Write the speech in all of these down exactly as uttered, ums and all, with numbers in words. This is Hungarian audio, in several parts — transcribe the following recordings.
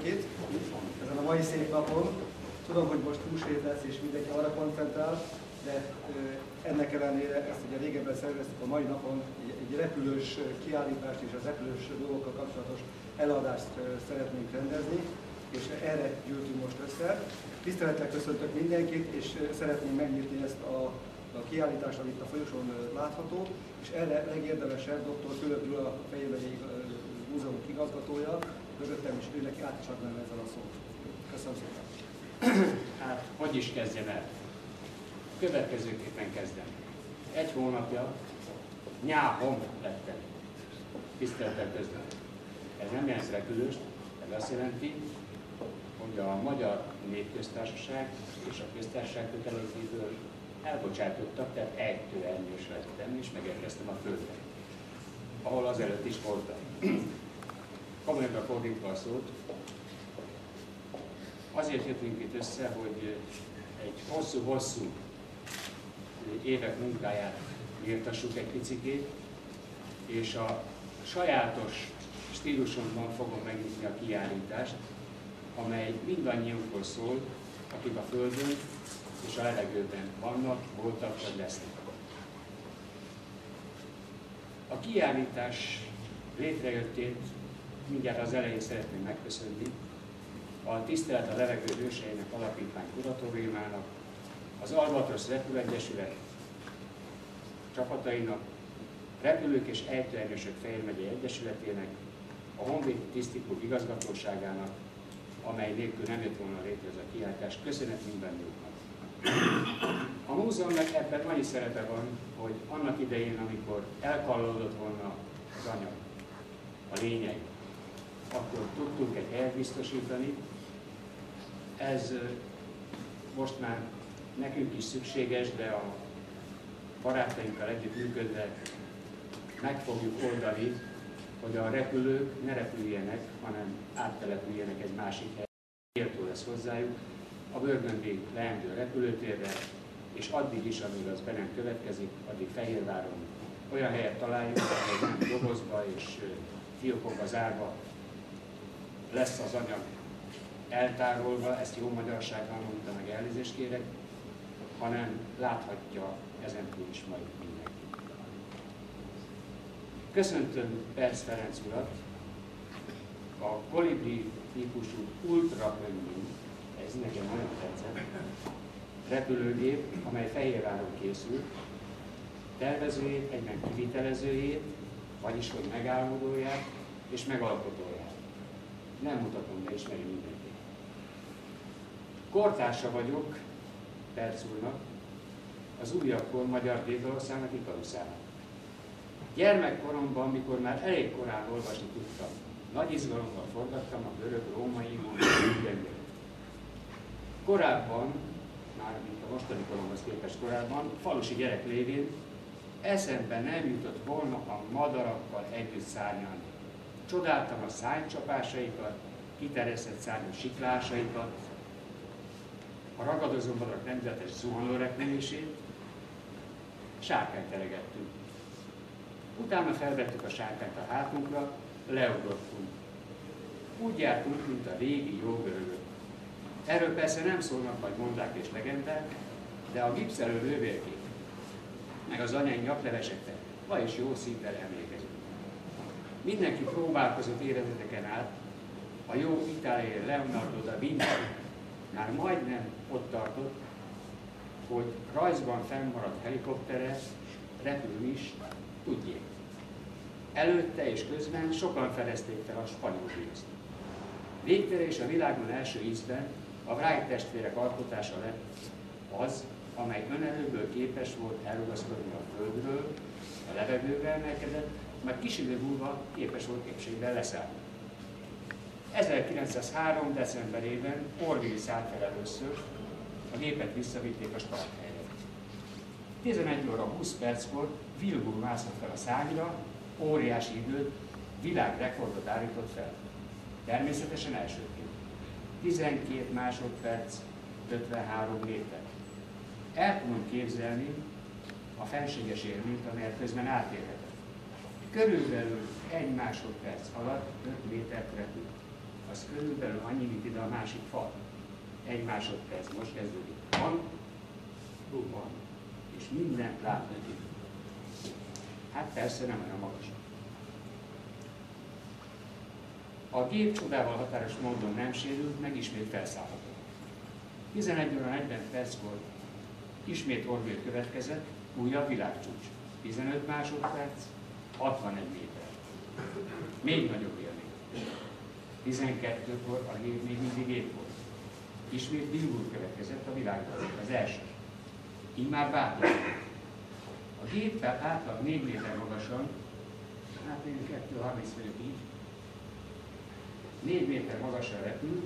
mindenkit ezen a mai szép napon. Tudom, hogy most húsvét lesz és mindenki arra koncentrál, de ennek ellenére ezt ugye régebben szerveztük a mai napon egy repülős kiállítást és az repülős dolgokkal kapcsolatos eladást szeretnénk rendezni, és erre gyűltünk most össze. Tisztelettel köszöntök mindenkit, és szeretném megnyitni ezt a, a kiállítást, amit a folyosón látható, és erre legérdemesebb doktor Fülöp Gyula, a Fejér megyei múzeum igazgatója, mögöttem is ő, neki át is adnám ezzel a szót. Köszönöm szépen. Hát, hogy is kezdjem el? Következőképpen kezdem. Egy hónapja nyáhom lettem. Tisztelettel közben. Ez nem jelent repülőst, ez azt jelenti, hogy a Magyar Népköztársaság és a Köztársaság kötelékéből elbocsátottak, tehát ejtőernyős lettem, és megérkeztem a Földre, ahol azelőtt is voltam. Komolyan fordítva a szót, azért jöttünk itt össze, hogy egy hosszú-hosszú évek munkáját írtassuk egy picikét, és a sajátos stílusomban fogom megnyitni a kiállítást, amely mindannyiunkról szól, akik a Földön és a levegőben vannak, voltak vagy lesznek. A kiállítás létrejöttét mindjárt az elején szeretném megköszönni a Tisztelet a Levegő Hőseinek Alapítvány kuratóriumának, az Albatros Repülőegyesület csapatainak, Repülők és Ejtőernyősök Fejér megyei Egyesületének, a Honvéd Tisztiklub igazgatóságának, amely nélkül nem jött volna létre ez a kiállítás. Köszönet mindannyiuknak. A múzeumnak ebben annyi szerepe van, hogy annak idején, amikor elkallódott volna az anyag, a lényeg, akkor tudtunk egy helyet biztosítani. Ez most már nekünk is szükséges, de a barátainkkal együtt működve meg fogjuk oldani, hogy a repülők ne repüljenek, hanem áttelepüljenek egy másik helyre. Méltó lesz hozzájuk a bőrgöndi leendő repülőtérre, és addig is, amíg az be nem következik, addig Fehérváron olyan helyet találjuk, ahol nem dobozba és fiókokba zárva lesz az anyag eltárolva, ezt jó magyarsággal mondta, meg elnézést kérek, hanem láthatja ezentúl is majd mindenki. Köszöntöm Perc Ferenc urat, a kolibri típusú ultra könnyű, ez nekem nagyon tetszett, repülőgép, amely Fehérváron készült, tervezőjét, egyben kivitelezőjét, vagyis hogy megálmodóját és megalkotóját. Nem mutatom, de ismeri mindenki. Kortársa vagyok Perc úrnak, az újakkor magyar Dédországnak Ikaruszának. Gyermekkoromban, mikor már elég korán olvasni tudtam, nagy izgalommal forgattam a görög, római, mondanói. Korábban, már mint a mostani koromhoz képest korábban, falusi gyerek lévén eszembe nem jutott volna a madarakkal együtt szárnyalni. Csodáltam a szárnycsapásaikat, kiterjesztett szárnyú siklásaikat, a ragadozó madarak nemzetes zuhanó repülését, sárkányt teregettünk. Utána felvettük a sárkányt a hátunkra, leugrottunk. Úgy jártunk, mint a régi jó görögök. Erről persze nem szólnak majd mondák és legendák, de a gipszelő lővérkép, meg az anyai nyaklevesekre, vagyis jó szívvel emlékezünk. Mindenki próbálkozott érezeteken át, a jó itáliai Leonardo da Vinci már majdnem ott tartott, hogy rajzban fennmaradt helikoptere repül is, tudjék. Előtte és közben sokan fedezték fel a spanyol viaszt. Végtére és a világon első ízben a Wright testvérek alkotása lett az, amely önerőből képes volt elrugaszkodni a földről, a levegőbe emelkedett, majd kis idő múlva képes volt épségben leszállni. ezerkilencszázhárom. decemberében Orville szállt fel először, a gépet visszavitték a starthelyre. tizenegy óra húsz perckor Wilbur mászott fel a szárnyra, óriási időt, világrekordot állított fel. Természetesen elsőként. tizenkét másodperc, ötvenhárom méter. El tudom képzelni a fenséges élményt, amelyet közben átélhetett. Körülbelül egy másodperc alatt öt métert repült. az körülbelül annyi, mint ide a másik fal. Egy másodperc, most kezdődik. Van, van, és mindent látni. Hát persze nem olyan magas. A gép csodával határos módon nem sérült, meg ismét felszállhatott. tizenegy óra negyven perckor ismét Orville következett, újabb világcsúcs. tizenöt másodperc, hatvanegy méter. Még nagyobb élmény. tizenkettőkor a gép még mindig gép volt. Ismét Bilbur következett a világban, az első. Immár bátran. A gép átlag négy méter magasan, hát én kettő harminc vagyok így, négy méter magasan repült,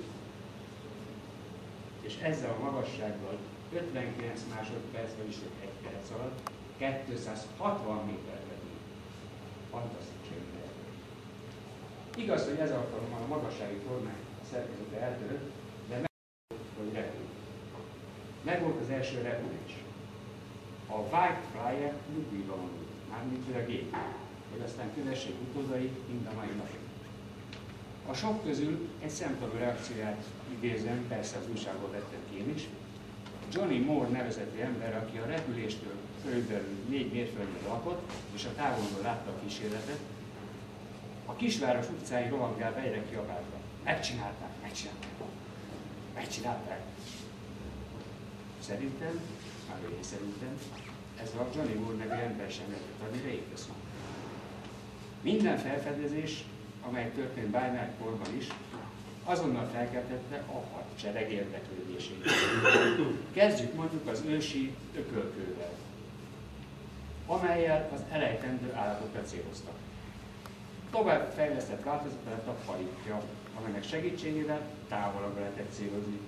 és ezzel a magassággal ötvenkilenc másodperc, vagyis egy perc alatt kétszázhatvan méter repült. Fantasztikus élmény. Igaz, hogy ez alkalommal a magassági tornák szerkezete eltörött, de megvolt, hogy repült. Megvolt az első repülés. A White Flyer nyugdíjba vonult, mármint a gép, hogy aztán kövessék utódai mind a mai napig. A sok közül egy szemtanú reakcióját idézem, persze az újságból vettem ki én is. Johnny Moore nevezetű ember, aki a repüléstől körülbelül négy mérföldnyire lakott, és a távolból látta a kísérletet, a kisváros utcáin rohangálva egyre kiabálta. Megcsinálták, megcsinálták, megcsinálták. Szerintem, már én szerintem, ez a Johnny Moore nevű ember sem lehetett, amire én köszönöm. Minden felfedezés, amely történt bármely korban is, azonnal felkeltette a hadsereg érdeklődését. Kezdjük mondjuk az ősi ökölkővel, amellyel az elejtendő állatokra céloztak. Tovább fejlesztett változata lett a palitja, amelynek segítségével távolabbra lehetett célozni.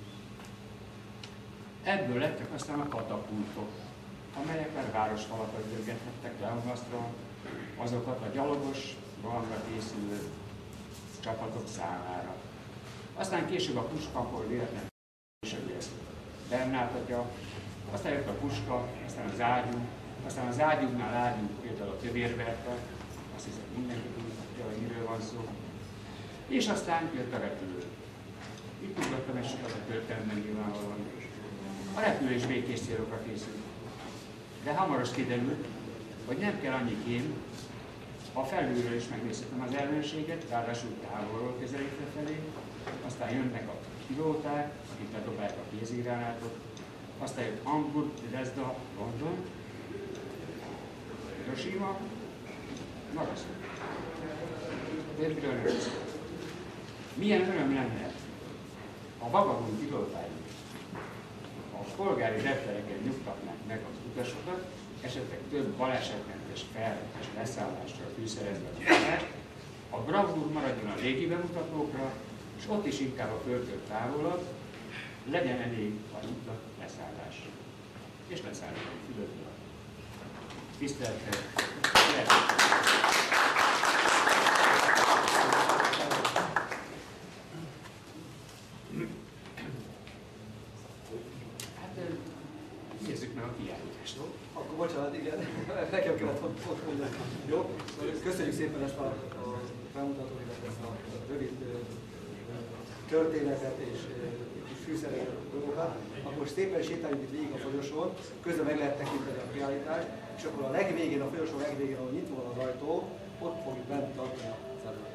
Ebből lettek aztán a katapultok, amelyek már városfalakat dörgethettek leomlasztva, azokat a gyalogos, rohamra készülő csapatok számára. Aztán később a puska, akkor véletlenül és ezt Bernát atya, aztán jött a puska, aztán az ágyú, aztán az ágyúknál ágyú például a tövérberta, azt hiszem mindenki tudja, hogy miről van szó. És aztán jött a repülő. Itt ugrottam egy sokat a történetben nyilvánvalóan. A repülés békés célokra készült. De hamaros kiderült, hogy nem kell annyi kém, ha felülről is megnézhetem az ellenséget, ráadásul távolról közelítve felé, aztán jönnek a pilóták, akik bedobálják a kézigránátot, aztán jött Hamburg, Dresda, London, Hiroshima, Nagasaki. Többről nem szó. Milyen öröm lenne, a vagabund pilótáink a polgári reptereken nyugtatnák meg az utasokat, esetleg több balesetmentes fel- és leszállásra fűszerezve a tudást, a bravúr maradjon a légi bemutatókra, és ott is inkább a földtől távolabb, legyen elég a nyugtat leszállás. És leszállás a Fülöpről. Tiszteltek! Nézzük meg a kiállítást. Akkor bocsánat, igen, nekem kellett ott mondani. Jó, köszönjük szépen ezt a, a bemutatót, ezt a rövid történetet és fűszerezett dolgokat. Akkor szépen sétáljunk itt végig a folyosón, közben meg lehet tekinteni a kiállítást, és akkor a legvégén, a folyosó legvégén, ahol nyitva van az ajtó, ott fogjuk bent tartani a szervezést.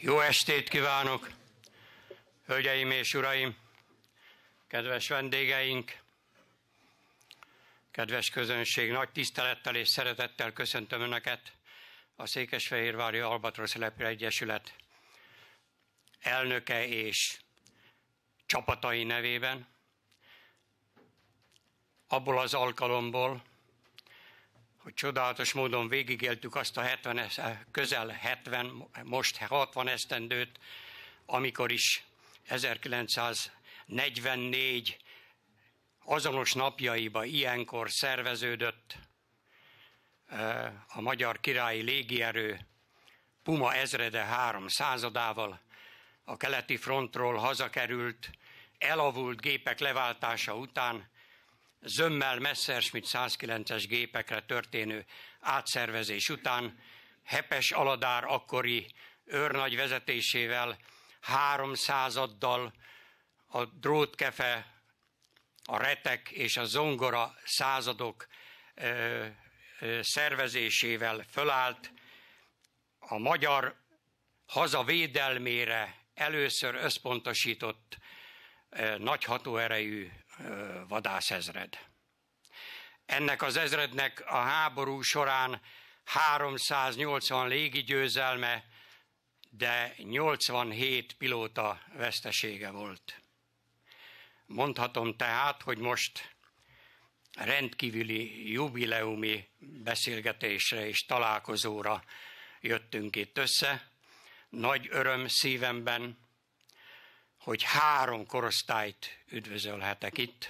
Jó estét kívánok, hölgyeim és uraim, kedves vendégeink, kedves közönség, nagy tisztelettel és szeretettel köszöntöm Önöket a Székesfehérvári Albatros Repülő Egyesület elnöke és csapatai nevében. Abból az alkalomból, hogy csodálatos módon végigéltük azt a hetven, közel hetven, most hatvan esztendőt, amikor is ezerkilencszáznegyvennégy azonos napjaiba ilyenkor szerveződött a Magyar Királyi Légierő Puma ezrede három századával, a keleti frontról hazakerült, elavult gépek leváltása után zömmel Messerschmitt százkilences gépekre történő átszervezés után Hepes Aladár akkori őrnagy vezetésével háromszázaddal a drótkefe, a retek és a zongora századok ö, ö, szervezésével fölállt, a magyar haza védelmére először összpontosított ö, nagy hatóerejű ö, vadászezred. Ennek az ezrednek a háború során háromszáznyolcvan légigyőzelme, de nyolcvanhét pilóta vesztesége volt. Mondhatom tehát, hogy most rendkívüli jubileumi beszélgetésre és találkozóra jöttünk itt össze. Nagy öröm szívemben, hogy három korosztályt üdvözölhetek itt.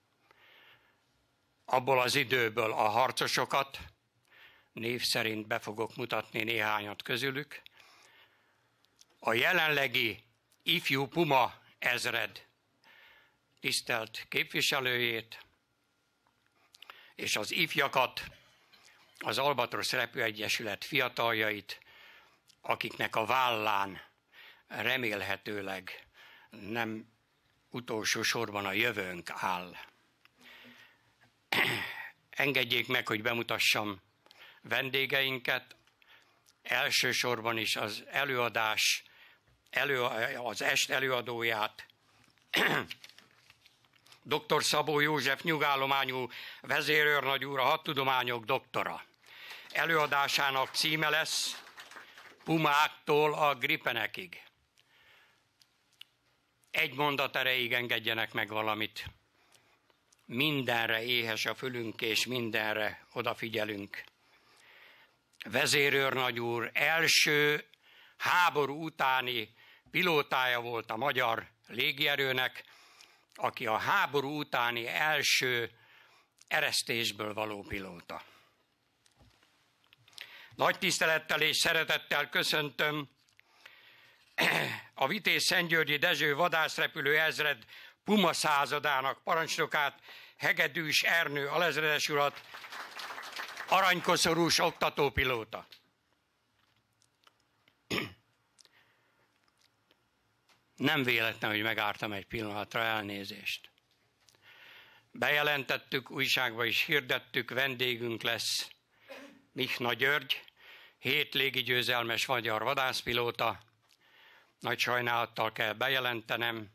Abból az időből a harcosokat, név szerint be fogok mutatni néhányat közülük, a jelenlegi ifjú Puma ezred tisztelt képviselőjét, és az ifjakat, az Albatros Repülőegyesület fiataljait, akiknek a vállán remélhetőleg nem utolsó sorban a jövőnk áll. Engedjék meg, hogy bemutassam vendégeinket, elsősorban is az előadás, elő, az est előadóját, dr. Szabó József nyugállományú vezérőrnagy úr, a hadtudományok doktora. Előadásának címe lesz Pumáktól a Gripenekig. Egy mondat erejéig engedjenek meg valamit. Mindenre éhes a fülünk, és mindenre odafigyelünk. Vezérőrnagy úr első háború utáni pilótája volt a magyar légierőnek, aki a háború utáni első eresztésből való pilóta. Nagy tisztelettel és szeretettel köszöntöm a Vitéz Szentgyörgyi Dezső vadászrepülő ezred Puma századának parancsnokát, Hegedűs Ernő alezredes urat, aranykoszorús oktatópilóta. Nem véletlen, hogy megártam egy pillanatra, elnézést. Bejelentettük, újságba is hirdettük, vendégünk lesz Michna György, hét légigyőzelmes magyar vadászpilóta. Nagy sajnálattal kell bejelentenem,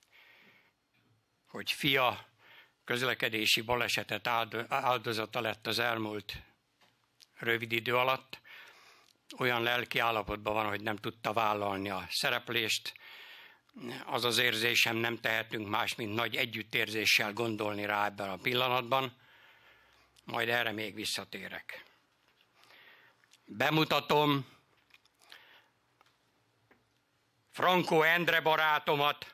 hogy fia közlekedési balesetet áldozata lett az elmúlt rövid idő alatt. Olyan lelki állapotban van, hogy nem tudta vállalni a szereplést. Az az érzésem, nem tehetünk más, mint nagy együttérzéssel gondolni rá ebben a pillanatban. Majd erre még visszatérek. Bemutatom Frankó Endre barátomat,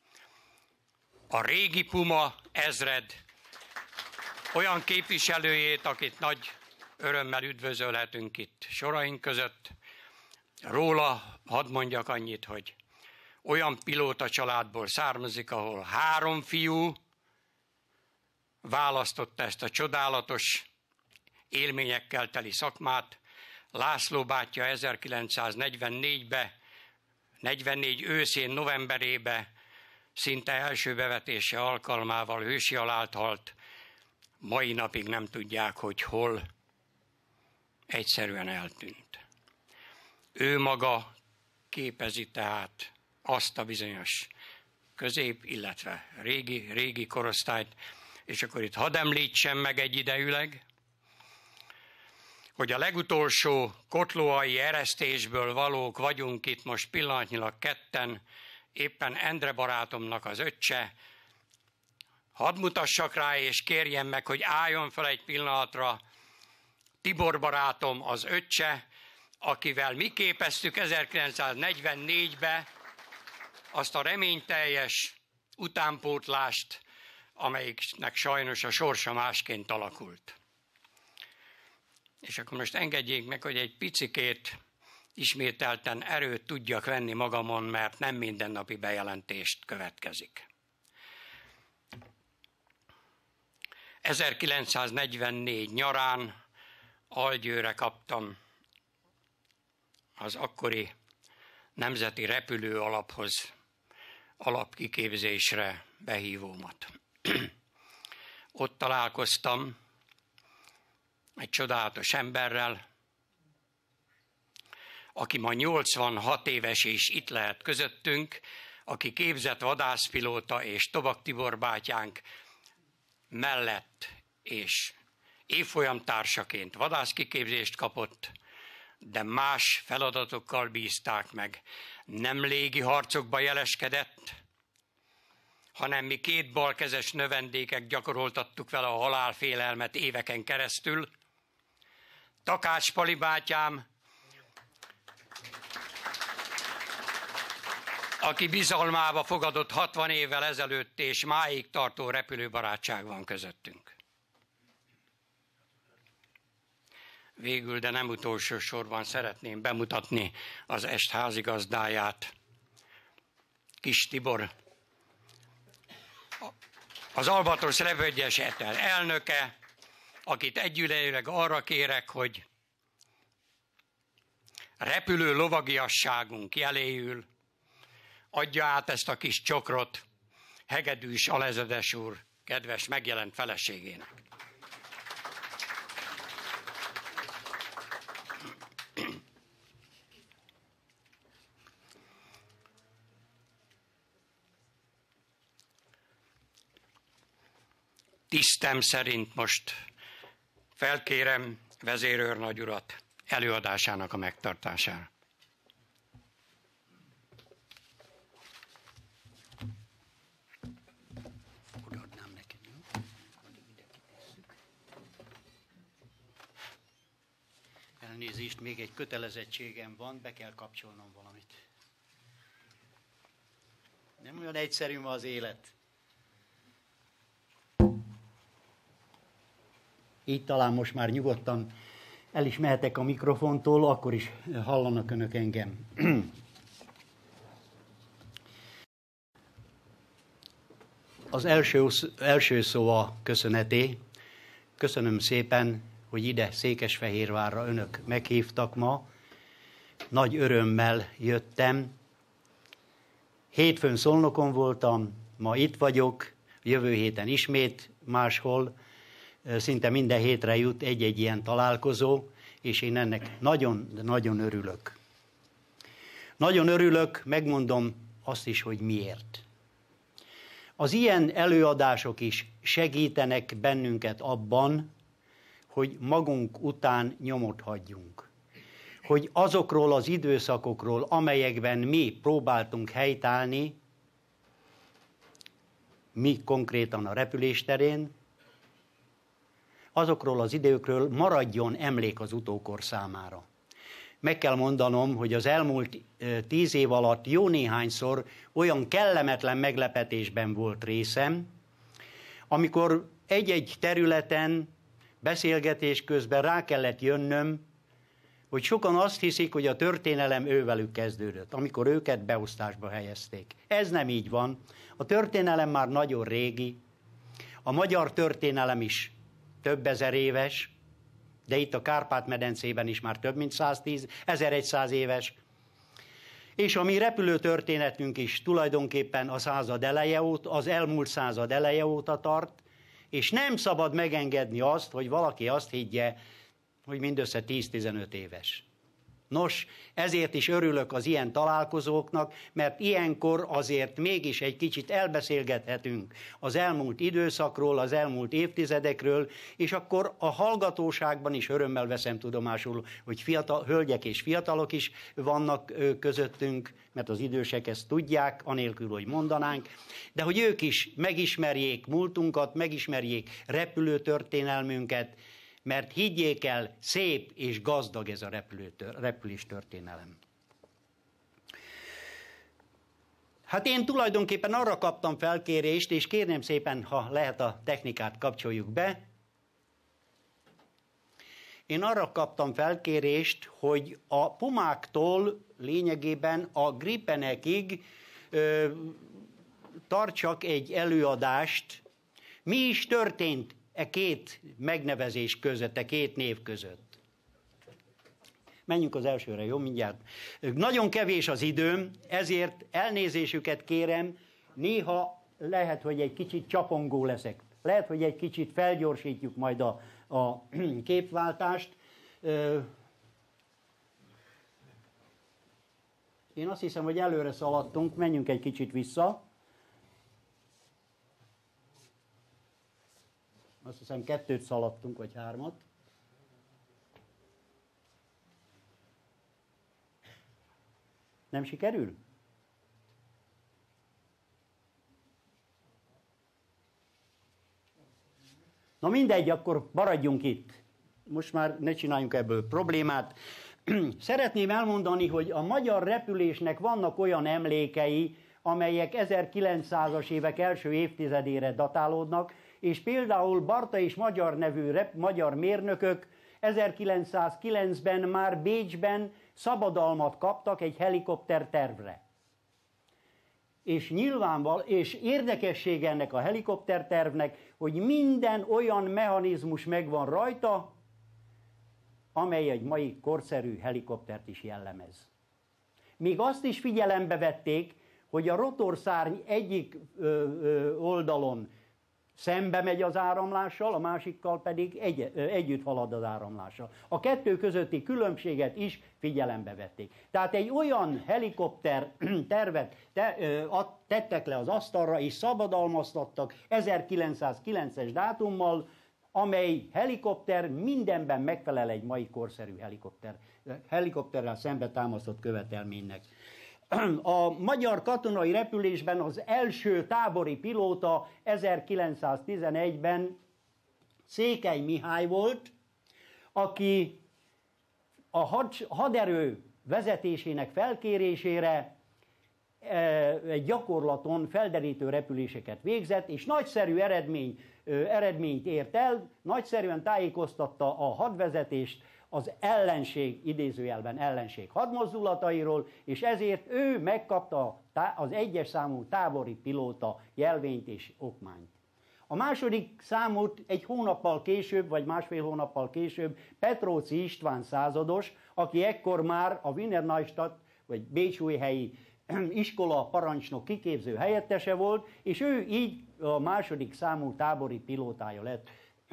a régi Puma ezred olyan képviselőjét, akit nagy örömmel üdvözölhetünk itt soraink között. Róla hadd mondjak annyit, hogy olyan pilóta családból származik, ahol három fiú választotta ezt a csodálatos élményekkel teli szakmát. László bátyja ezerkilencszáznegyvennégyben, negyvennégy őszén, novemberében szinte első bevetése alkalmával hősi halált halt. Mai napig nem tudják, hogy hol, egyszerűen eltűnt. Ő maga képezi tehát azt a bizonyos közép, illetve régi, régi korosztályt, és akkor itt hadd említsem meg egyidejűleg, hogy a legutolsó kotlóai eresztésből valók vagyunk itt most pillanatnyilag ketten, éppen Endre barátomnak az öccse. Hadd mutassak rá, és kérjem meg, hogy álljon fel egy pillanatra Tibor barátom az öccse, akivel mi képeztük ezerkilencszáznegyvennégyben azt a reményteljes utánpótlást, amelyiknek sajnos a sorsa másként alakult. És akkor most engedjék meg, hogy egy picikét ismételten erőt tudjak venni magamon, mert nem mindennapi bejelentést következik. ezerkilencszáznegyvennégy nyarán Algyőre kaptam az akkori Nemzeti Repülő Alaphoz alapkiképzésre behívómat. Ott találkoztam egy csodálatos emberrel, aki ma nyolcvanhat éves és itt lehet közöttünk, aki képzett vadászpilóta és Tobak Tibor bátyánk mellett és évfolyamtársaként vadászkiképzést kapott, de más feladatokkal bízták meg. Nem légi harcokba jeleskedett, hanem mi két balkezes növendékek gyakoroltattuk vele a halálfélelmet éveken keresztül. Takács Pali bátyám, aki bizalmába fogadott hatvan évvel ezelőtt, és máig tartó repülőbarátság van közöttünk. Végül, de nem utolsó sorban szeretném bemutatni az est házigazdáját, Kis Tibor, az Albatros Repülőegyes Etel elnöke, akit egyidejűleg arra kérek, hogy repülő lovagiasságunk jeléül adja át ezt a kis csokrot Hegedűs Alezedes úr kedves megjelent feleségének. Tisztem szerint most felkérem vezérőrnagy urat előadásának a megtartására. Odaadnám neked, jó? Elnézést, még egy kötelezettségem van, be kell kapcsolnom valamit. Nem olyan egyszerű ma az élet. Így talán most már nyugodtan el is mehetek a mikrofontól, akkor is hallanak önök engem. Az első, első szó a köszöneté. Köszönöm szépen, hogy ide Székesfehérvárra önök meghívtak ma. Nagy örömmel jöttem. Hétfőn Szolnokon voltam, ma itt vagyok, jövő héten ismét máshol. Szinte minden hétre jut egy-egy ilyen találkozó, és én ennek nagyon-nagyon örülök. Nagyon örülök, megmondom azt is, hogy miért. Az ilyen előadások is segítenek bennünket abban, hogy magunk után nyomot hagyjunk. Hogy azokról az időszakokról, amelyekben mi próbáltunk helytállni, mi konkrétan a repülésterén, azokról az időkről maradjon emlék az utókor számára. Meg kell mondanom, hogy az elmúlt tíz év alatt jó néhányszor olyan kellemetlen meglepetésben volt részem, amikor egy-egy területen beszélgetés közben rá kellett jönnöm, hogy sokan azt hiszik, hogy a történelem ővelük kezdődött, amikor őket beosztásba helyezték. Ez nem így van. A történelem már nagyon régi, a magyar történelem is több ezer éves, de itt a Kárpát-medencében is már több mint száztíz, ezerszáz éves. És a mi repülőtörténetünk is tulajdonképpen a század eleje óta, az elmúlt század eleje óta tart, és nem szabad megengedni azt, hogy valaki azt higgye, hogy mindössze tíz-tizenöt éves. Nos, ezért is örülök az ilyen találkozóknak, mert ilyenkor azért mégis egy kicsit elbeszélgethetünk az elmúlt időszakról, az elmúlt évtizedekről, és akkor a hallgatóságban is örömmel veszem tudomásul, hogy fiatal, hölgyek és fiatalok is vannak közöttünk, mert az idősek ezt tudják, anélkül, hogy mondanánk, de hogy ők is megismerjék múltunkat, megismerjék repülőtörténelmünket, mert higgyék el, szép és gazdag ez a repülés történelem. Hát én tulajdonképpen arra kaptam felkérést, és kérném szépen, ha lehet a technikát kapcsoljuk be. Én arra kaptam felkérést, hogy a Pumáktól lényegében a Gripenekig ö, tartsak egy előadást, mi is történt e két megnevezés között, e két név között. Menjünk az elsőre, jó, mindjárt. Nagyon kevés az időm, ezért elnézésüket kérem, néha lehet, hogy egy kicsit csapongó leszek. Lehet, hogy egy kicsit felgyorsítjuk majd a, a képváltást. Én azt hiszem, hogy előre szaladtunk, menjünk egy kicsit vissza. Azt hiszem, kettőt szaladtunk, vagy hármat. Nem sikerül? Na mindegy, akkor maradjunk itt. Most már ne csináljunk ebből problémát. Szeretném elmondani, hogy a magyar repülésnek vannak olyan emlékei, amelyek ezerkilencszázas évek első évtizedére datálódnak, és például Barta és Magyar nevű rep, magyar mérnökök ezerkilencszázkilencben már Bécsben szabadalmat kaptak egy helikopter tervre. És nyilvánvaló, és érdekessége ennek a helikopter tervnek, hogy minden olyan mechanizmus megvan rajta, amely egy mai korszerű helikoptert is jellemez. Még azt is figyelembe vették, hogy a rotorszárny egyik ö, ö, oldalon szembe megy az áramlással, a másikkal pedig egy, ö, együtt halad az áramlással. A kettő közötti különbséget is figyelembe vették. Tehát egy olyan helikopter tervet te, ö, tettek le az asztalra, és szabadalmaztattak ezerkilencszázkilences dátummal, amely helikopter mindenben megfelel egy mai korszerű helikopter, helikopterrel szembe támasztott követelménynek. A magyar katonai repülésben az első tábori pilóta ezerkilencszáztizenegyben Székely Mihály volt, aki a had, haderő vezetésének felkérésére egy gyakorlaton felderítő repüléseket végzett, és nagyszerű eredmény, eredményt ért el, nagyszerűen tájékoztatta a hadvezetést az ellenség, idézőjelben ellenség hadmozdulatairól, és ezért ő megkapta az egyes számú tábori pilóta jelvényt és okmányt. A második számút egy hónappal később, vagy másfél hónappal később Petróczy István százados, aki ekkor már a Wiener Neustadt, vagy Bécsújhelyi iskola parancsnok kiképző helyettese volt, és ő így a második számú tábori pilótája lett.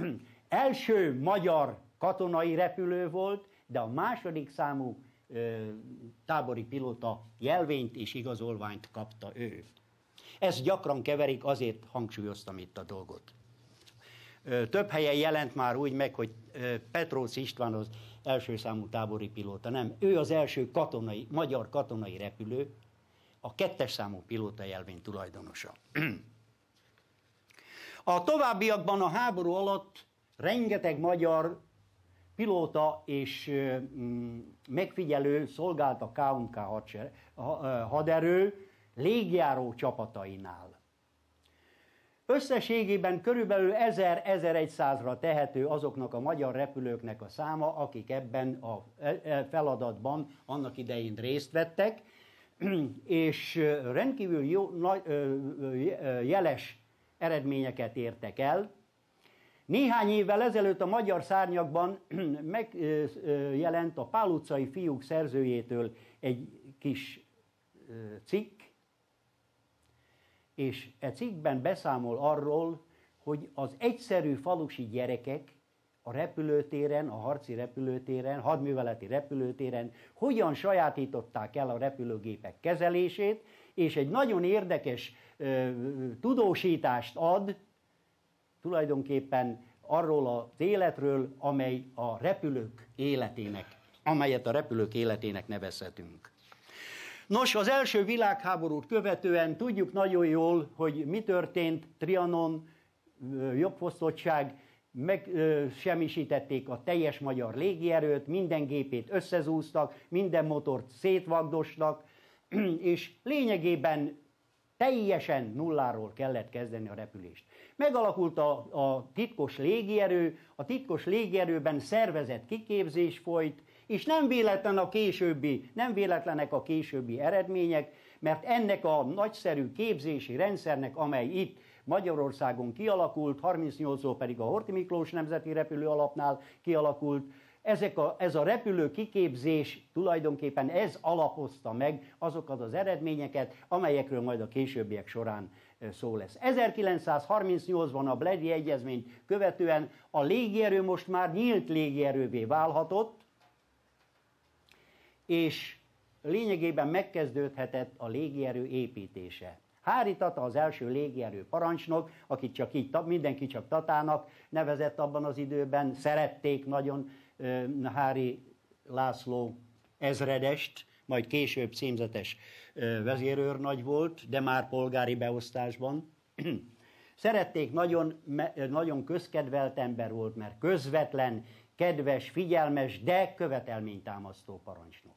Első magyar katonai repülő volt, de a második számú ö, tábori pilóta jelvényt és igazolványt kapta ő. Ezt gyakran keverik, azért hangsúlyoztam itt a dolgot. Ö, több helyen jelent már úgy meg, hogy ö, Petróczy István az első számú tábori pilóta. Nem, ő az első katonai, magyar katonai repülő, a kettes számú pilóta jelvény tulajdonosa. A továbbiakban a háború alatt rengeteg magyar pilóta és mm, megfigyelő szolgált a ká u ká haderő légjáró csapatainál. Összességében körülbelül ezer-ezerszázra tehető azoknak a magyar repülőknek a száma, akik ebben a feladatban annak idején részt vettek, és rendkívül jó, jeles eredményeket értek el. Néhány évvel ezelőtt a magyar szárnyakban megjelent a Pál utcai fiúk szerzőjétől egy kis cikk, és e cikkben beszámol arról, hogy az egyszerű falusi gyerekek a repülőtéren, a harci repülőtéren, hadműveleti repülőtéren hogyan sajátították el a repülőgépek kezelését, és egy nagyon érdekes ö, tudósítást ad tulajdonképpen arról az életről, amely a repülők életének, amelyet a repülők életének nevezhetünk. Nos, az első világháborút követően tudjuk nagyon jól, hogy mi történt. Trianon, jogfosztottság, megsemmisítették a teljes magyar légierőt, minden gépét összezúztak, minden motort szétvagdostak, és lényegében teljesen nulláról kellett kezdeni a repülést. Megalakult a, a titkos légierő, a titkos légierőben szervezett kiképzés folyt, és nem véletlen a későbbi, nem véletlenek a későbbi eredmények, mert ennek a nagyszerű képzési rendszernek, amely itt Magyarországon kialakult, harmincnyolcból pedig a Horthy Miklós Nemzeti Repülő Alapnál kialakult, ezek a, ez a repülő kiképzés tulajdonképpen ez alapozta meg azokat az eredményeket, amelyekről majd a későbbiek során szó lesz. ezerkilencszázharmincnyolcban a Bledi Egyezményt követően a légierő most már nyílt légierővé válhatott, és lényegében megkezdődhetett a légierő építése. Háry Tata az első légierő parancsnok, akit csak így, mindenki csak Tatának nevezett abban az időben, szerették nagyon Háry László ezredest, majd később címzetes vezérőrnagy volt, de már polgári beosztásban. Szerették, nagyon, nagyon közkedvelt ember volt, mert közvetlen, kedves, figyelmes, de követelménytámasztó parancsnok.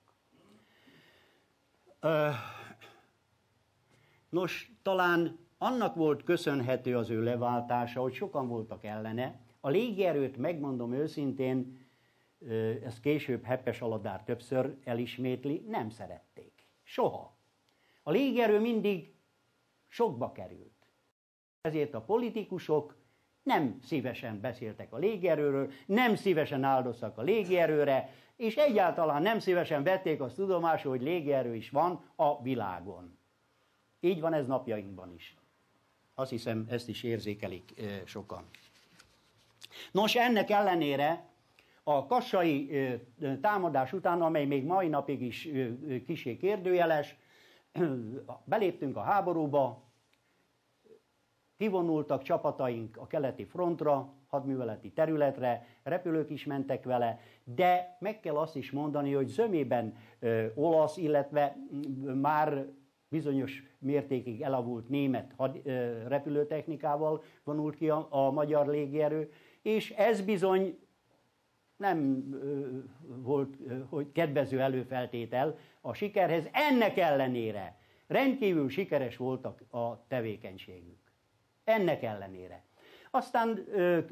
Nos, talán annak volt köszönhető az ő leváltása, hogy sokan voltak ellene. A légierőt, megmondom őszintén, ezt később Heppes Aladár többször elismétli, nem szerették. Soha. A légierő mindig sokba került. Ezért a politikusok nem szívesen beszéltek a légierőről, nem szívesen áldoztak a légierőre, és egyáltalán nem szívesen vették azt tudomásul, hogy légierő is van a világon. Így van ez napjainkban is. Azt hiszem, ezt is érzékelik sokan. Nos, ennek ellenére a kassai támadás után, amely még mai napig is kissé kérdőjeles, beléptünk a háborúba, kivonultak csapataink a keleti frontra, hadműveleti területre, repülők is mentek vele, de meg kell azt is mondani, hogy zömében olasz, illetve már bizonyos mértékig elavult német had, repülőtechnikával vonult ki a, a magyar légierő, és ez bizony nem volt hogy kedvező előfeltétel a sikerhez. Ennek ellenére rendkívül sikeres voltak a tevékenységük. Ennek ellenére. Aztán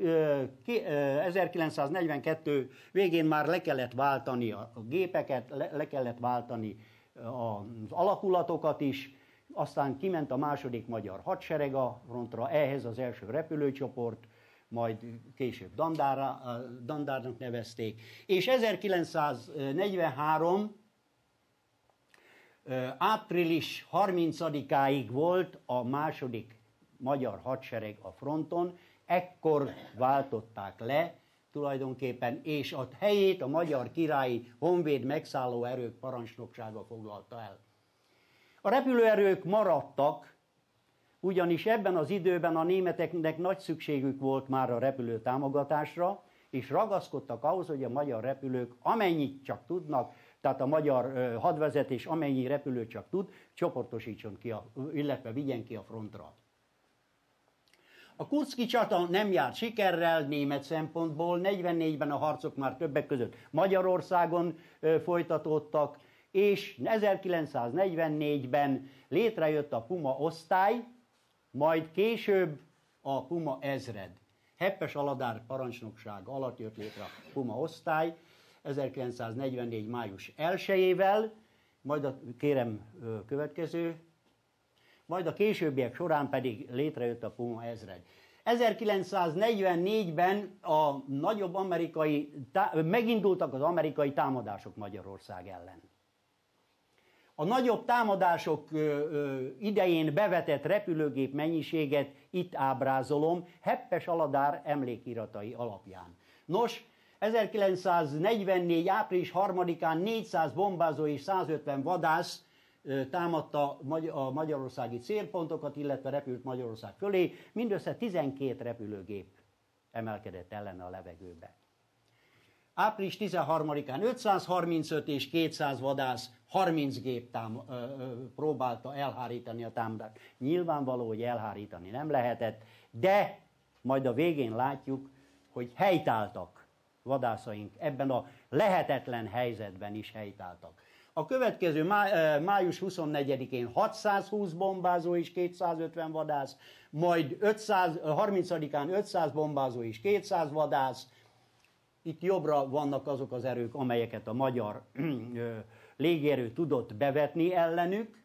ezerkilencszáznegyvenkettő végén már le kellett váltani a gépeket, le, le kellett váltani az alakulatokat is, aztán kiment a második magyar hadsereg a frontra, ehhez az első repülőcsoport, majd később Dandárra, Dandárnak nevezték, és ezerkilencszáznegyvenhárom április harmincadikáig volt a második magyar hadsereg a fronton, ekkor váltották le tulajdonképpen, és a helyét a Magyar Királyi Honvéd megszálló erők parancsnoksága foglalta el. A repülőerők maradtak, ugyanis ebben az időben a németeknek nagy szükségük volt már a repülő támogatásra, és ragaszkodtak ahhoz, hogy a magyar repülők amennyit csak tudnak, tehát a magyar hadvezetés amennyi repülőt csak tud, csoportosítson ki, a, illetve vigyen ki a frontra. A kurszki csata nem járt sikerrel német szempontból, negyvennégyben a harcok már többek között Magyarországon folytatódtak, és ezerkilencszáznegyvennégyben létrejött a Puma osztály, majd később a Puma ezred. Heppes Aladár parancsnoksága alatt jött létre a Puma osztály ezerkilencszáznegyvennégy. május elsejével, majd a, kérem következő, majd a későbbiek során pedig létrejött a Puma ezred. ezerkilencszáznegyvennégyben a nagyobb amerikai, megindultak az amerikai támadások Magyarország ellen. A nagyobb támadások idején bevetett repülőgép mennyiséget itt ábrázolom Heppes Aladár emlékiratai alapján. Nos, ezerkilencszáznegyvennégy. április harmadikán négyszáz bombázó és százötven vadász támadta a magyarországi célpontokat, illetve repült Magyarország fölé, mindössze tizenkét repülőgép emelkedett ellene a levegőbe. április tizenharmadikán ötszázharmincöt és kétszáz vadász harminc gép tám- ö, ö, próbálta elhárítani a támadást. Nyilvánvaló, hogy elhárítani nem lehetett, de majd a végén látjuk, hogy helytáltak vadászaink, ebben a lehetetlen helyzetben is helytáltak. A következő má, május huszonnegyedikén hatszázhúsz bombázó és kétszázötven vadász, majd ötszáz, harmincadikán ötszáz bombázó és kétszáz vadász. Itt jobbra vannak azok az erők, amelyeket a magyar légierő tudott bevetni ellenük.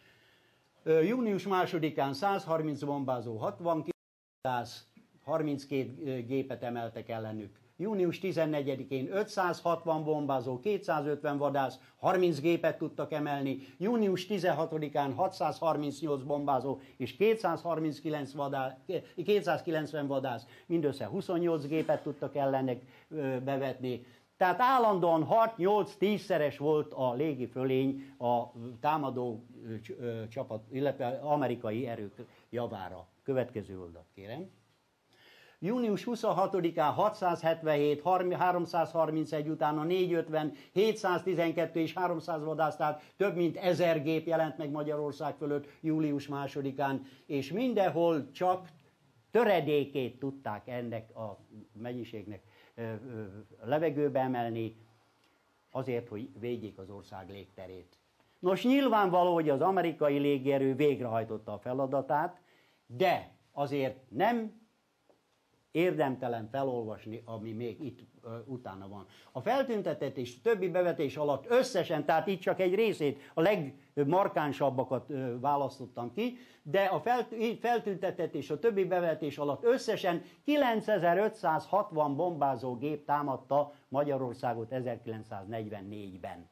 Június másodikán százharminc bombázó, hatvankét vadász, harminckét gépet emeltek ellenük. Június tizennegyedikén ötszázhatvan bombázó, kétszázötven vadász, harminc gépet tudtak emelni. Június tizenhatodikán hatszázharmincnyolc bombázó és kétszázharminckilenc vadász, kétszázkilencven vadász, mindössze huszonnyolc gépet tudtak ellenek bevetni. Tehát állandóan hat-nyolc-tízszeres volt a légi fölény a támadó csapat, illetve amerikai erők javára. Következő oldalt kérem. Június huszonhatodikán hatszázhetvenhét, háromszázharmincegy, utána négyszázötven, hétszáztizenkettő és háromszáz vadász, tehát több mint ezer gép jelent meg Magyarország fölött július másodikán, és mindenhol csak töredékét tudták ennek a mennyiségnek levegőbe emelni, azért, hogy védjék az ország légterét. Nos, nyilvánvaló, hogy az amerikai légierő végrehajtotta a feladatát, de azért nem érdemtelen felolvasni, ami még itt uh, utána van. A feltüntetés többi bevetés alatt összesen, tehát itt csak egy részét, a legmarkánsabbakat uh, választottam ki, de a felt, feltüntetés a többi bevetés alatt összesen kilencezer-ötszázhatvan bombázó gép támadta Magyarországot ezerkilencszáznegyvennégyben.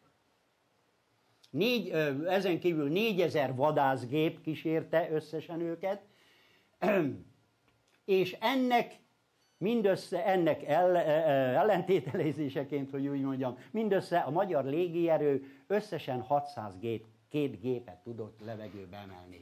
Négy, uh, ezen kívül négyezer vadászgép kísérte összesen őket, és ennek mindössze ennek ellentételezéseként, hogy úgy mondjam, mindössze a magyar légierő összesen hatszáz gép, két gépet tudott levegőbe emelni.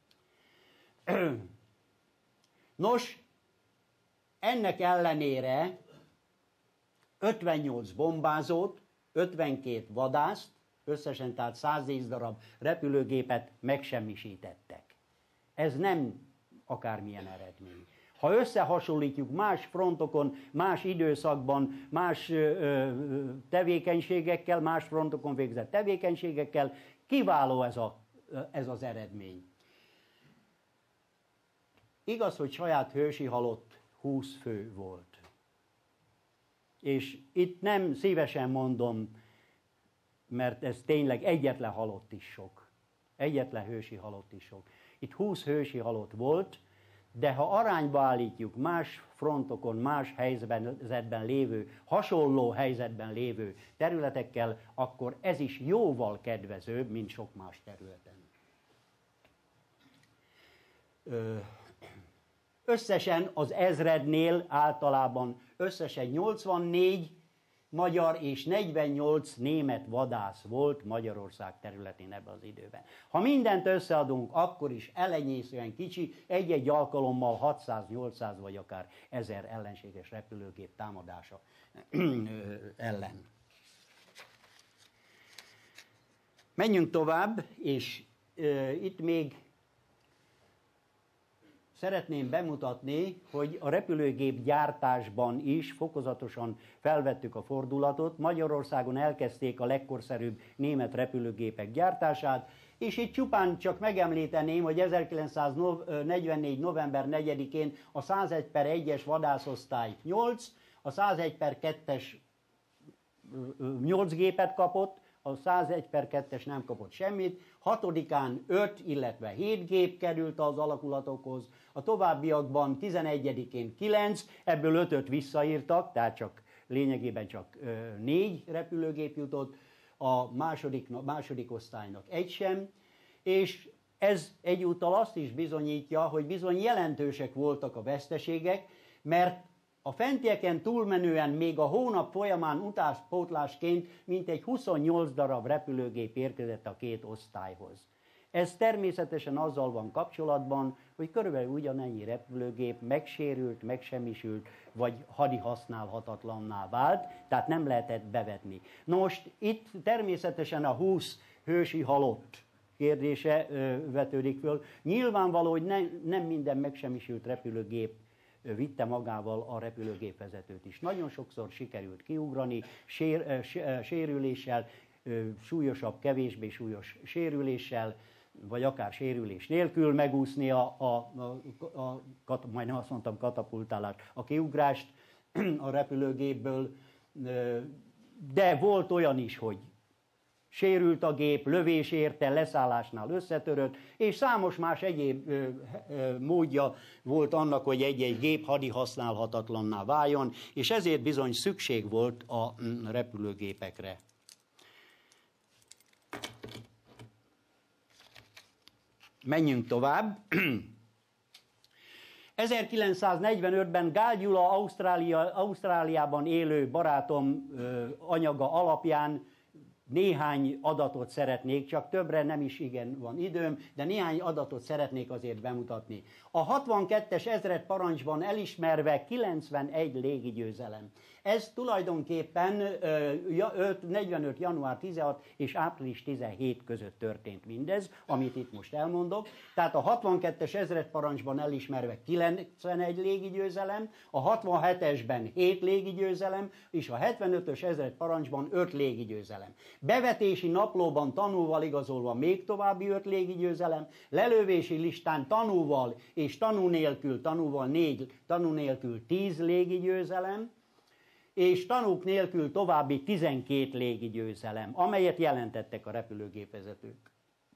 Nos, ennek ellenére ötvennyolc bombázót, ötvenkét vadászt, összesen tehát száztíz darab repülőgépet megsemmisítettek. Ez nem akármilyen eredmény. Ha összehasonlítjuk más frontokon, más időszakban, más ö, tevékenységekkel, más frontokon végzett tevékenységekkel, kiváló ez, a, ez az eredmény. Igaz, hogy saját hősi halott húsz fő volt. És itt nem szívesen mondom, mert ez tényleg egyetlen halott is sok. Egyetlen hősi halott is sok. Itt húsz hősi halott volt, de ha arányba állítjuk más frontokon, más helyzetben lévő, hasonló helyzetben lévő területekkel, akkor ez is jóval kedvezőbb, mint sok más területen. Összesen az ezrednél általában összesen nyolcvannégy magyar és negyvennyolc német vadász volt Magyarország területén ebben az időben. Ha mindent összeadunk, akkor is elenyészően kicsi, egy-egy alkalommal hatszáz-nyolcszáz vagy akár ezer ellenséges repülőgép támadása ellen. Menjünk tovább, és e, itt még szeretném bemutatni, hogy a repülőgép gyártásban is fokozatosan felvettük a fordulatot. Magyarországon elkezdték a legkorszerűbb német repülőgépek gyártását, és itt csupán csak megemlíteném, hogy ezerkilencszáznegyvennégy. november negyedikén a százegy per egyes vadászosztály nyolc, a százegy per kettes nyolc gépet kapott, a százegy per kettes nem kapott semmit, hatodikán öt, illetve hét gép került az alakulatokhoz, a továbbiakban tizenegyedikén kilenc, ebből ötöt visszaírtak, tehát csak lényegében csak négy repülőgép jutott, a második, második osztálynak egy sem, és ez egyúttal azt is bizonyítja, hogy bizony jelentősek voltak a veszteségek, mert A fentieken túlmenően még a hónap folyamán utáspótlásként mintegy huszonnyolc darab repülőgép érkezett a két osztályhoz. Ez természetesen azzal van kapcsolatban, hogy körülbelül ugyanennyi repülőgép megsérült, megsemmisült, vagy hadihasználhatatlanná vált, tehát nem lehetett bevetni. Na most itt természetesen a húsz hősi halott kérdése ö, vetődik föl. Nyilvánvaló, hogy ne, nem minden megsemmisült repülőgép vitte magával a repülőgépvezetőt is. Nagyon sokszor sikerült kiugrani, sér, sérüléssel, súlyosabb, kevésbé súlyos sérüléssel, vagy akár sérülés nélkül megúszni a, a, a, a, a majdnem azt mondtam katapultálást, a kiugrást a repülőgépből, de volt olyan is, hogy sérült a gép, lövés érte, leszállásnál összetörött, és számos más egyéb ö, ö, módja volt annak, hogy egy-egy gép hadihasználhatatlanná váljon, és ezért bizony szükség volt a repülőgépekre. Menjünk tovább. ezerkilencszáznegyvenötben Gál Gyula Ausztrália, Ausztráliában élő barátom ö, anyaga alapján néhány adatot szeretnék, csak többre nem is igen van időm, de néhány adatot szeretnék azért bemutatni. A hatvankettes ezredparancsban elismerve kilencvenegy légigyőzelem. Ez tulajdonképpen negyvenöt. január tizenhat és április tizenhét között történt mindez, amit itt most elmondok. Tehát a hatvankettes ezredparancsban elismerve kilencvenegy légigyőzelem, a hatvanhetesben hét légigyőzelem, és a hetvenötös ezredparancsban öt légigyőzelem. Bevetési naplóban tanúval igazolva még további öt légigyőzelem, lelövési listán tanúval és tanú nélkül, tanúval négy, tanú nélkül tíz légigyőzelem, és tanúk nélkül további tizenkét légigyőzelem, amelyet jelentettek a repülőgépvezetők.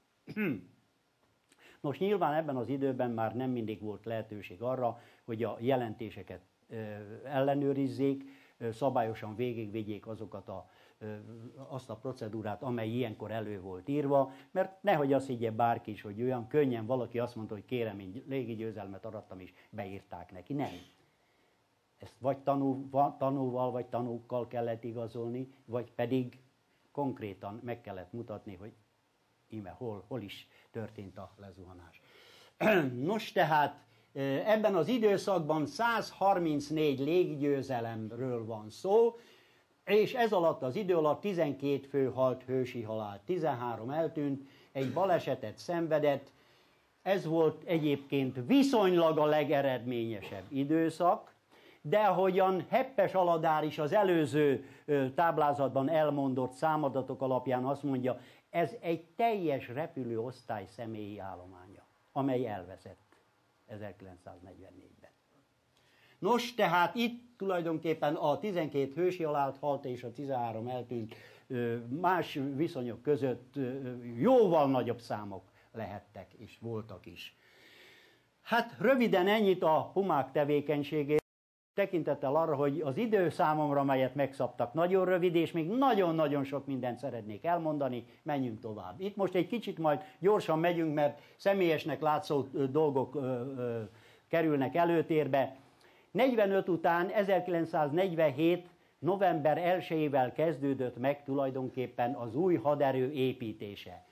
Most nyilván ebben az időben már nem mindig volt lehetőség arra, hogy a jelentéseket ellenőrizzék, szabályosan végigvigyék azokat a, azt a procedúrát, amely ilyenkor elő volt írva, mert nehogy azt higgye bárki is, hogy olyan könnyen valaki azt mondta, hogy kérem, én légigyőzelmet arattam, és beírták neki. Nem. Ezt vagy tanú, tanúval, vagy tanúkkal kellett igazolni, vagy pedig konkrétan meg kellett mutatni, hogy íme hol, hol is történt a lezuhanás. Nos, tehát ebben az időszakban százharmincnégy légigyőzelemről van szó, és ez alatt az idő alatt tizenkét fő halt hősi halált, tizenhárom eltűnt, egy balesetet szenvedett. Ez volt egyébként viszonylag a legeredményesebb időszak, de ahogyan Heppes Aladár is az előző táblázatban elmondott számadatok alapján azt mondja, ez egy teljes repülőosztály személyi állománya, amely elveszett ezerkilencszáznegyvennégyben. Nos, tehát itt tulajdonképpen a tizenkét hősi halált halt és a tizenhárom eltűnt más viszonyok között jóval nagyobb számok lehettek és voltak is. Hát röviden ennyit a pumák tevékenységéről. Tekintettel arra, hogy az időszámomra, melyet megszabtak, nagyon rövid, és még nagyon-nagyon sok mindent szeretnék elmondani, menjünk tovább. Itt most egy kicsit majd gyorsan megyünk, mert személyesnek látszó dolgok ö, ö, kerülnek előtérbe. negyvenöt után ezerkilencszáznegyvenhét. november elsejével kezdődött meg tulajdonképpen az új haderő építése.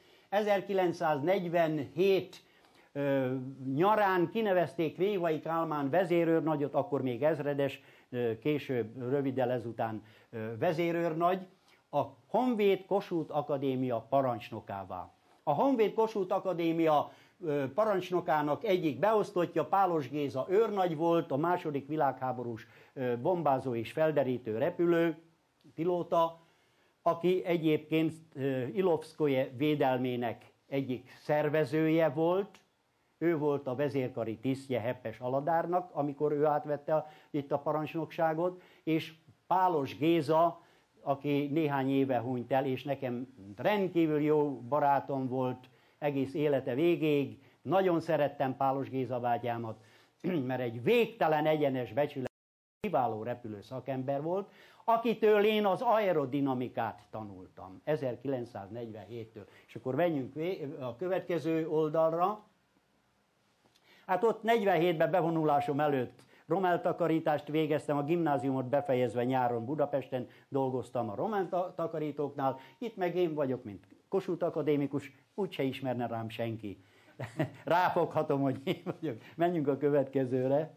ezerkilencszáznegyvenhét Ö, nyarán kinevezték Révai Kálmán vezérőrnagyot, akkor még ezredes, ö, később röviddel ezután ö, vezérőrnagy, a Honvéd Kossuth Akadémia parancsnokává. A Honvéd Kossuth Akadémia ö, parancsnokának egyik beosztottja Pálos Géza őrnagy volt, a második világháborús ö, bombázó és felderítő repülő, pilóta, aki egyébként ö, Ilovszkoje védelmének egyik szervezője volt. Ő volt a vezérkari tisztje Heppes Aladárnak, amikor ő átvette a, itt a parancsnokságot, és Pálos Géza, aki néhány éve hunyt el, és nekem rendkívül jó barátom volt egész élete végéig. Nagyon szerettem Pálos Géza bátyámat, mert egy végtelen egyenes becsület, kiváló repülő szakember volt, akitől én az aerodinamikát tanultam ezerkilencszáznegyvenhéttől. És akkor menjünk a következő oldalra. Hát ott negyvenhétben bevonulásom előtt rommeltakarítást végeztem, a gimnáziumot befejezve nyáron Budapesten dolgoztam a rommeltakarítóknál, itt meg én vagyok, mint Kossuth akadémikus, úgyse ismerne rám senki. Ráfoghatom, hogy én vagyok. Menjünk a következőre.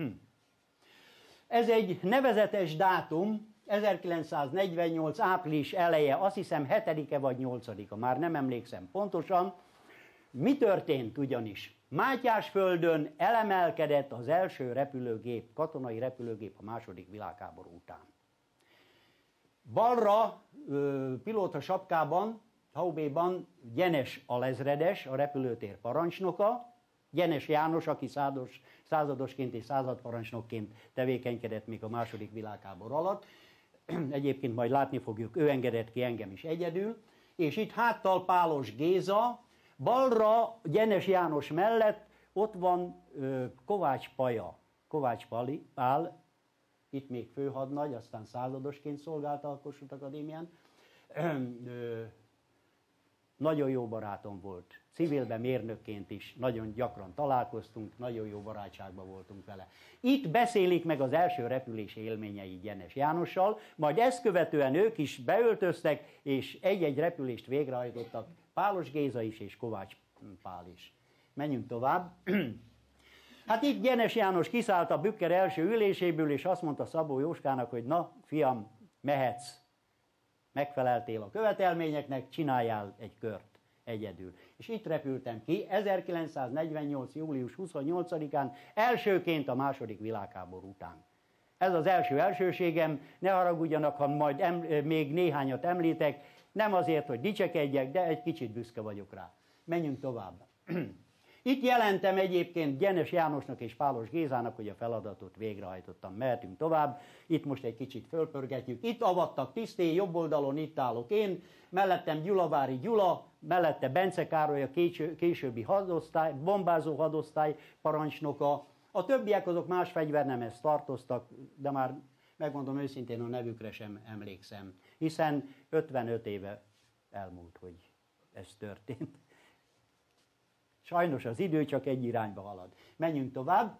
Ez egy nevezetes dátum, ezerkilencszáznegyvennyolc április eleje, azt hiszem hetedike vagy nyolcadika, már nem emlékszem pontosan. Mi történt ugyanis? Mátyásföldön elemelkedett az első repülőgép, katonai repülőgép a második világháború után. Balra pilóta sapkában, Haubéban Gyenes alezredes, a repülőtér parancsnoka, Gyenes János, aki százados, századosként és századparancsnokként tevékenykedett még a második világháború alatt. Egyébként majd látni fogjuk, ő engedett ki engem is egyedül. És itt háttal Pálos Géza, balra Gyenes János mellett ott van ö, Kovács Paja, Kovács Pali, Pál, itt még főhadnagy, aztán századosként szolgálta a Kossuth Akadémián. Ö, ö, nagyon jó barátom volt, civilben mérnökként is, nagyon gyakran találkoztunk, nagyon jó barátságban voltunk vele. Itt beszélik meg az első repülés élményei Gyenes Jánossal, majd ezt követően ők is beöltöztek, és egy-egy repülést végrehajtottak, Pálos Géza is és Kovács Pál is. Menjünk tovább. Hát itt Gyenes János kiszállt a Bükker első üléséből, és azt mondta Szabó Jóskának, hogy na, fiam, mehetsz. Megfeleltél a követelményeknek, csináljál egy kört egyedül. És itt repültem ki ezerkilencszáznegyvennyolc. július huszonnyolcadikán, elsőként a második világháború után. Ez az első elsőségem, ne haragudjanak, ha majd em, még néhányat említek, nem azért, hogy dicsekedjek, de egy kicsit büszke vagyok rá. Menjünk tovább. Itt jelentem egyébként Gyenes Jánosnak és Pálos Gézának, hogy a feladatot végrehajtottam. Mehetünk tovább. Itt most egy kicsit fölpörgetjük. Itt avattak tiszté, jobb oldalon itt állok én, mellettem Gyulavári Gyula, mellette Bence Károly, a későbbi hadosztály, bombázó hadosztály parancsnoka. A többiek azok más fegyvernemhez tartoztak, de már megmondom őszintén, a nevükre sem emlékszem, hiszen ötvenöt éve elmúlt, hogy ez történt. Sajnos az idő csak egy irányba halad. Menjünk tovább.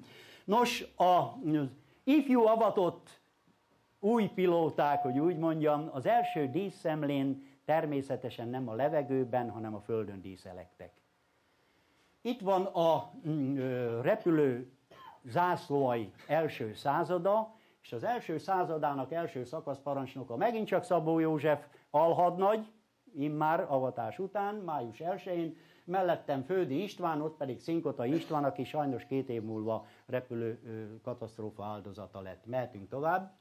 Nos, az ifjú avatott új pilóták, hogy úgy mondjam, az első díszszemlén természetesen nem a levegőben, hanem a földön díszelektek. Itt van a repülő zászlóai első százada, és az első századának első szakaszparancsnoka megint csak Szabó József alhadnagy, immár avatás után, május elsején, mellettem Földi István, ott pedig Szinkota István, aki sajnos két év múlva repülő katasztrófa áldozata lett. Mehetünk tovább.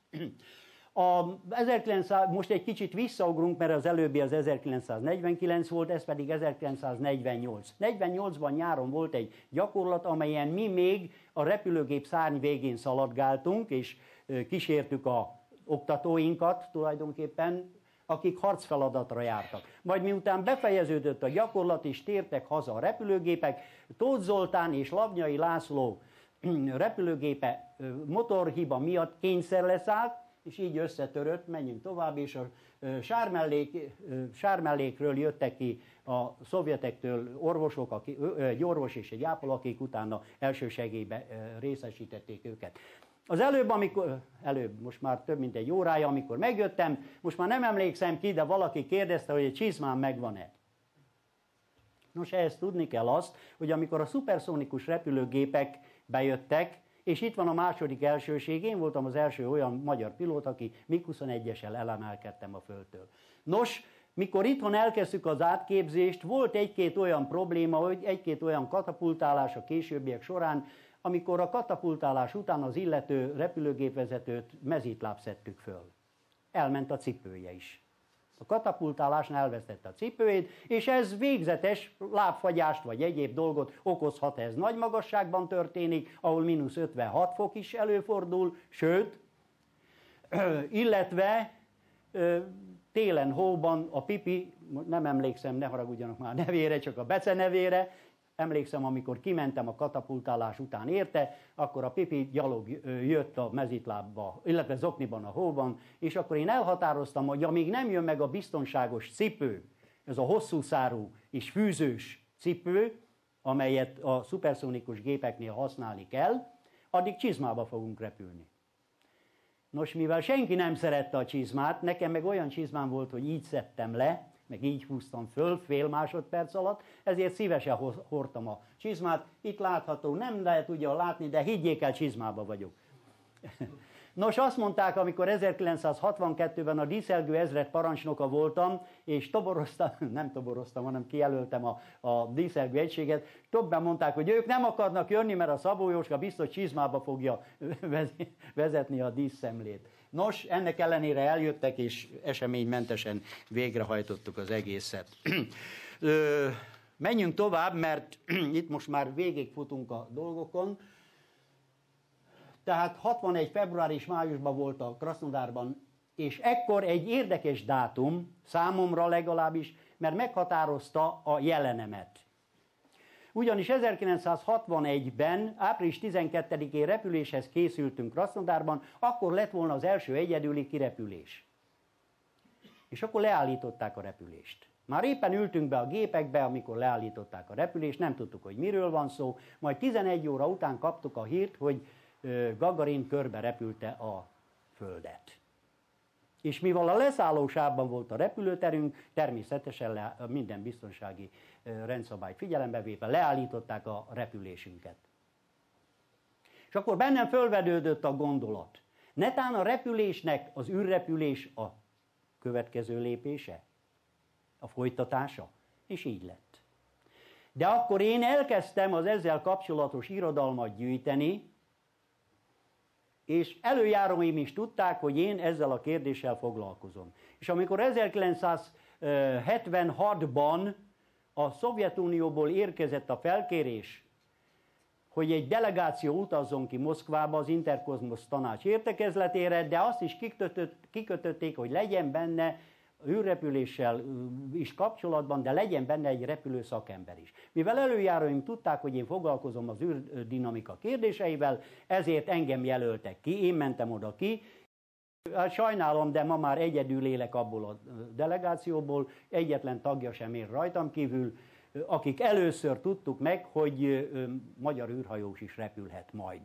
A ezerkilencszáz, most egy kicsit visszaugrunk, mert az előbbi az ezerkilencszáznegyvenkilenc volt, ez pedig ezerkilencszáznegyvennyolc. negyvennyolcban nyáron volt egy gyakorlat, amelyen mi még a repülőgép szárny végén szaladgáltunk, és kísértük a oktatóinkat tulajdonképpen, akik harcfeladatra jártak. Majd miután befejeződött a gyakorlat, és tértek haza a repülőgépek, Tóth Zoltán és Labnyai László repülőgépe motorhiba miatt kényszer leszállt, és így összetörött, menjünk tovább, és a sármellék, sármellékről jöttek ki a szovjetektől orvosok, aki, egy orvos és egy ápoló, akik utána elsősegélybe részesítették őket. Az előbb, amikor, előbb, most már több mint egy órája, amikor megjöttem, most már nem emlékszem ki, de valaki kérdezte, hogy egy csizmám megvan-e. Nos, ehhez tudni kell azt, hogy amikor a szuperszónikus repülőgépek bejöttek, és itt van a második elsőség, én voltam az első olyan magyar pilóta, aki mig huszonegyessel elemelkedtem a földtől. Nos, mikor itthon elkezdtük az átképzést, volt egy-két olyan probléma, hogy egy-két olyan katapultálás a későbbiek során, amikor a katapultálás után az illető repülőgépvezetőt mezítláb szedtük föl. Elment a cipője is. A katapultálásnál elvesztette a cipőjét, és ez végzetes lábfagyást vagy egyéb dolgot okozhat, ez nagy magasságban történik, ahol mínusz ötvenhat fok is előfordul, sőt, illetve télen, hóban a pipi, nem emlékszem, ne haragudjanak már a nevére, csak a Bece nevére, emlékszem, amikor kimentem a katapultálás után érte, akkor a pipi gyalog jött a mezitlábba, illetve zokniban a hóban, és akkor én elhatároztam, hogy amíg nem jön meg a biztonságos cipő, ez a hosszú szárú és fűzős cipő, amelyet a szuperszónikus gépeknél használni kell, addig csizmába fogunk repülni. Nos, mivel senki nem szerette a csizmát, nekem meg olyan csizmám volt, hogy így szedtem le, meg így húztam föl fél másodperc alatt, ezért szívesen hordtam a csizmát. Itt látható, nem lehet ugyan látni, de higgyék el, csizmába vagyok. Nos, azt mondták, amikor ezerkilencszázhatvankettőben a díszelgő ezred parancsnoka voltam, és toboroztam, nem toboroztam, hanem kijelöltem a, a díszelgő egységet, többen mondták, hogy ők nem akarnak jönni, mert a Szabó Jóska biztos csizmába fogja vezetni a díszszemlét. Nos, ennek ellenére eljöttek, és eseménymentesen végrehajtottuk az egészet. Menjünk tovább, mert itt most már végigfutunk a dolgokon. Tehát hatvanegy február és májusban volt a Krasznodárban, és ekkor egy érdekes dátum, számomra legalábbis, mert meghatározta a jelenemet. Ugyanis ezerkilencszázhatvanegyben, április tizenkettedikén repüléshez készültünk Krasznodárban, akkor lett volna az első egyedüli kirepülés. És akkor leállították a repülést. Már éppen ültünk be a gépekbe, amikor leállították a repülést, nem tudtuk, hogy miről van szó, majd tizenegy óra után kaptuk a hírt, hogy Gagarin körbe repülte a Földet. És mivel a leszállósában volt a repülőterünk, természetesen le, minden biztonsági rendszabályt figyelembe véve leállították a repülésünket. És akkor bennem fölvedődött a gondolat. Netán a repülésnek az űrrepülés a következő lépése? A folytatása? És így lett. De akkor én elkezdtem az ezzel kapcsolatos irodalmat gyűjteni, és előjáróim is tudták, hogy én ezzel a kérdéssel foglalkozom. És amikor ezerkilencszázhetvenhatban a Szovjetunióból érkezett a felkérés, hogy egy delegáció utazzon ki Moszkvába az Interkozmosz tanács értekezletére, de azt is kikötötték, hogy legyen benne űrrepüléssel is kapcsolatban, de legyen benne egy repülő szakember is. Mivel előjáróim tudták, hogy én foglalkozom az űrdinamika kérdéseivel, ezért engem jelöltek ki, én mentem oda ki. Hát sajnálom, de ma már egyedül élek abból a delegációból, egyetlen tagja sem ér rajtam kívül, akik először tudtuk meg, hogy magyar űrhajós is repülhet majd.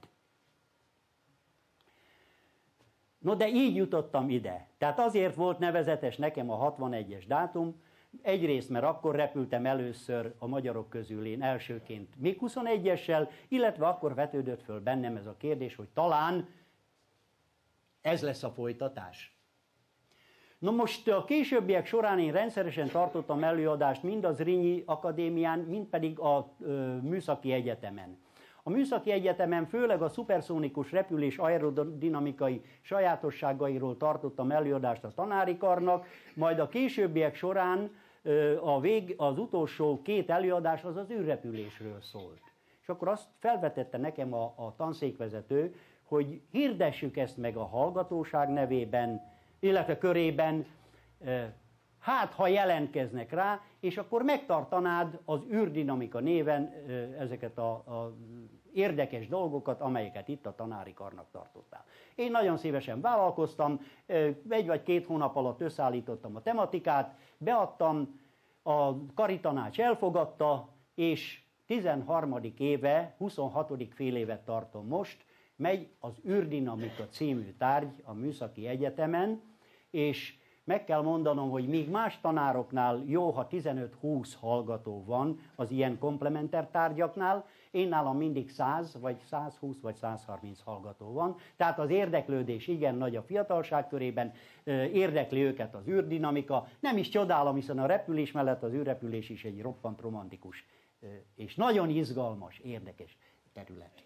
No, de így jutottam ide. Tehát azért volt nevezetes nekem a hatvanegyes dátum, egyrészt, mert akkor repültem először a magyarok közül én elsőként mig huszonegyessel, illetve akkor vetődött föl bennem ez a kérdés, hogy talán ez lesz a folytatás. No most a későbbiek során én rendszeresen tartottam előadást mind az Zrínyi Akadémián, mind pedig a ö, Műszaki Egyetemen. A Műszaki Egyetemen főleg a szuperszónikus repülés aerodinamikai sajátosságairól tartottam előadást a tanári karnak, majd a későbbiek során a vég, az utolsó két előadás az az űrrepülésről szólt. És akkor azt felvetette nekem a, a tanszékvezető, hogy hirdessük ezt meg a hallgatóság nevében, illetve körében, hát ha jelentkeznek rá, és akkor megtartanád az űrdinamika néven ezeket a, a érdekes dolgokat, amelyeket itt a tanári karnak tartottál. Én nagyon szívesen vállalkoztam, egy vagy két hónap alatt összeállítottam a tematikát, beadtam, a kari tanács elfogadta, és tizenharmadik éve, huszonhatodik fél évet tartom most, megy az űrdinamika című tárgy a Műszaki Egyetemen, és meg kell mondanom, hogy míg más tanároknál jó, ha tizenöt-húsz hallgató van az ilyen komplementer tárgyaknál, én nálam mindig száz, vagy százhúsz, vagy százharminc hallgató van. Tehát az érdeklődés igen nagy a fiatalság körében, érdekli őket az űrdinamika. Nem is csodálom, hiszen a repülés mellett az űrrepülés is egy roppant romantikus és nagyon izgalmas, érdekes terület.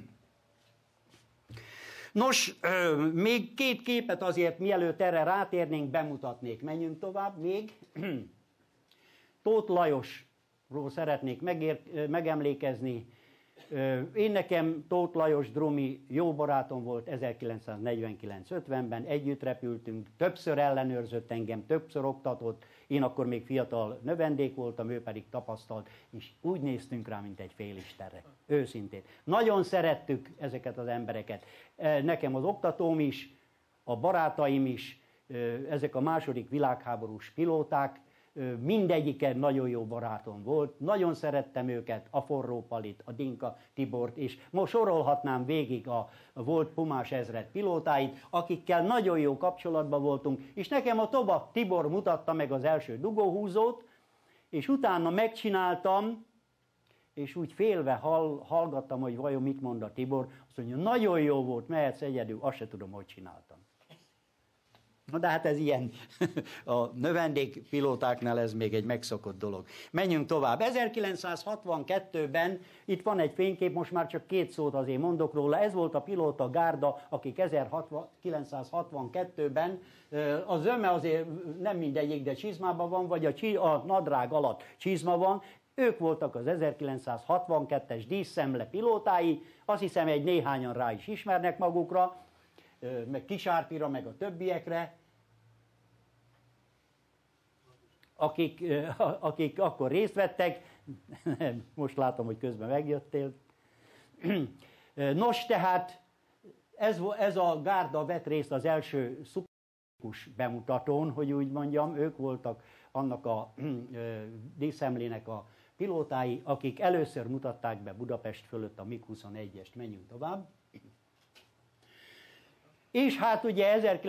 Nos, még két képet azért, mielőtt erre rátérnénk, bemutatnék. Menjünk tovább még. Tóth Lajosról szeretnék megért, megemlékezni. Én nekem Tóth Lajos Drumi jó barátom volt ezerkilencszáznegyvenkilenc ötvenben, együtt repültünk, többször ellenőrzött engem, többször oktatott, én akkor még fiatal növendék voltam, ő pedig tapasztalt, és úgy néztünk rá, mint egy félistenre, őszintén. Nagyon szerettük ezeket az embereket. Nekem az oktatóm is, a barátaim is, ezek a második világháborús pilóták, mindegyike nagyon jó barátom volt, nagyon szerettem őket, a Forró Palit, a Dinka Tibort, és most sorolhatnám végig a volt Pumás ezred pilótáit, akikkel nagyon jó kapcsolatban voltunk, és nekem a Toba Tibor mutatta meg az első dugóhúzót, és utána megcsináltam, és úgy félve hall, hallgattam, hogy vajon mit mond a Tibor, azt mondja, nagyon jó volt, mehetsz egyedül, azt se tudom, hogy csináltam. Na de hát ez ilyen, a növendékpilótáknál ez még egy megszokott dolog. Menjünk tovább. ezerkilencszázhatvankettőben, itt van egy fénykép, most már csak két szót azért mondok róla, ez volt a pilóta gárda, akik ezerkilencszázhatvankettőben, a zöme azért nem mindegyik, de csizmában van, vagy a, csi, a nadrág alatt csizma van, ők voltak az ezerkilencszázhatvankettes díszszemle pilótái, azt hiszem egy néhányan rá is ismernek magukra, meg Kisárpira, meg a többiekre, akik, akik akkor részt vettek. Most látom, hogy közben megjöttél. Nos, tehát ez, ez a gárda vett részt az első szubkus bemutatón, hogy úgy mondjam, ők voltak annak a díszemlének a pilótái, akik először mutatták be Budapest fölött a mig huszonegyest. Menjünk tovább. És hát ugye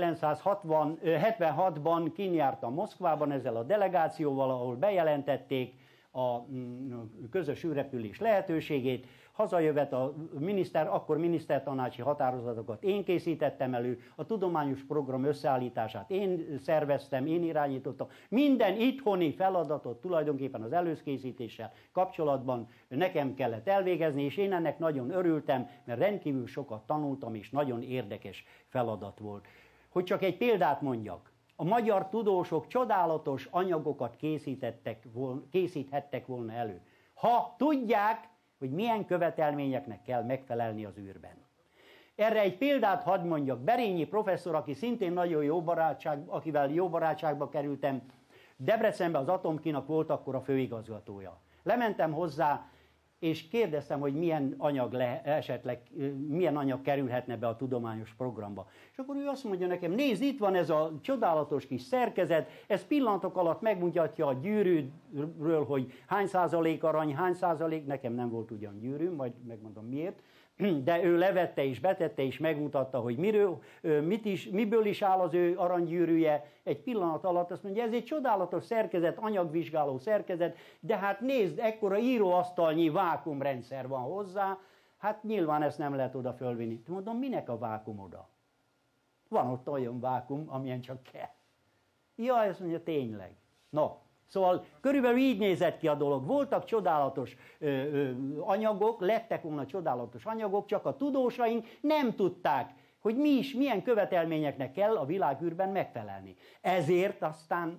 ezerkilencszázhetvenhatban kint jártam Moszkvában ezzel a delegációval, ahol bejelentették a közös űrrepülés lehetőségét. Hazajövet a miniszter, akkor minisztertanácsi határozatokat én készítettem elő, a tudományos program összeállítását én szerveztem, én irányítottam. Minden itthoni feladatot tulajdonképpen az előkészítéssel kapcsolatban nekem kellett elvégezni, és én ennek nagyon örültem, mert rendkívül sokat tanultam, és nagyon érdekes feladat volt. Hogy csak egy példát mondjak, a magyar tudósok csodálatos anyagokat készítettek volna, készíthettek volna elő, ha tudják, hogy milyen követelményeknek kell megfelelni az űrben. Erre egy példát hadd mondjak. Berényi professzor, aki szintén nagyon jó barátság, akivel jó barátságba kerültem, Debrecenben az Atomkinak volt akkor a főigazgatója. Lementem hozzá, és kérdeztem, hogy milyen anyag le, esetleg, milyen anyag kerülhetne be a tudományos programba. És akkor ő azt mondja nekem, nézd, itt van ez a csodálatos kis szerkezet, ez pillanatok alatt megmutatja a gyűrűről, hogy hány százalék arany, hány százalék, nekem nem volt ugyan gyűrűm, majd megmondom miért, de ő levette és betette és megmutatta, hogy miről, mit is, miből is áll az ő aranygyűrűje. Egy pillanat alatt azt mondja, ez egy csodálatos szerkezet, anyagvizsgáló szerkezet, de hát nézd, ekkora íróasztalnyi vákumrendszer van hozzá, hát nyilván ezt nem lehet oda fölvinni. Mondom, minek a vákum oda? Van ott olyan vákum, amilyen csak kell. Ja, ezt mondja, tényleg. No. Szóval körülbelül így nézett ki a dolog. Voltak csodálatos ö, ö, anyagok, lettek volna csodálatos anyagok, csak a tudósaink nem tudták, hogy mi is, milyen követelményeknek kell a világűrben megfelelni. Ezért aztán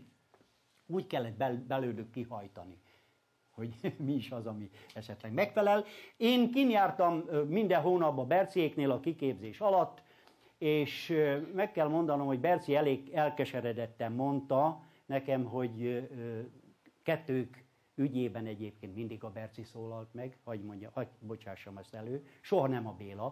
úgy kellett bel, belőlük kihajtani, hogy mi is az, ami esetleg megfelel. Én kint jártam minden hónapban Berciéknél a kiképzés alatt, és meg kell mondanom, hogy Berci elég elkeseredetten mondta nekem, hogy kettők ügyében egyébként mindig a Berci szólalt meg, hagyj mondja, hagyj bocsássam ezt elő, soha nem a Béla,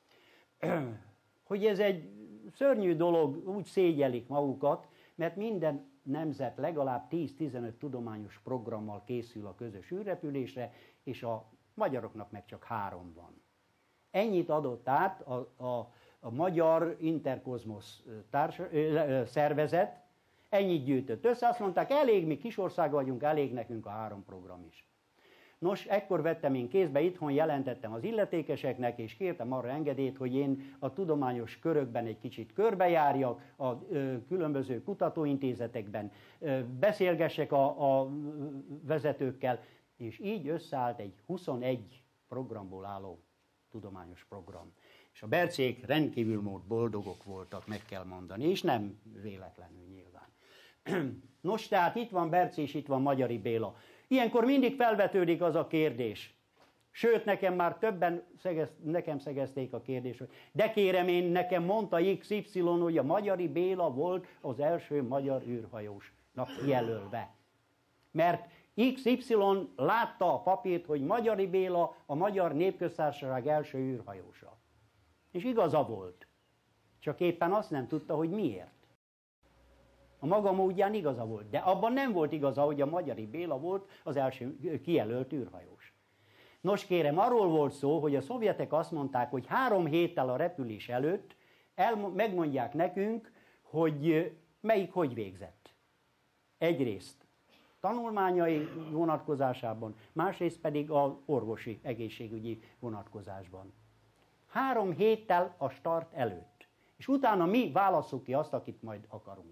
hogy ez egy szörnyű dolog, úgy szégyelik magukat, mert minden nemzet legalább tíz-tizenöt tudományos programmal készül a közös űrrepülésre, és a magyaroknak meg csak három van. Ennyit adott át a, a, a Magyar Interkozmosz társ, szervezet, ennyit gyűjtött össze, azt mondták, elég, mi kisország vagyunk, elég nekünk a három program is. Nos, ekkor vettem én kézbe, itthon jelentettem az illetékeseknek, és kértem arra engedélyt, hogy én a tudományos körökben egy kicsit körbejárjak, a ö, különböző kutatóintézetekben, ö, beszélgessek a, a vezetőkkel, és így összeállt egy huszonegy programból álló tudományos program. És a Bercék rendkívül mód boldogok voltak, meg kell mondani, és nem véletlenül nyilván. Nos, tehát itt van Berci, és itt van Magyari Béla. Ilyenkor mindig felvetődik az a kérdés. Sőt, nekem már többen szegez, nekem szegezték a kérdést, hogy de kérem én, nekem mondta iksz ipszilon, hogy a Magyari Béla volt az első magyar űrhajósnak jelölve. Mert iksz ipszilon látta a papírt, hogy Magyari Béla a Magyar Népköztársaság első űrhajósa. És igaza volt. Csak éppen azt nem tudta, hogy miért. A maga módján igaza volt, de abban nem volt igaza, hogy a Magyari Béla volt az első kijelölt űrhajós. Nos kérem, arról volt szó, hogy a szovjetek azt mondták, hogy három héttel a repülés előtt el, megmondják nekünk, hogy melyik hogy végzett. Egyrészt tanulmányai vonatkozásában, másrészt pedig az orvosi egészségügyi vonatkozásban. Három héttel a start előtt. És utána mi válasszuk ki azt, akit majd akarunk.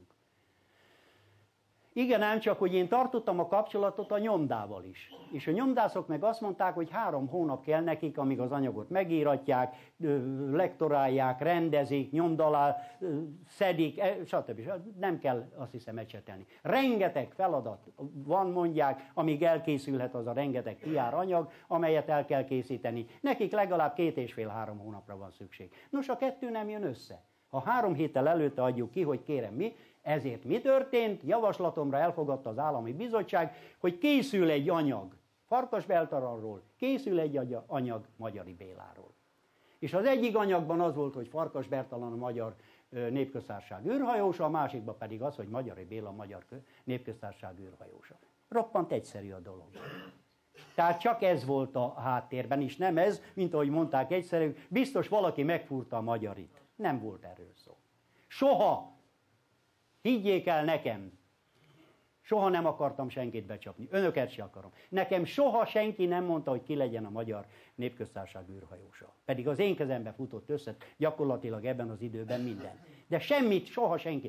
Igen, ám csak, hogy én tartottam a kapcsolatot a nyomdával is. És a nyomdászok meg azt mondták, hogy három hónap kell nekik, amíg az anyagot megíratják, lektorálják, rendezik, nyomdalá, szedik, stb. Nem kell, azt hiszem, ecsetelni. Rengeteg feladat van, mondják, amíg elkészülhet az a rengeteg pé er anyag, amelyet el kell készíteni. Nekik legalább két és fél-három hónapra van szükség. Nos, a kettő nem jön össze. Ha három héttel előtte adjuk ki, hogy kérem mi, ezért mi történt? Javaslatomra elfogadta az állami bizottság, hogy készül egy anyag Farkas Beltaranról, készül egy anyag Magyari Béláról. És az egyik anyagban az volt, hogy Farkas Bertalan a Magyar Népköztársaság űrhajósa, a másikban pedig az, hogy Magyari Béla a Magyar Népköztársaság űrhajósa. Roppant egyszerű a dolog. Tehát csak ez volt a háttérben, és nem ez, mint ahogy mondták egyszerű, biztos valaki megfúrta a Magyarit. Nem volt erről szó. Soha, higgyék el nekem, soha nem akartam senkit becsapni. Önöket se akarom. Nekem soha senki nem mondta, hogy ki legyen a Magyar Népköztársaság űrhajósa. Pedig az én kezembe futott össze gyakorlatilag ebben az időben minden. De semmit, soha senki.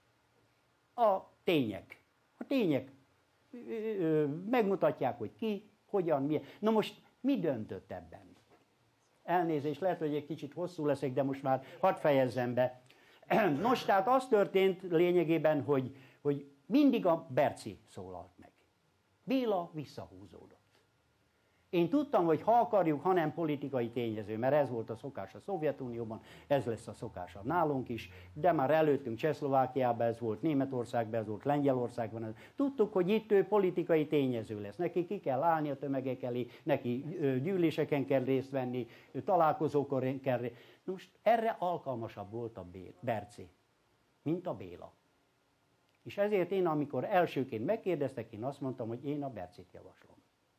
A tények. A tények megmutatják, hogy ki, hogyan, milyen. Na most mi döntött ebben? Elnézést, lehet, hogy egy kicsit hosszú leszek, de most már hadd fejezzem be. Nos, tehát az történt lényegében, hogy, hogy mindig a Berci szólalt meg. Béla visszahúzódott. Én tudtam, hogy ha akarjuk, ha nem politikai tényező, mert ez volt a szokás a Szovjetunióban, ez lesz a szokás nálunk is, de már előttünk Csehszlovákiában ez volt, Németországban ez volt, Lengyelországban ez. Tudtuk, hogy itt ő politikai tényező lesz. Neki ki kell állni a tömegek elé, neki gyűléseken kell részt venni, találkozókon kell részt. Most erre alkalmasabb volt a Berci, mint a Béla. És ezért én, amikor elsőként megkérdeztek, én azt mondtam, hogy én a Bercit javaslom.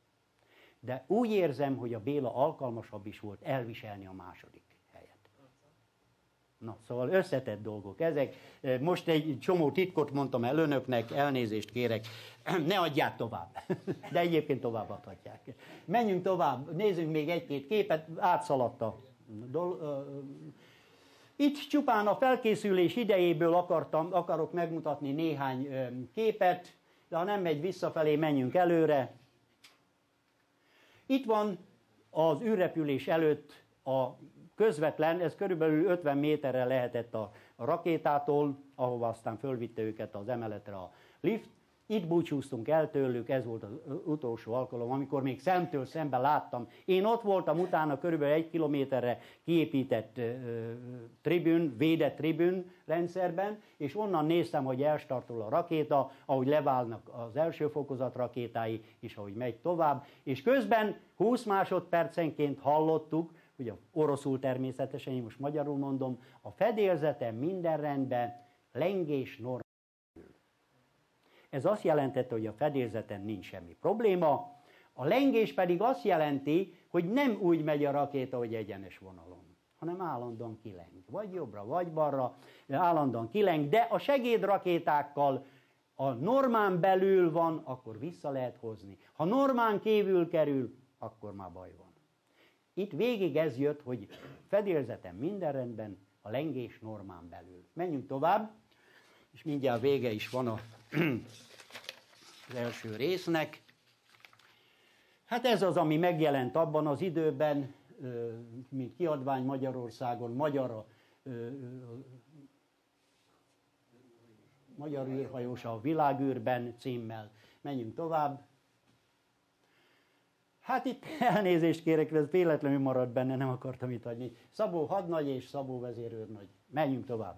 De úgy érzem, hogy a Béla alkalmasabb is volt elviselni a második helyet. Na, szóval összetett dolgok ezek. Most egy csomó titkot mondtam el önöknek, elnézést kérek, ne adják tovább. De egyébként tovább adhatják. Menjünk tovább, nézzünk még egy-két képet, átszaladt a dolog. Itt csupán a felkészülés idejéből akartam, akarok megmutatni néhány képet, de ha nem megy visszafelé, menjünk előre. Itt van az űrrepülés előtt a közvetlen, ez körülbelül ötven méterre lehetett a rakétától, ahova aztán fölvitte őket az emeletre a lift. Itt búcsúztunk el tőlük, ez volt az utolsó alkalom, amikor még szemtől szembe láttam. Én ott voltam utána körülbelül egy kilométerre kiépített uh, tribün, védett tribün rendszerben, és onnan néztem, hogy elstartol a rakéta, ahogy leválnak az első fokozat rakétái, és ahogy megy tovább. És közben húsz másodpercenként hallottuk, ugye oroszul természetesen, én most magyarul mondom, a fedélzeten minden rendben, lengés normál. Ez azt jelentette, hogy a fedélzeten nincs semmi probléma, a lengés pedig azt jelenti, hogy nem úgy megy a rakéta, hogy egyenes vonalon, hanem állandóan kileng. Vagy jobbra, vagy balra, állandóan kileng, de a segédrakétákkal a normán belül van, akkor vissza lehet hozni. Ha normán kívül kerül, akkor már baj van. Itt végig ez jött, hogy fedélzeten minden rendben, a lengés normán belül. Menjünk tovább, és mindjárt vége is van a az első résznek. Hát ez az, ami megjelent abban az időben, mint kiadvány Magyarországon, magyar, a, magyar űrhajós a világűrben címmel. Menjünk tovább. Hát itt elnézést kérek, ez véletlenül maradt benne, nem akartam itt adni. Szabó hadnagy és Szabó vezérőrnagy. Menjünk tovább.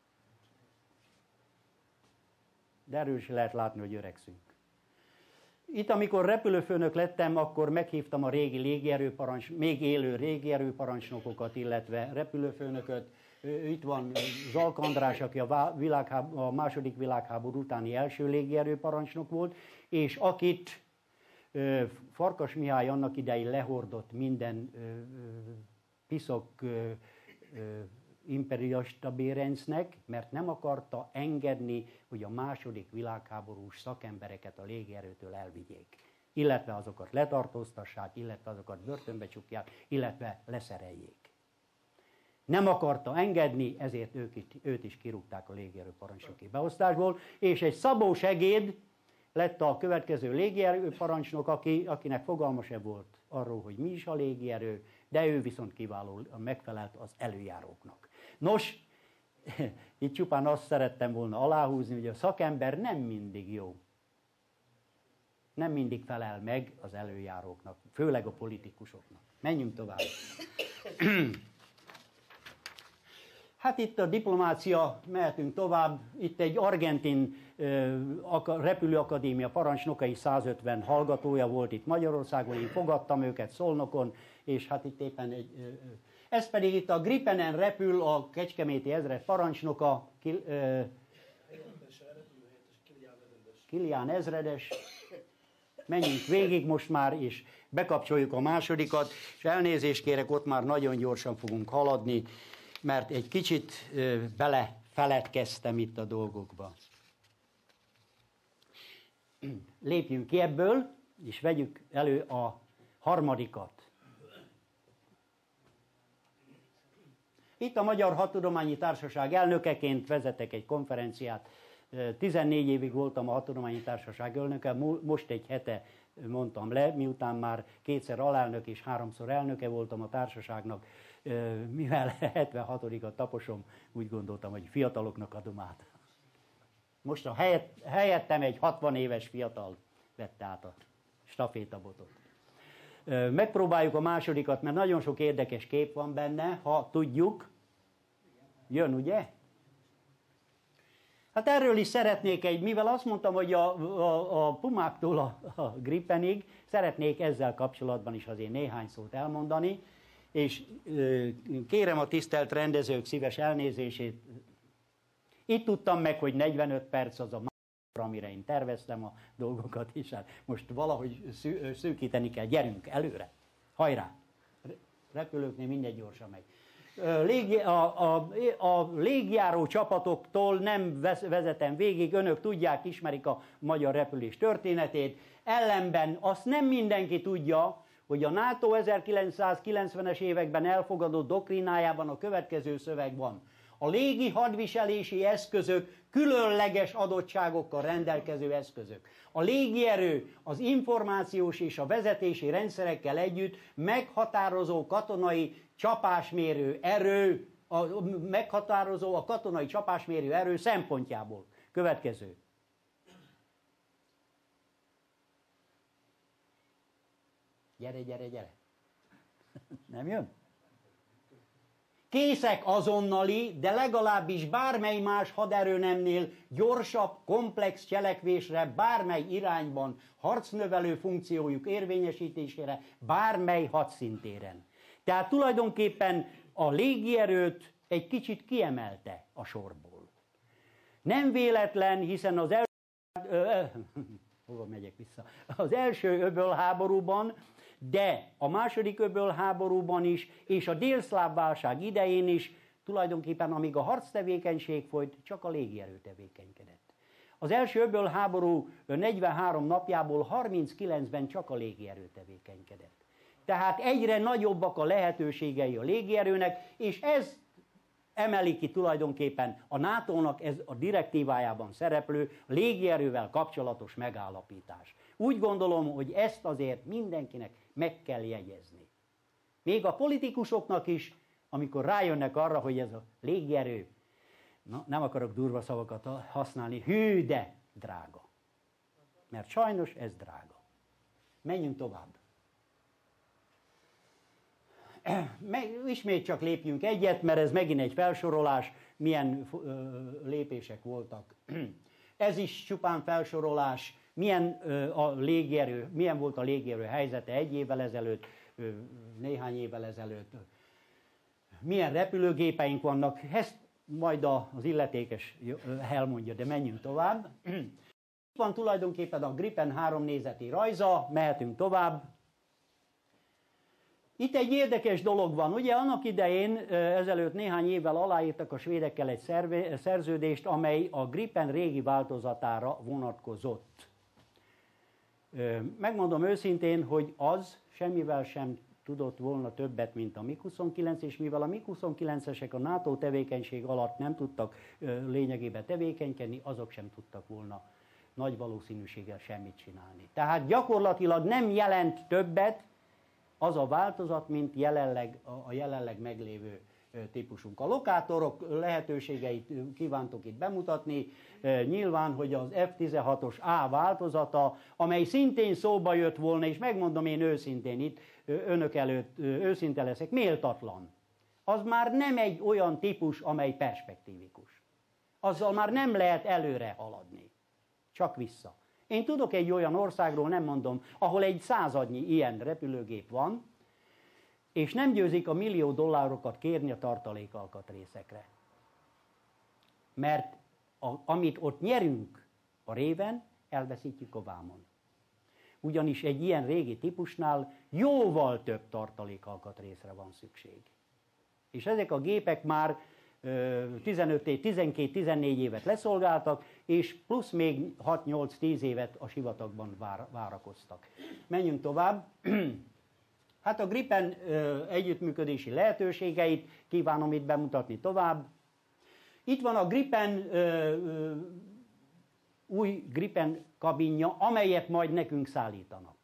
De erről is lehet látni, hogy öregszünk. Itt, amikor repülőfőnök lettem, akkor meghívtam a régi légierőparancs, még élő légierőparancsnokokat, illetve repülőfőnököt, Itt van Zalk András, aki a, világháború, a második világháború utáni első légierő parancsnok volt, és akit Farkas Mihály annak idején lehordott minden piszok imperialista bérencnek, mert nem akarta engedni, hogy a második világháborús szakembereket a légierőtől elvigyék. Illetve azokat letartóztassák, illetve azokat börtönbe csukják, illetve leszereljék. Nem akarta engedni, ezért ők itt, őt is kirúgták a légierő parancsnoki beosztásból, és egy Szabó Segéd lett a következő légierő parancsnok, aki, akinek fogalma se volt arról, hogy mi is a légierő, de ő viszont kiváló, megfelelt az előjáróknak. Nos, itt csupán azt szerettem volna aláhúzni, hogy a szakember nem mindig jó. Nem mindig felel meg az előjáróknak, főleg a politikusoknak. Menjünk tovább. Hát itt a diplomácia, mehetünk tovább. Itt egy argentin uh, repülőakadémia parancsnokai százötven hallgatója volt itt Magyarországon, én fogadtam őket Szolnokon, és hát itt éppen egy... Uh, ez pedig itt a Gripenen repül a kecskeméti ezred parancsnoka, Kil, uh, Kilián ezredes. Menjünk végig most már, és bekapcsoljuk a másodikat, és elnézést kérek, ott már nagyon gyorsan fogunk haladni, mert egy kicsit belefeledkeztem itt a dolgokba. Lépjünk ki ebből, és vegyük elő a harmadikat. Itt a Magyar Hadtudományi Társaság elnökeként vezetek egy konferenciát. tizennégy évig voltam a Hadtudományi Társaság elnöke, most egy hete mondtam le, miután már kétszer alelnök és háromszor elnöke voltam a társaságnak, mivel hetvenhatodikat taposom, úgy gondoltam, hogy fiataloknak adom át. Most a helyett, helyettem egy hatvan éves fiatal vette át a stafétabotot. Megpróbáljuk a másodikat, mert nagyon sok érdekes kép van benne, ha tudjuk. Jön, ugye? Hát erről is szeretnék egy, mivel azt mondtam, hogy a, a, a Pumáktól a, a Gripenig, szeretnék ezzel kapcsolatban is azért néhány szót elmondani, és ö, kérem a tisztelt rendezők szíves elnézését. Itt tudtam meg, hogy negyvenöt perc az a már, amire én terveztem a dolgokat, és hát most valahogy szű, szűkíteni kell. Gyerünk előre, hajrá! Repülőknél mindegy gyorsan megy. Légi, a, a, a légjáró csapatoktól nem vezetem végig, önök tudják, ismerik a magyar repülés történetét, ellenben azt nem mindenki tudja, hogy a NATO ezerkilencszázkilencvenes években elfogadott doktrinájában a következő szöveg van. A légi hadviselési eszközök különleges adottságokkal rendelkező eszközök. A légierő az információs és a vezetési rendszerekkel együtt meghatározó katonai csapásmérő erő, a, meghatározó a katonai csapásmérő erő szempontjából. Következő. Gyere, gyere, gyere. Nem jön? Készek azonnali, de legalábbis bármely más haderőnemnél gyorsabb, komplex cselekvésre, bármely irányban, harcnövelő funkciójuk érvényesítésére, bármely hadszintéren. Tehát tulajdonképpen a légierőt egy kicsit kiemelte a sorból. Nem véletlen, hiszen az első, ö, hova megyek vissza? Az első öbölháborúban, de a második öbölháborúban is, és a délszláv válság idején is, tulajdonképpen amíg a harctevékenység folyt, csak a légierő tevékenykedett. Az első öbölháború negyvenhárom napjából harminckilencben csak a légierő tevékenykedett. Tehát egyre nagyobbak a lehetőségei a légierőnek, és ez emeli ki tulajdonképpen a nátónak ez a direktívájában szereplő légierővel kapcsolatos megállapítás. Úgy gondolom, hogy ezt azért mindenkinek meg kell jegyezni. Még a politikusoknak is, amikor rájönnek arra, hogy ez a légierő, na, nem akarok durva szavakat használni, hű, de drága. Mert sajnos ez drága. Menjünk tovább. Ismét csak lépjünk egyet, mert ez megint egy felsorolás, milyen lépések voltak. Ez is csupán felsorolás, milyen, a légierő, milyen volt a légierő helyzete egy évvel ezelőtt, néhány évvel ezelőtt. milyen repülőgépeink vannak, ezt majd az illetékes elmondja, de menjünk tovább. Itt van tulajdonképpen a Gripen három nézeti rajza, mehetünk tovább. Itt egy érdekes dolog van. Ugye annak idején, ezelőtt néhány évvel aláírtak a svédekkel egy szerve, szerződést, amely a Gripen régi változatára vonatkozott. Megmondom őszintén, hogy az semmivel sem tudott volna többet, mint a mig huszonkilenc, és mivel a mig huszonkilencesek a NATO tevékenység alatt nem tudtak lényegében tevékenykedni, azok sem tudtak volna nagy valószínűséggel semmit csinálni. Tehát gyakorlatilag nem jelent többet az a változat, mint jelenleg, a jelenleg meglévő típusunk. A lokátorok lehetőségeit kívántok itt bemutatni. Nyilván, hogy az F tizenhatos A változata, amely szintén szóba jött volna, és megmondom én őszintén itt, önök előtt őszinte leszek, méltatlan. Az már nem egy olyan típus, amely perspektívikus. Azzal már nem lehet előre haladni. Csak vissza. Én tudok egy olyan országról, nem mondom, ahol egy századnyi ilyen repülőgép van, és nem győzik a millió dollárokat kérni a tartalékalkatrészekre. Mert a, amit ott nyerünk a réven, elveszítjük a vámon. Ugyanis egy ilyen régi típusnál jóval több tartalékalkatrészre van szükség. És ezek a gépek már tizenöt, tizenkét, tizennégy évet leszolgáltak, és plusz még hat-nyolc-tíz évet a sivatagban vár, várakoztak. Menjünk tovább. Hát a Gripen ö, együttműködési lehetőségeit kívánom itt bemutatni tovább. Itt van a Gripen, ö, ö, új Gripen kabinja, amelyet majd nekünk szállítanak.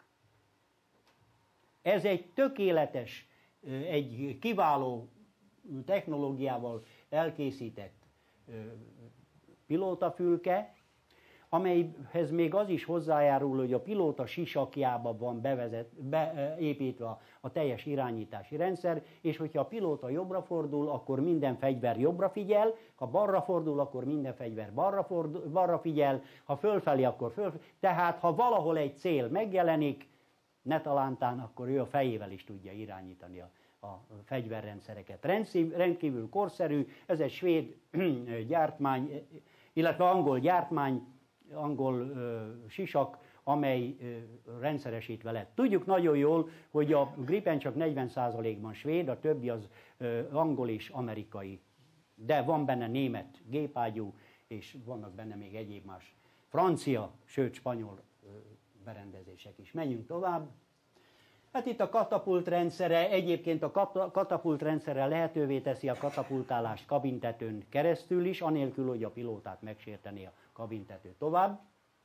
Ez egy tökéletes, ö, egy kiváló technológiával elkészített ö, pilótafülke, amelyhez még az is hozzájárul, hogy a pilóta sisakjába van bevezet, beépítve a, a teljes irányítási rendszer, és hogyha a pilóta jobbra fordul, akkor minden fegyver jobbra figyel, ha balra fordul, akkor minden fegyver balra, fordul, balra figyel, ha fölfelé, akkor fölfelé. Tehát, ha valahol egy cél megjelenik, ne talántán, akkor ő a fejével is tudja irányítani a, a fegyverrendszereket. Rendkívül korszerű, ez egy svéd gyártmány, illetve angol gyártmány, angol ö, sisak, amely ö, rendszeresítve lett. Tudjuk nagyon jól, hogy a Gripen csak negyven százalékban svéd, a többi az ö, angol és amerikai. De van benne német gépágyú, és vannak benne még egyéb más francia, sőt spanyol ö, berendezések is. Menjünk tovább. Hát itt a katapult rendszere, egyébként a katapult rendszere lehetővé teszi a katapultálást kabintetőn keresztül is, anélkül, hogy a pilótát megsérteni a kabintető tovább.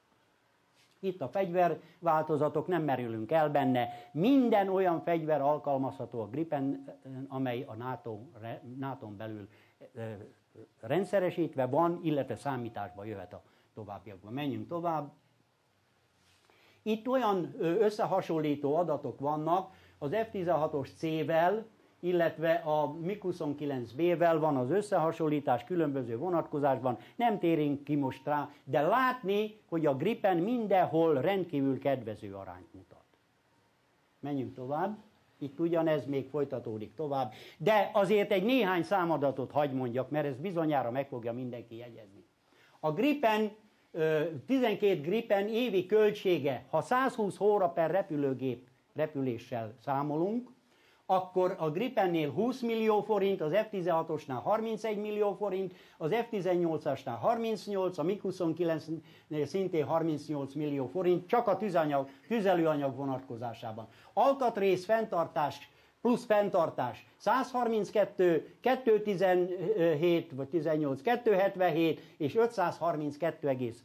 Itt a fegyverváltozatok, nem merülünk el benne. Minden olyan fegyver alkalmazható a Gripen, amely a NATO, nátón belül rendszeresítve van, illetve számításba jöhet a továbbiakban. Menjünk tovább. Itt olyan összehasonlító adatok vannak, az F tizenhatos C-vel, illetve a mig huszonkilenc B-vel van az összehasonlítás különböző vonatkozásban, nem térünk ki most rá, de látni, hogy a Gripen mindenhol rendkívül kedvező arányt mutat. Menjünk tovább, itt ugyanez még folytatódik tovább, de azért egy néhány számadatot hagy mondjak, mert ez bizonyára meg fogja mindenki jegyezni. A Gripen, tizenkét Gripen évi költsége, ha százhúsz óra per repülőgép repüléssel számolunk, akkor a Gripennél húsz millió forint, az F tizenhatosnál harmincegy millió forint, az F tizennyolcasnál harmincnyolc, a mig huszonkilencnél szintén harmincnyolc millió forint, csak a tüzanyag, tüzelőanyag vonatkozásában. Alkatrész, fenntartás plusz fenntartás százharminckettő, kétszáztizenhét vagy tizennyolc, kétszázhetvenhét és ötszázharminckettő egész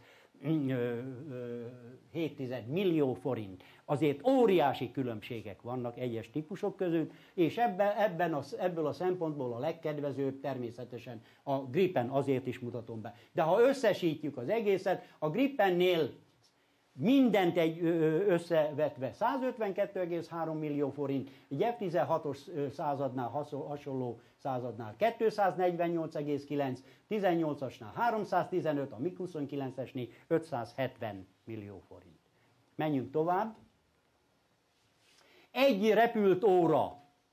hét millió forint. Azért óriási különbségek vannak egyes típusok között, és ebben, ebben a, ebből a szempontból a legkedvezőbb természetesen a Gripen, azért is mutatom be. De ha összesítjük az egészet, a Gripennél mindent egy összevetve százötvenkettő egész három millió forint, egy F tizenhatos századnál hasonló századnál kétszáznegyvennyolc egész kilenc, tizennyolcasnál háromszáztizenöt, a mig huszonkilencesnél ötszázhetven millió forint. Menjünk tovább. Egy repült óra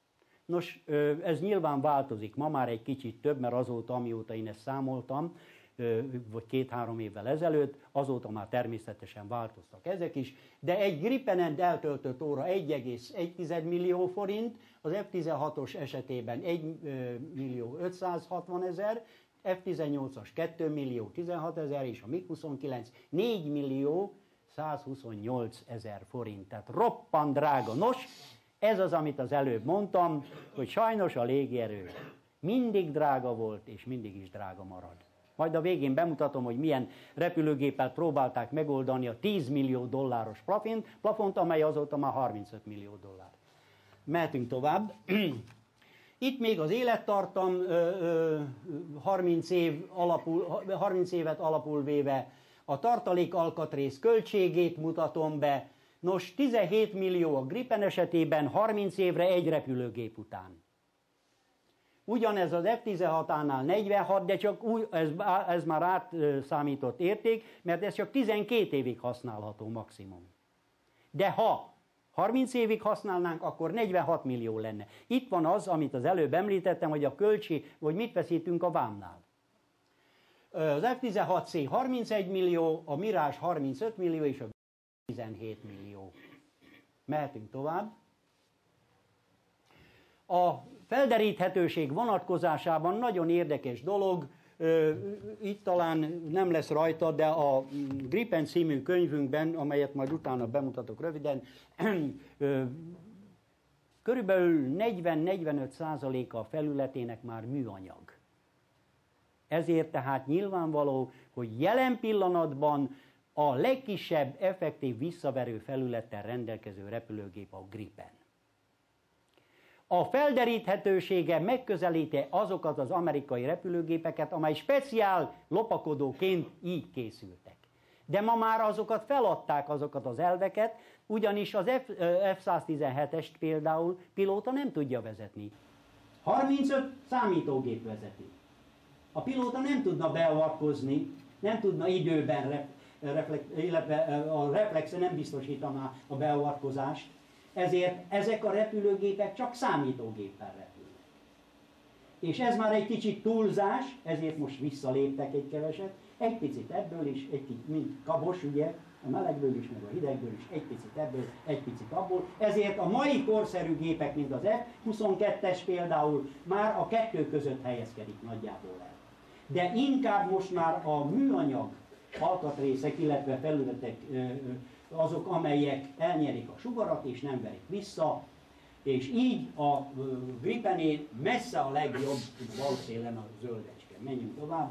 Nos, ez nyilván változik, ma már egy kicsit több, mert azóta, amióta én ezt számoltam, vagy két-három évvel ezelőtt, azóta már természetesen változtak ezek is, de egy Gripenen eltöltött óra egy egész egy millió forint, az ef tizenhatos esetében egy millió ötszázhatvan ezer, ef tizennyolcas két millió tizenhat ezer, és a mig huszonkilenc négy millió százhuszonnyolc ezer forint, tehát roppant drága. Nos, ez az, amit az előbb mondtam, hogy sajnos a légierő mindig drága volt, és mindig is drága marad. Majd a végén bemutatom, hogy milyen repülőgéppel próbálták megoldani a tíz millió dolláros plafont, plafont, amely azóta már harmincöt millió dollár. Mehetünk tovább. Itt még az élettartam harminc, év alapul, harminc évet alapul véve a tartalék alkatrész költségét mutatom be. Nos, tizenhét millió a Gripen esetében harminc évre egy repülőgép után. Ugyanez az ef tizenhatnál negyvenhat, de csak új, ez, ez már átszámított érték, mert ez csak tizenkét évig használható maximum. De ha harminc évig használnánk, akkor negyvenhat millió lenne. Itt van az, amit az előbb említettem, hogy a költség, hogy mit veszítünk a vámnál. Az ef tizenhat cé harmincegy millió, a Mirage harmincöt millió, és a tizenhét millió. Mehetünk tovább. A felderíthetőség vonatkozásában nagyon érdekes dolog, itt talán nem lesz rajta, de a Gripen című könyvünkben, amelyet majd utána bemutatok röviden, körülbelül negyven-negyvenöt százaléka a felületének már műanyag. Ezért tehát nyilvánvaló, hogy jelen pillanatban a legkisebb effektív visszaverő felülettel rendelkező repülőgép a Gripen. A felderíthetősége megközelíti azokat az amerikai repülőgépeket, amely speciál lopakodóként így készültek. De ma már azokat feladták, azokat az elveket, ugyanis az ef száztizenhetest például pilóta nem tudja vezetni. harmincöt számítógép vezeti. A pilóta nem tudna beavatkozni, nem tudna időben, rep, reflex, illetve a reflexe nem biztosítaná a beavatkozást, ezért ezek a repülőgépek csak számítógéppel repülnek. És ez már egy kicsit túlzás, ezért most visszaléptek egy keveset, egy picit ebből is, egy kicsit, mint Kabos, ugye, a melegből is, meg a hidegből is, egy picit ebből, egy picit abból. Ezért a mai korszerű gépek, mint az ef huszonkettes például, már a kettő között helyezkedik nagyjából el. De inkább most már a műanyag alkatrészek, illetve felületek azok, amelyek elnyerik a sugarat és nem verik vissza, és így a Gripené messze a legjobb bal szélen a zöldecske. Menjünk tovább.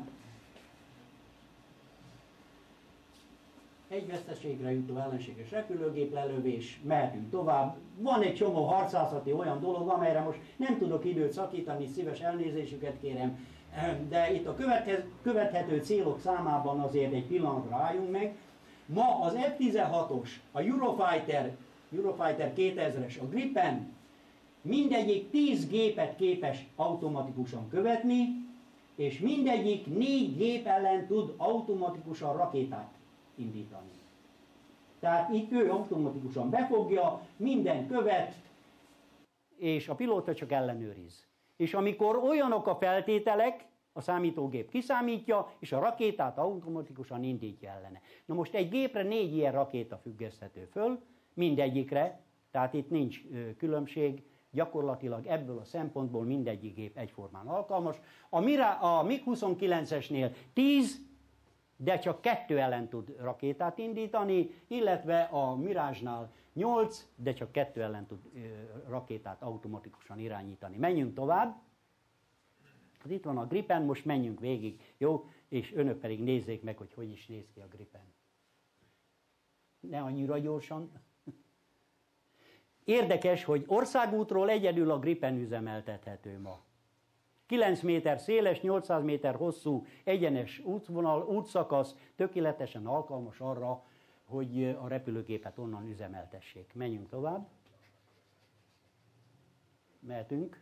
Egy veszteségre jutó ellenséges repülőgép lelövés, mehetünk tovább. Van egy csomó harcászati olyan dolog, amelyre most nem tudok időt szakítani, szíves elnézésüket kérem, de itt a követhető célok számában azért egy pillanatra álljunk meg. Ma az ef tizenhatos, a Eurofighter, Eurofighter kétezres, a Gripen mindegyik tíz gépet képes automatikusan követni, és mindegyik négy gép ellen tud automatikusan rakétát indítani. Tehát itt ő automatikusan befogja, minden követ, és a pilóta csak ellenőriz. És amikor olyanok a feltételek, a számítógép kiszámítja, és a rakétát automatikusan indítja ellene. Na most egy gépre négy ilyen rakéta függeszthető föl, mindegyikre, tehát itt nincs különbség, gyakorlatilag ebből a szempontból mindegyik gép egyformán alkalmas. A, Mira, a mig huszonkilencesnél tíz, de csak kettő ellen tud rakétát indítani, illetve a Mirage-nál nyolc, de csak kettő ellen tud rakétát automatikusan irányítani. Menjünk tovább. Itt van a Gripen, most menjünk végig, jó? És önök pedig nézzék meg, hogy hogy is néz ki a Gripen. Ne annyira gyorsan. Érdekes, hogy országútról egyedül a Gripen üzemeltethető ma. kilenc méter széles, nyolcszáz méter hosszú, egyenes útvonal, útszakasz, tökéletesen alkalmas arra, hogy a repülőgépet onnan üzemeltessék. Menjünk tovább. Mehetünk.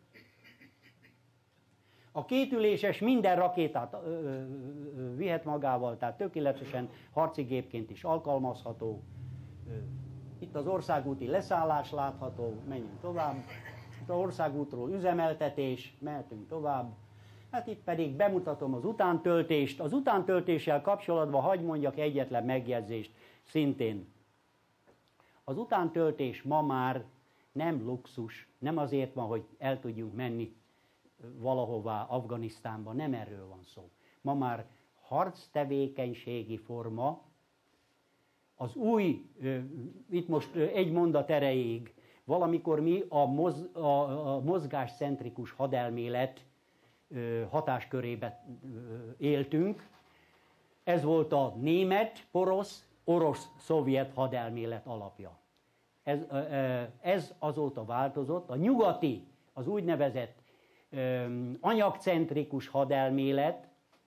A kétüléses minden rakétát ö, ö, vihet magával, tehát tökéletesen harci gépként is alkalmazható. Itt az országúti leszállás látható, menjünk tovább. az országútról üzemeltetés, mehetünk tovább. Hát itt pedig bemutatom az utántöltést. Az utántöltéssel kapcsolatban hagy mondjak egyetlen megjegyzést szintén. Az utántöltés ma már nem luxus, nem azért van, hogy el tudjunk menni valahová Afganisztánba, nem erről van szó. Ma már harctevékenységi forma, az új, itt most egy mondat erejéig, valamikor mi a, moz, a, a mozgáscentrikus hadelmélet hatáskörébe éltünk. Ez volt a német, porosz, orosz-szovjet hadelmélet alapja. Ez, ez azóta változott. A nyugati, az úgynevezett anyagcentrikus hadelmélet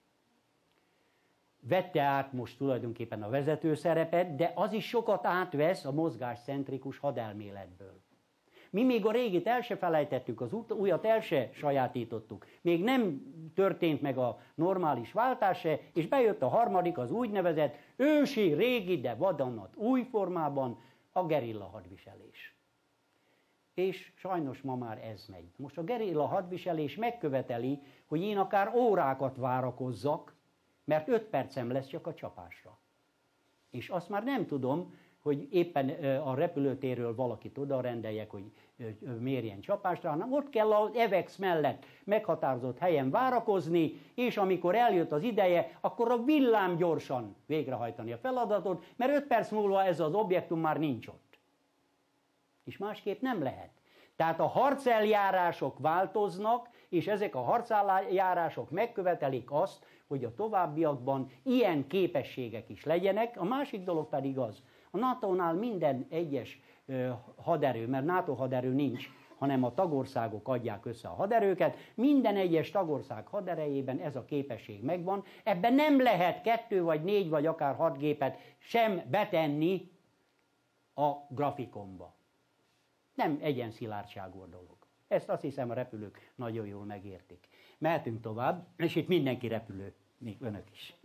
vette át most tulajdonképpen a vezető szerepet, de az is sokat átvesz a mozgáscentrikus hadelméletből. Mi még a régit el se felejtettük, az újat el se sajátítottuk. Még nem történt meg a normális váltás se, és bejött a harmadik, az úgynevezett ősi, régi, de vadonat új formában a gerilla hadviselés. És sajnos ma már ez megy. Most a gerilla hadviselés megköveteli, hogy én akár órákat várakozzak, mert öt percem lesz csak a csapásra. És azt már nem tudom, hogy éppen a repülőtérről valakit oda rendeljek, hogy mérjen csapásra, hanem ott kell az EVEX mellett meghatározott helyen várakozni, és amikor eljött az ideje, akkor a villám gyorsan végrehajtani a feladatot, mert öt perc múlva ez az objektum már nincs ott. És másképp nem lehet. Tehát a harceljárások változnak, és ezek a harceljárások megkövetelik azt, hogy a továbbiakban ilyen képességek is legyenek. A másik dolog pedig az, a nátónál minden egyes haderő, mert NATO haderő nincs, hanem a tagországok adják össze a haderőket, minden egyes tagország haderejében ez a képesség megvan, ebben nem lehet kettő vagy négy vagy akár hat gépet sem betenni a grafikonba. Nem egyen-szilárdságú a dolog. Ezt azt hiszem a repülők nagyon jól megértik. Mehetünk tovább, és itt mindenki repülő, még önök is.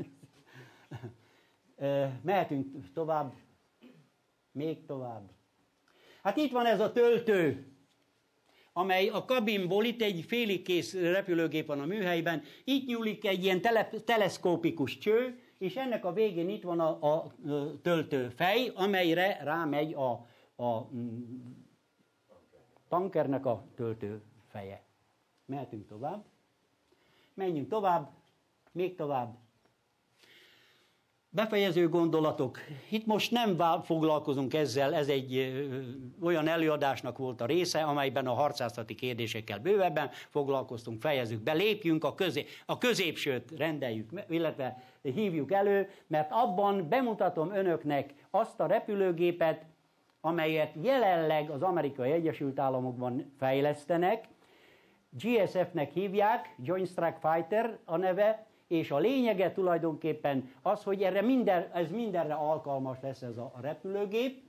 Mehetünk tovább, még tovább. Hát itt van ez a töltő, amely a kabinból, itt egy félig kész repülőgép van a műhelyben, itt nyúlik egy ilyen tele, teleszkópikus cső, és ennek a végén itt van a, a töltőfej, amelyre rámegy a, a tankernek a töltőfeje. Mehetünk tovább. Menjünk tovább, még tovább. Befejező gondolatok. Itt most nem foglalkozunk ezzel, ez egy ö, olyan előadásnak volt a része, amelyben a harcászati kérdésekkel bővebben foglalkoztunk, fejezzük be, lépjünk a, közé, a középsőt rendeljük, illetve hívjuk elő, mert abban bemutatom önöknek azt a repülőgépet, amelyet jelenleg az Amerikai Egyesült Államokban fejlesztenek, gé es ef-nek hívják, Joint Strike Fighter a neve, és a lényege tulajdonképpen az, hogy erre minden, ez mindenre alkalmas lesz ez a repülőgép.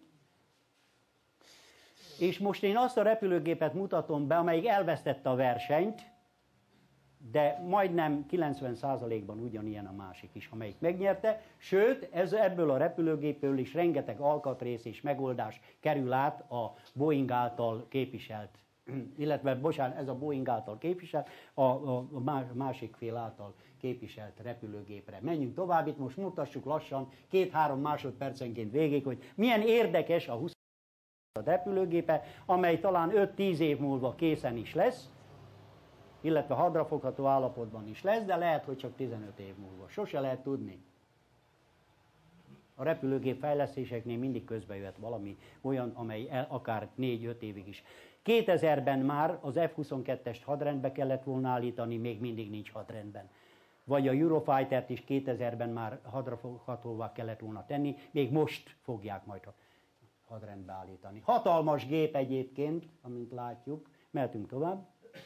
És most én azt a repülőgépet mutatom be, amelyik elvesztette a versenyt, de majdnem kilencven százalékban ugyanilyen a másik is, amelyik megnyerte. Sőt, ez, ebből a repülőgépből is rengeteg alkatrész és megoldás kerül át a Boeing által képviselt, illetve, bocsánat, ez a Boeing által képviselt, a, a, a másik fél által képviselt repülőgépre. Menjünk tovább, itt most mutassuk lassan, két-három másodpercenként végig, hogy milyen érdekes a húsz repülőgépe, amely talán öt-tíz év múlva készen is lesz, illetve hadrafogható állapotban is lesz, de lehet, hogy csak tizenöt év múlva. Sose lehet tudni. A repülőgép fejlesztéseknél mindig közbe jöhet valami olyan, amely el, akár négy-öt évig is. kétezerben már az ef huszonkettest hadrendbe kellett volna állítani, még mindig nincs hadrendben. Vagy a Eurofightert is kétezerben már hadrafoghatóvá kellett volna tenni, még most fogják majd hadrendbe állítani. Hatalmas gép egyébként, amint látjuk. Mehetünk tovább.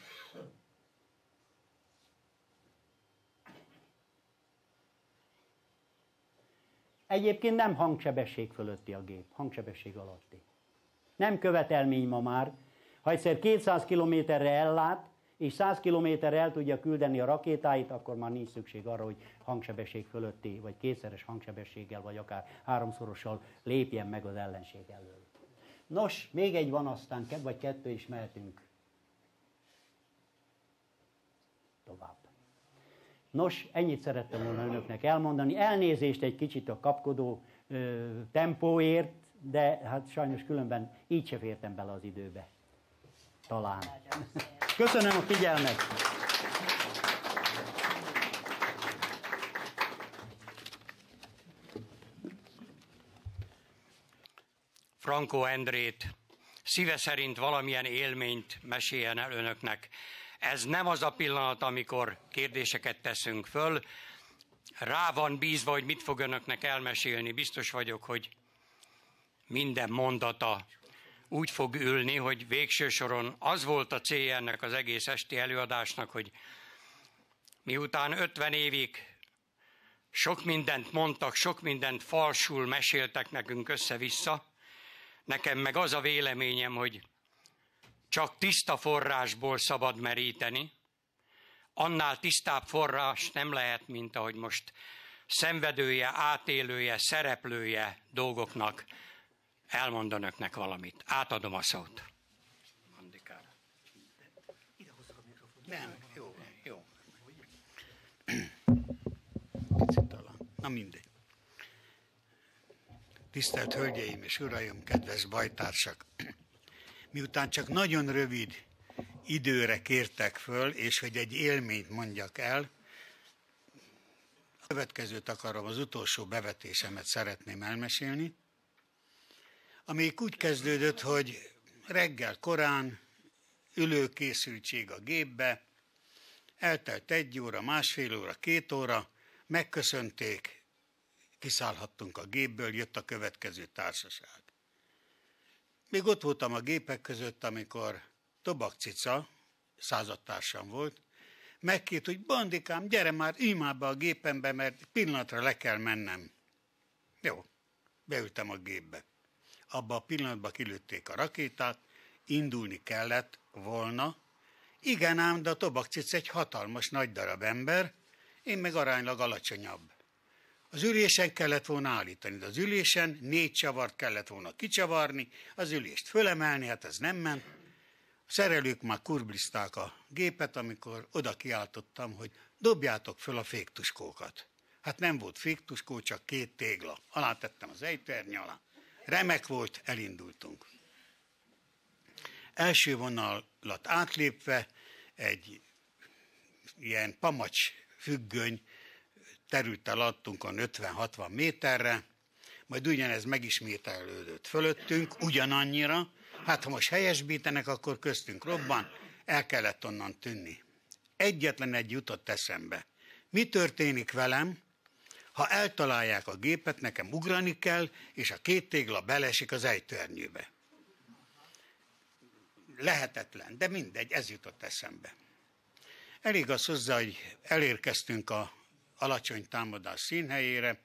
Egyébként nem hangsebesség fölötti a gép, hangsebesség alatti. Nem követelmény ma már. Ha egyszer kétszáz kilométerre ellát, és száz kilométerre el tudja küldeni a rakétáit, akkor már nincs szükség arra, hogy hangsebesség fölötti, vagy kétszeres hangsebességgel, vagy akár háromszorossal lépjen meg az ellenség elől. Nos, még egy van, aztán vagy kettő is mehetünk. tovább. Nos, ennyit szerettem volna önöknek elmondani. Elnézést egy kicsit a kapkodó ö, tempóért, de hát sajnos különben így se fértem bele az időbe. Talán. Köszönöm a figyelmet! Frankó Endrét szíve szerint valamilyen élményt meséljen el önöknek. Ez nem az a pillanat, amikor kérdéseket teszünk föl. Rá van bízva, hogy mit fog önöknek elmesélni. Biztos vagyok, hogy minden mondata úgy fog ülni, hogy végső soron az volt a célja ennek az egész esti előadásnak, hogy miután ötven évig sok mindent mondtak, sok mindent falsul meséltek nekünk össze-vissza, nekem meg az a véleményem, hogy csak tiszta forrásból szabad meríteni, annál tisztább forrás nem lehet, mint ahogy most szenvedője, átélője, szereplője dolgoknak elmond önöknek valamit. Átadom a szót. Andikára. Nem, jó, jó. Na mindegy. Tisztelt Hölgyeim és Uraim, kedves bajtársak! Miután csak nagyon rövid időre kértek föl, és hogy egy élményt mondjak el, a következőt akarom, az utolsó bevetésemet szeretném elmesélni, amelyik úgy kezdődött, hogy reggel korán, ülőkészültség a gépbe, eltelt egy óra, másfél óra, két óra, megköszönték, kiszállhattunk a gépből, jött a következő társaság. Még ott voltam a gépek között, amikor Tobak Cica, századtársam volt, megkért, hogy Bandikám, gyere már, ülj már be a gépembe, mert pillanatra le kell mennem. Jó, beültem a gépbe. Abba a pillanatban kilőtték a rakétát, indulni kellett volna. Igen ám, de a Tobak Cica egy hatalmas nagy darab ember, én meg aránylag alacsonyabb. Az ülésen kellett volna állítani, de az ülésen négy csavart kellett volna kicsavarni, az ülést fölemelni, hát ez nem ment. A szerelők már kurblizták a gépet, amikor oda kiáltottam, hogy dobjátok föl a féktuskókat. Hát nem volt féktuskó, csak két tégla. Alá tettem az ejtőernyő alá. Remek volt, elindultunk. Első vonalat átlépve egy ilyen pamacs függöny terült el adtunkon ötven-hatvan méterre, majd ugyanez megismételődött fölöttünk, ugyanannyira, hát ha most helyesbítenek, akkor köztünk robban, el kellett onnan tűnni. Egyetlen egy jutott eszembe. Mi történik velem, ha eltalálják a gépet, nekem ugrani kell, és a két tégla belesik az ejtőernyőbe. Lehetetlen, de mindegy, ez jutott eszembe. Elég az hozzá, hogy elérkeztünk a alacsony támadás színhelyére.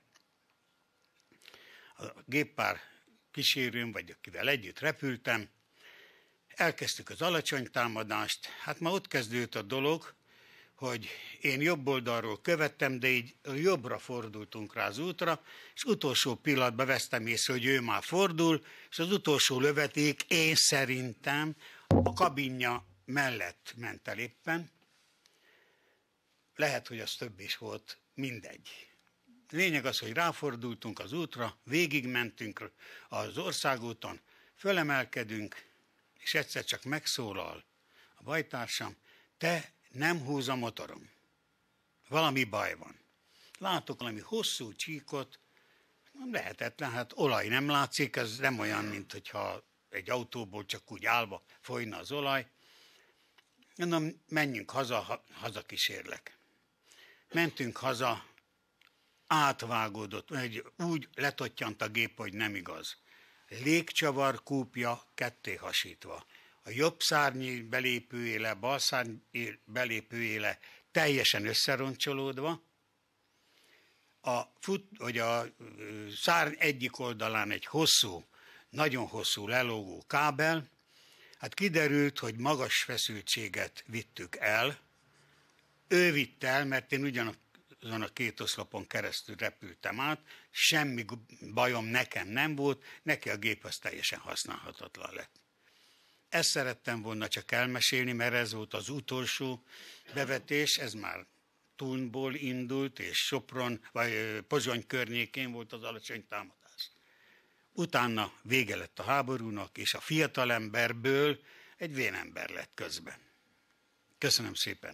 A géppár kísérőm, vagy akivel együtt repültem, elkezdtük az alacsony támadást. Hát ma ott kezdődött a dolog, hogy én jobb oldalról követtem, de így jobbra fordultunk rá az útra, és utolsó pillanatban vesztem észre, hogy ő már fordul, és az utolsó löveték én szerintem a kabinja mellett ment el éppen. Lehet, hogy az több is volt, mindegy. Lényeg az, hogy ráfordultunk az útra, végigmentünk az országúton, fölemelkedünk, és egyszer csak megszólal a bajtársam, te nem húz a motorom. Valami baj van. Látok valami hosszú csíkot, nem lehetetlen, hát olaj nem látszik, ez nem olyan, mint hogyha egy autóból csak úgy állva folyna az olaj. Mondom, menjünk haza, ha, haza kísérlek. Mentünk haza, átvágódott, úgy letottyant a gép, hogy nem igaz. Légcsavar kúpja ketté hasítva. A jobb szárnyi belépőéle, bal szárny belépőéle teljesen összeroncsolódva. A, fut, vagy a szárny egyik oldalán egy hosszú, nagyon hosszú lelógó kábel. Hát kiderült, hogy magas feszültséget vittük el. Ő vitt el, mert én ugyanazon a két oszlopon keresztül repültem át, semmi bajom nekem nem volt, neki a gép az teljesen használhatatlan lett. Ezt szerettem volna csak elmesélni, mert ez volt az utolsó bevetés, ez már Thunból indult, és Sopron, vagy Pozsony környékén volt az alacsony támadás. Utána vége lett a háborúnak, és a fiatalemberből egy vénember lett közben. Köszönöm szépen!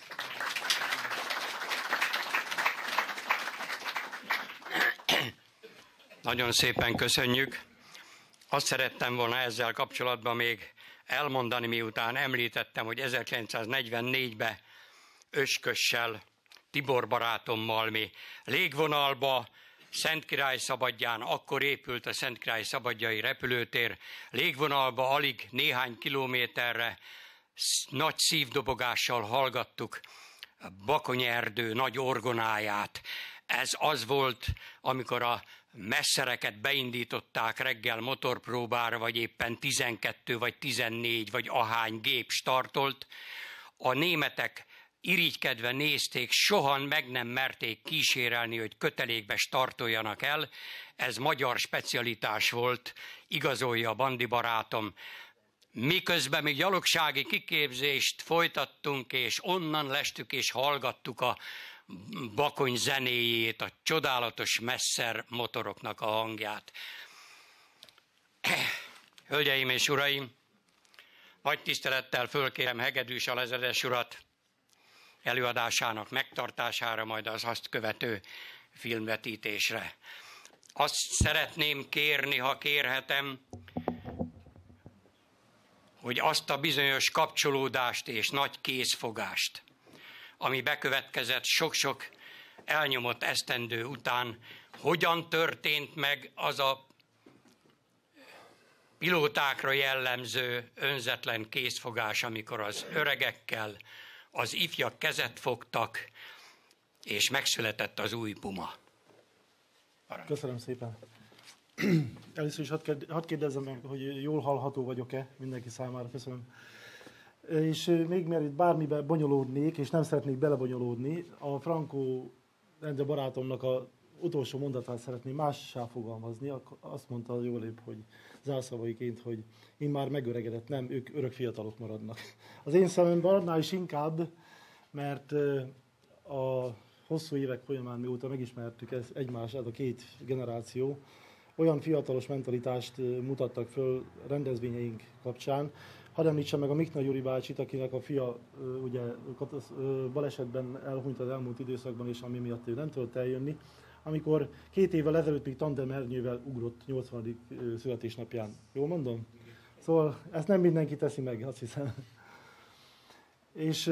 Nagyon szépen köszönjük. Azt szerettem volna ezzel kapcsolatban még elmondani, miután említettem, hogy ezerkilencszáznegyvennégyben Öskössel, Tibor barátommal mi légvonalba, Szentkirályszabadján, akkor épült a Szentkirályszabadjai repülőtér, légvonalba alig néhány kilométerre nagy szívdobogással hallgattuk Bakonyi Erdő nagy orgonáját. Ez az volt, amikor a messzereket beindították reggel motorpróbára, vagy éppen tizenkettő, vagy tizennégy, vagy ahány gép startolt. A németek irigykedve nézték, soha meg nem merték kísérelni, hogy kötelékbe startoljanak el. Ez magyar specialitás volt, igazolja a Bandi barátom. Miközben mi gyalogsági kiképzést folytattunk, és onnan lestük és hallgattuk a Bakony zenéjét, a csodálatos messzer motoroknak a hangját. Hölgyeim és uraim, nagy tisztelettel fölkérem Hegedűs alezredes urat előadásának megtartására, majd az azt követő filmvetítésre. Azt szeretném kérni, ha kérhetem, hogy azt a bizonyos kapcsolódást és nagy kézfogást, ami bekövetkezett sok-sok elnyomott esztendő után, hogyan történt meg az a pilótákra jellemző önzetlen kézfogás, amikor az öregekkel az ifjak kezet fogtak, és megszületett az új Puma. Parancs. Köszönöm szépen. Először is hadd kérdezzem meg, hogy jól hallható vagyok-e mindenki számára. Köszönöm. És még mielőtt bármibe bonyolódnék, és nem szeretnék belebonyolódni, a Frankó Endre barátomnak az utolsó mondatát szeretném mássá fogalmazni. Azt mondta jólébb, hogy zárszavaiként, hogy én már megöregedett, nem, ők örök fiatalok maradnak. Az én szememben annál is inkább, mert a hosszú évek folyamán, mióta megismertük ezt egymást, ez a két generáció, olyan fiatalos mentalitást mutattak föl rendezvényeink kapcsán. Hadd említsem meg a Mikna Gyuri bácsit, akinek a fia ugye balesetben elhunyt az elmúlt időszakban, és ami miatt ő nem tudott eljönni, amikor két évvel ezelőtt még tandemhernyővel ugrott nyolcvanadik születésnapján. Jól mondom? Szóval ezt nem mindenki teszi meg, azt hiszem. És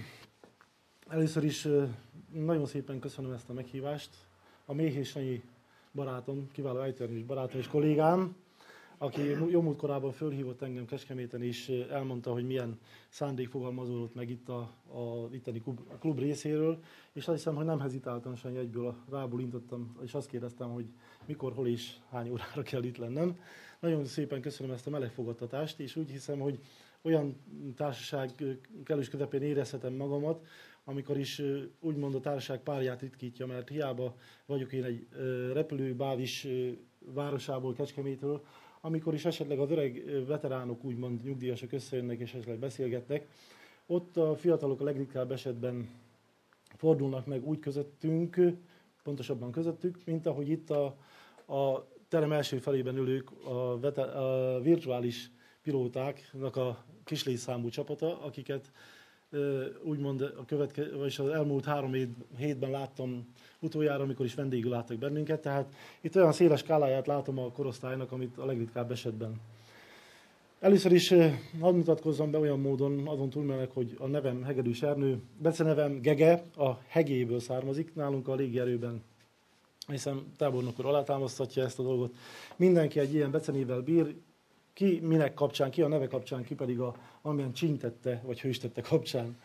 először is nagyon szépen köszönöm ezt a meghívást. A Méhés Sanyi barátom, kiváló ejtőernyős barátom és kollégám, aki jó múlt korában fölhívott engem Kecskeméten, és elmondta, hogy milyen szándék fogalmazódott meg itt a, a itteni klub, a klub részéről, és azt hiszem, hogy nem hezitáltam sem, egyből rábólintottam, és azt kérdeztem, hogy mikor, hol és hány órára kell itt lennem. Nagyon szépen köszönöm ezt a meleg fogadtatást, és úgy hiszem, hogy olyan társaság kellős közepén érezhetem magamat, amikor is úgymond a társaság párját ritkítja, mert hiába vagyok én egy repülőbázis városából, Kecskemétről, amikor is esetleg az öreg veteránok, úgymond nyugdíjasok összejönnek és esetleg beszélgetnek, ott a fiatalok a legritkább esetben fordulnak meg úgy közöttünk, pontosabban közöttük, mint ahogy itt a, a terem első felében ülők, a, veter, a virtuális pilótáknak a kislétszámú csapata, akiket úgymond a következő, vagyis az elmúlt három hétben láttam utoljára, amikor is vendégül láttak bennünket, tehát itt olyan széles skáláját látom a korosztálynak, amit a legritkább esetben. Először is hadd mutatkozzam be olyan módon, azon túlmenek, hogy a nevem Hegedűs Ernő, becenevem Gege, a Hegéből származik, nálunk a légierőben, hiszen tábornok úr alátámasztatja ezt a dolgot. Mindenki egy ilyen becenével bír, ki minek kapcsán, ki a neve kapcsán, ki pedig a valamilyen csíntette, vagy hőstette kapcsán.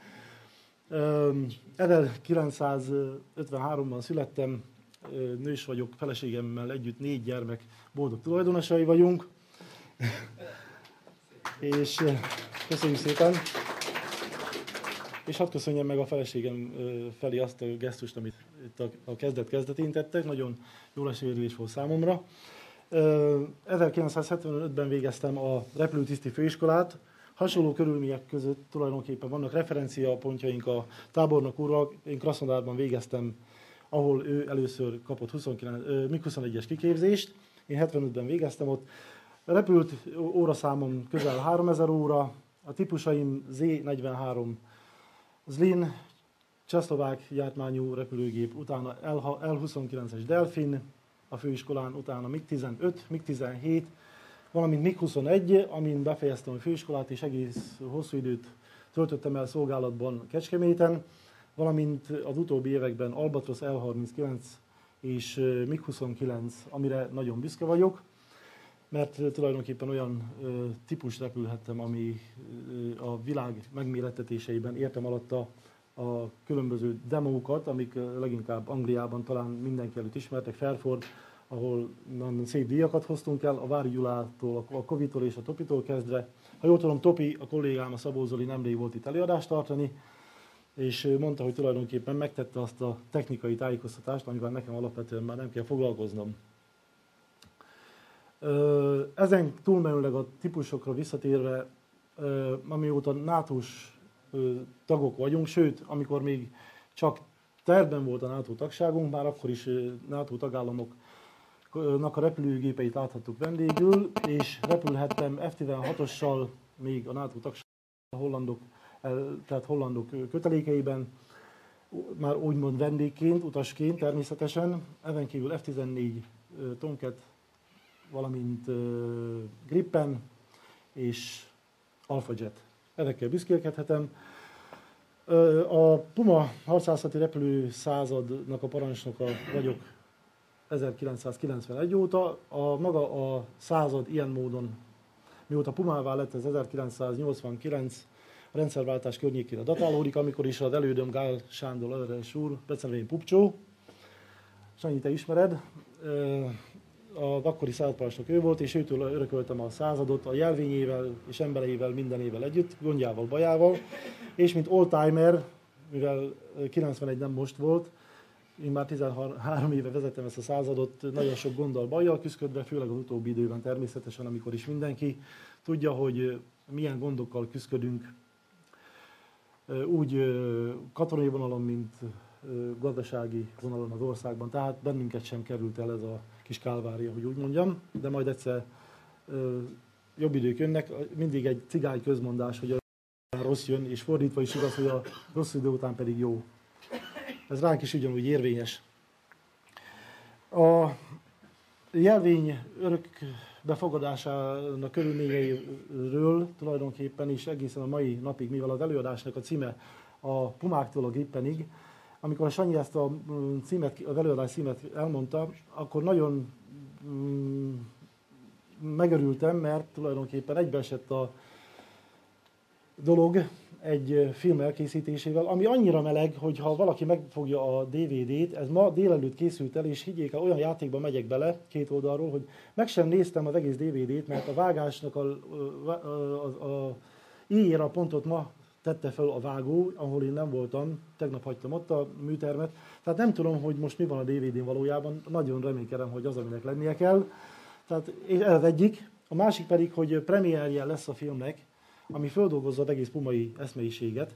ezerkilencszázötvenháromban születtem, nős vagyok, feleségemmel együtt négy gyermek boldog tulajdonosai vagyunk. És köszönjük szépen. És hadd köszönjem meg a feleségem felé azt a gesztust, amit itt a kezdet kezdetén tettek. Nagyon jó lesérülés volt számomra. ezerkilencszázhetvenötben végeztem a repülőtiszti főiskolát. Hasonló körülmények között tulajdonképpen vannak referenciapontjaink a tábornok úrral. Én Krasznodárban végeztem, ahol ő először kapott huszonkilenc, mig huszonegyes kiképzést. Én hetvenötben végeztem ott. Repült óraszámom közel háromezer óra, a típusaim zé negyvenhárom Zlin, csehszlovák gyártmányú repülőgép, utána el huszonkilences Delfin, a főiskolán, utána mig tizenöt, mig tizenhét, valamint mig huszonegy, amin befejeztem a főiskolát, és egész hosszú időt töltöttem el szolgálatban Kecskeméten, valamint az utóbbi években Albatros el harminckilenc és mig huszonkilenc, amire nagyon büszke vagyok, mert tulajdonképpen olyan ö, típus repülhettem, ami ö, a világ megmérettetéseiben értem alatta a különböző demókat, amik leginkább Angliában talán mindenki előtt ismertek, Fairford, ahol szép díjakat hoztunk el, a Vári Gyulától, a Kovitól és a Topitól kezdve. Ha jól tudom, Topi, a kollégám, a Szabó Zoli nemrég volt itt előadást tartani, és mondta, hogy tulajdonképpen megtette azt a technikai tájékoztatást, amivel nekem alapvetően már nem kell foglalkoznom. Ezen túlmenőleg a típusokra visszatérve, amióta nátós tagok vagyunk, sőt, amikor még csak tervben volt a NATO tagságunk, már akkor is NATO tagállamoknak a repülőgépeit láthattuk vendégül, és repülhettem ef tizenhatossal még a NATO tagság a hollandok, tehát hollandok kötelékeiben, már úgymond vendégként, utasként természetesen, ezen kívül ef tizennégy Tomcat, valamint uh, Gripen és AlphaJet. Ezekkel büszkélkedhetem. Uh, a Puma harcászati repülő századnak a parancsnoka vagyok ezerkilencszázkilencvenegy óta. A maga a század ilyen módon, mióta Pumává lett, ez ezerkilencszáznyolcvankilenc, a rendszerváltás környékére datálódik, amikor is az elődöm Gál Sándor Överes úr, becenevén Pupcsó, Sanyi, te ismered, uh, az akkori századparancsnok ő volt, és őtől örököltem a századot a jelvényével és embereivel, mindenével együtt, gondjával, bajával, és mint oldtimer, mivel kilencvenegy nem most volt, én már tizenhárom éve vezettem ezt a századot, nagyon sok gonddal, bajjal küzdködve, főleg az utóbbi időben természetesen, amikor is mindenki tudja, hogy milyen gondokkal küzdködünk, úgy katonai vonalon, mint gazdasági vonalon az országban, tehát bennünket sem került el ez a kis kálvária, hogy úgy mondjam, de majd egyszer ö, jobb idők jönnek. Mindig egy cigány közmondás, hogy a rossz jön, és fordítva is igaz, hogy a rossz idő után pedig jó. Ez ránk is ugyanúgy érvényes. A jelvény örök befogadásának körülményeiről tulajdonképpen is egészen a mai napig, mivel az előadásnak a címe a Pumáktól a Gripenig, amikor a Sanyi ezt a címet, az előadás címet elmondta, akkor nagyon mm, megörültem, mert tulajdonképpen egybeesett a dolog egy film elkészítésével, ami annyira meleg, hogy ha valaki megfogja a dé vé dét, ez ma délelőtt készült el, és higgyék el, olyan játékba megyek bele két oldalról, hogy meg sem néztem az egész dé vé dét, mert a vágásnak a, a, a, a íjére a pontot ma tette fel a vágó, ahol én nem voltam, tegnap hagytam ott a műtermet. Tehát nem tudom, hogy most mi van a dé vé dén valójában, nagyon reménykedem, hogy az, aminek lennie kell. Tehát ez az egyik. A másik pedig, hogy premierje lesz a filmnek, ami földolgozza az egész pumai eszmeiséget.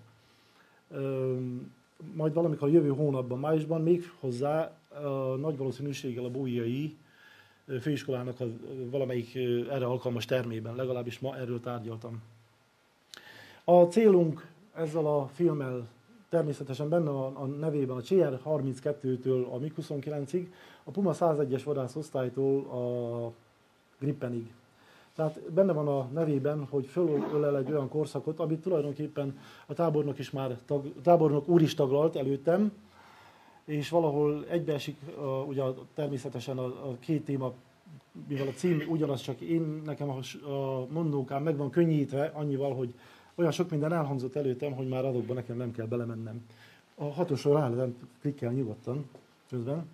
Majd valamikor a jövő hónapban, májusban még hozzá a nagy valószínűséggel a Bolyai főiskolának a valamelyik erre alkalmas termében, legalábbis ma erről tárgyaltam. A célunk ezzel a filmmel természetesen benne a, a nevében a cé er harminckettőtől a mig huszonkilencig, a Puma százegyes vadászosztálytól a Gripenig. Tehát benne van a nevében, hogy fölölel egy olyan korszakot, amit tulajdonképpen a tábornok is már tag, tábornok úr is taglalt előttem, és valahol egybeesik a, ugye természetesen a, a két téma, mivel a cím ugyanaz, csak én nekem a, a mondókám meg van könnyítve annyival, hogy olyan sok minden elhangzott előttem, hogy már azokban nekem nem kell belemennem. A hatosról rá lehet klikkel nyugodtan közben.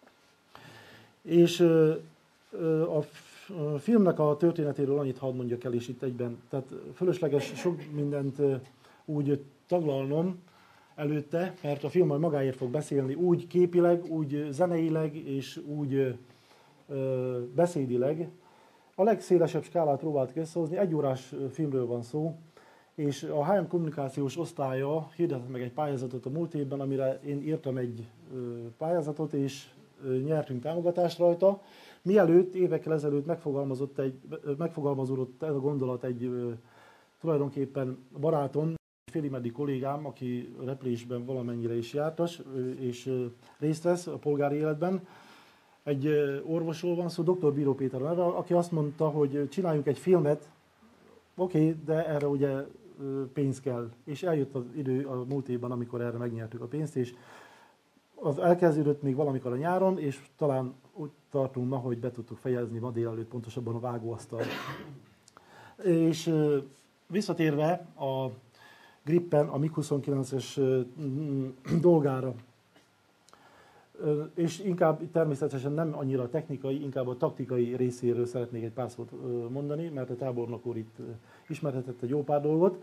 És a filmnek a történetéről annyit hadd mondjak el, és itt egyben. Tehát fölösleges sok mindent úgy taglalnom előtte, mert a film majd magáért fog beszélni, úgy képileg, úgy zeneileg, és úgy beszédileg. A legszélesebb skálát próbáltuk összehozni, egy órás filmről van szó, és a há em kommunikációs osztálya hirdetett meg egy pályázatot a múlt évben, amire én írtam egy pályázatot, és nyertünk támogatást rajta. Mielőtt, évekkel ezelőtt megfogalmazott egy, megfogalmazódott ez a gondolat egy tulajdonképpen barátom, félimeddig kollégám, aki repülésben valamennyire is jártas, és részt vesz a polgári életben. Egy orvosról van szó, doktor Bíró Péter neve, aki azt mondta, hogy csináljunk egy filmet, oké, okay, de erre ugye pénz kell. És eljött az idő a múlt évben, amikor erre megnyertük a pénzt, és az elkezdődött még valamikor a nyáron, és talán úgy tartunk ma, hogy be tudtuk fejezni ma délelőtt, pontosabban a vágóasztal. És visszatérve a Gripen, a mig huszonkilences dolgára, és inkább természetesen nem annyira a technikai, inkább a taktikai részéről szeretnék egy pár szót mondani, mert a tábornok úr itt ismertetett egy jó pár dolgot.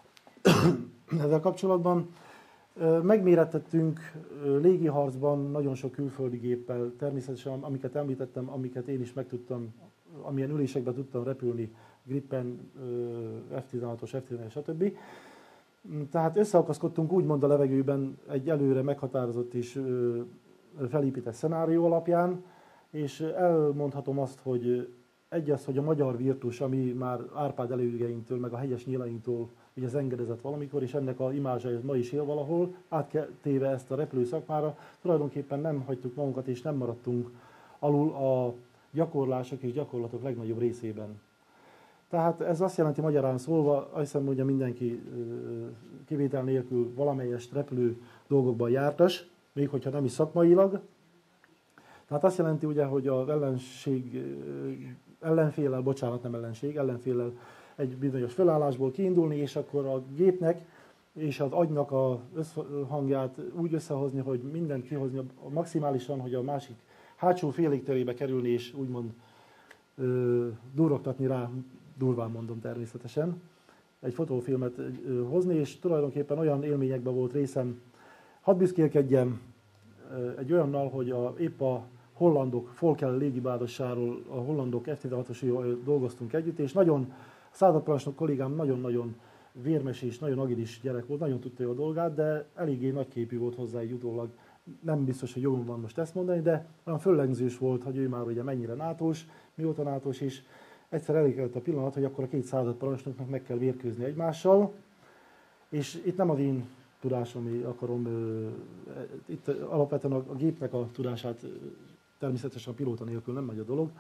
Ezzel kapcsolatban megmérettettünk légiharcban nagyon sok külföldi géppel, természetesen amiket említettem, amiket én is meg tudtam, amilyen ülésekben tudtam repülni, Gripen, ef tizenhatos, ef tizenegyes, stb. Tehát összeakaszkodtunk úgymond a levegőben egy előre meghatározott és felépített szenárió alapján, és elmondhatom azt, hogy egy az, hogy a magyar virtus, ami már Árpád elődjeinktől, meg a hegyes nyilainktól ugye zengedezett valamikor, és ennek a imázsa ma is él valahol, áttéve ezt a repülő szakmára, tulajdonképpen nem hagytuk magunkat, és nem maradtunk alul a gyakorlások és gyakorlatok legnagyobb részében. Tehát ez azt jelenti magyarán szólva, azt hiszem, hogy mindenki kivétel nélkül valamelyest repülő dolgokban jártas, még hogyha nem is szakmailag. Tehát azt jelenti ugye, hogy az ellenség, ellenféllel, bocsánat, nem ellenség, ellenféllel egy bizonyos felállásból kiindulni, és akkor a gépnek és az agynak a összhangját úgy összehozni, hogy mindent kihozni maximálisan, hogy a másik hátsó félig kerülni, és úgymond ö, durrogtatni rá, durván mondom természetesen, egy fotófilmet ö, hozni, és tulajdonképpen olyan élményekben volt részem. Hadd büszkélkedjem ö, egy olyannal, hogy a, épp a hollandok, Volkel légibádossáról, a hollandok ef tizenhatos dolgoztunk együtt, és nagyon, a századparancsnok kollégám nagyon-nagyon vérmes és nagyon agilis gyerek volt, nagyon tudta a dolgát, de eléggé nagyképű volt hozzá egy utólag. Nem biztos, hogy jogom van most ezt mondani, de olyan föllegzős volt, hogy ő már ugye mennyire nátós, mióta nátós is. Egyszer elég a pillanat, hogy akkor a két századparancsnoknak meg kell vérkőzni egymással, és itt nem az én tudásom, akarom, itt alapvetően a gépnek a tudását, természetesen a pilóta nélkül nem megy a dolog.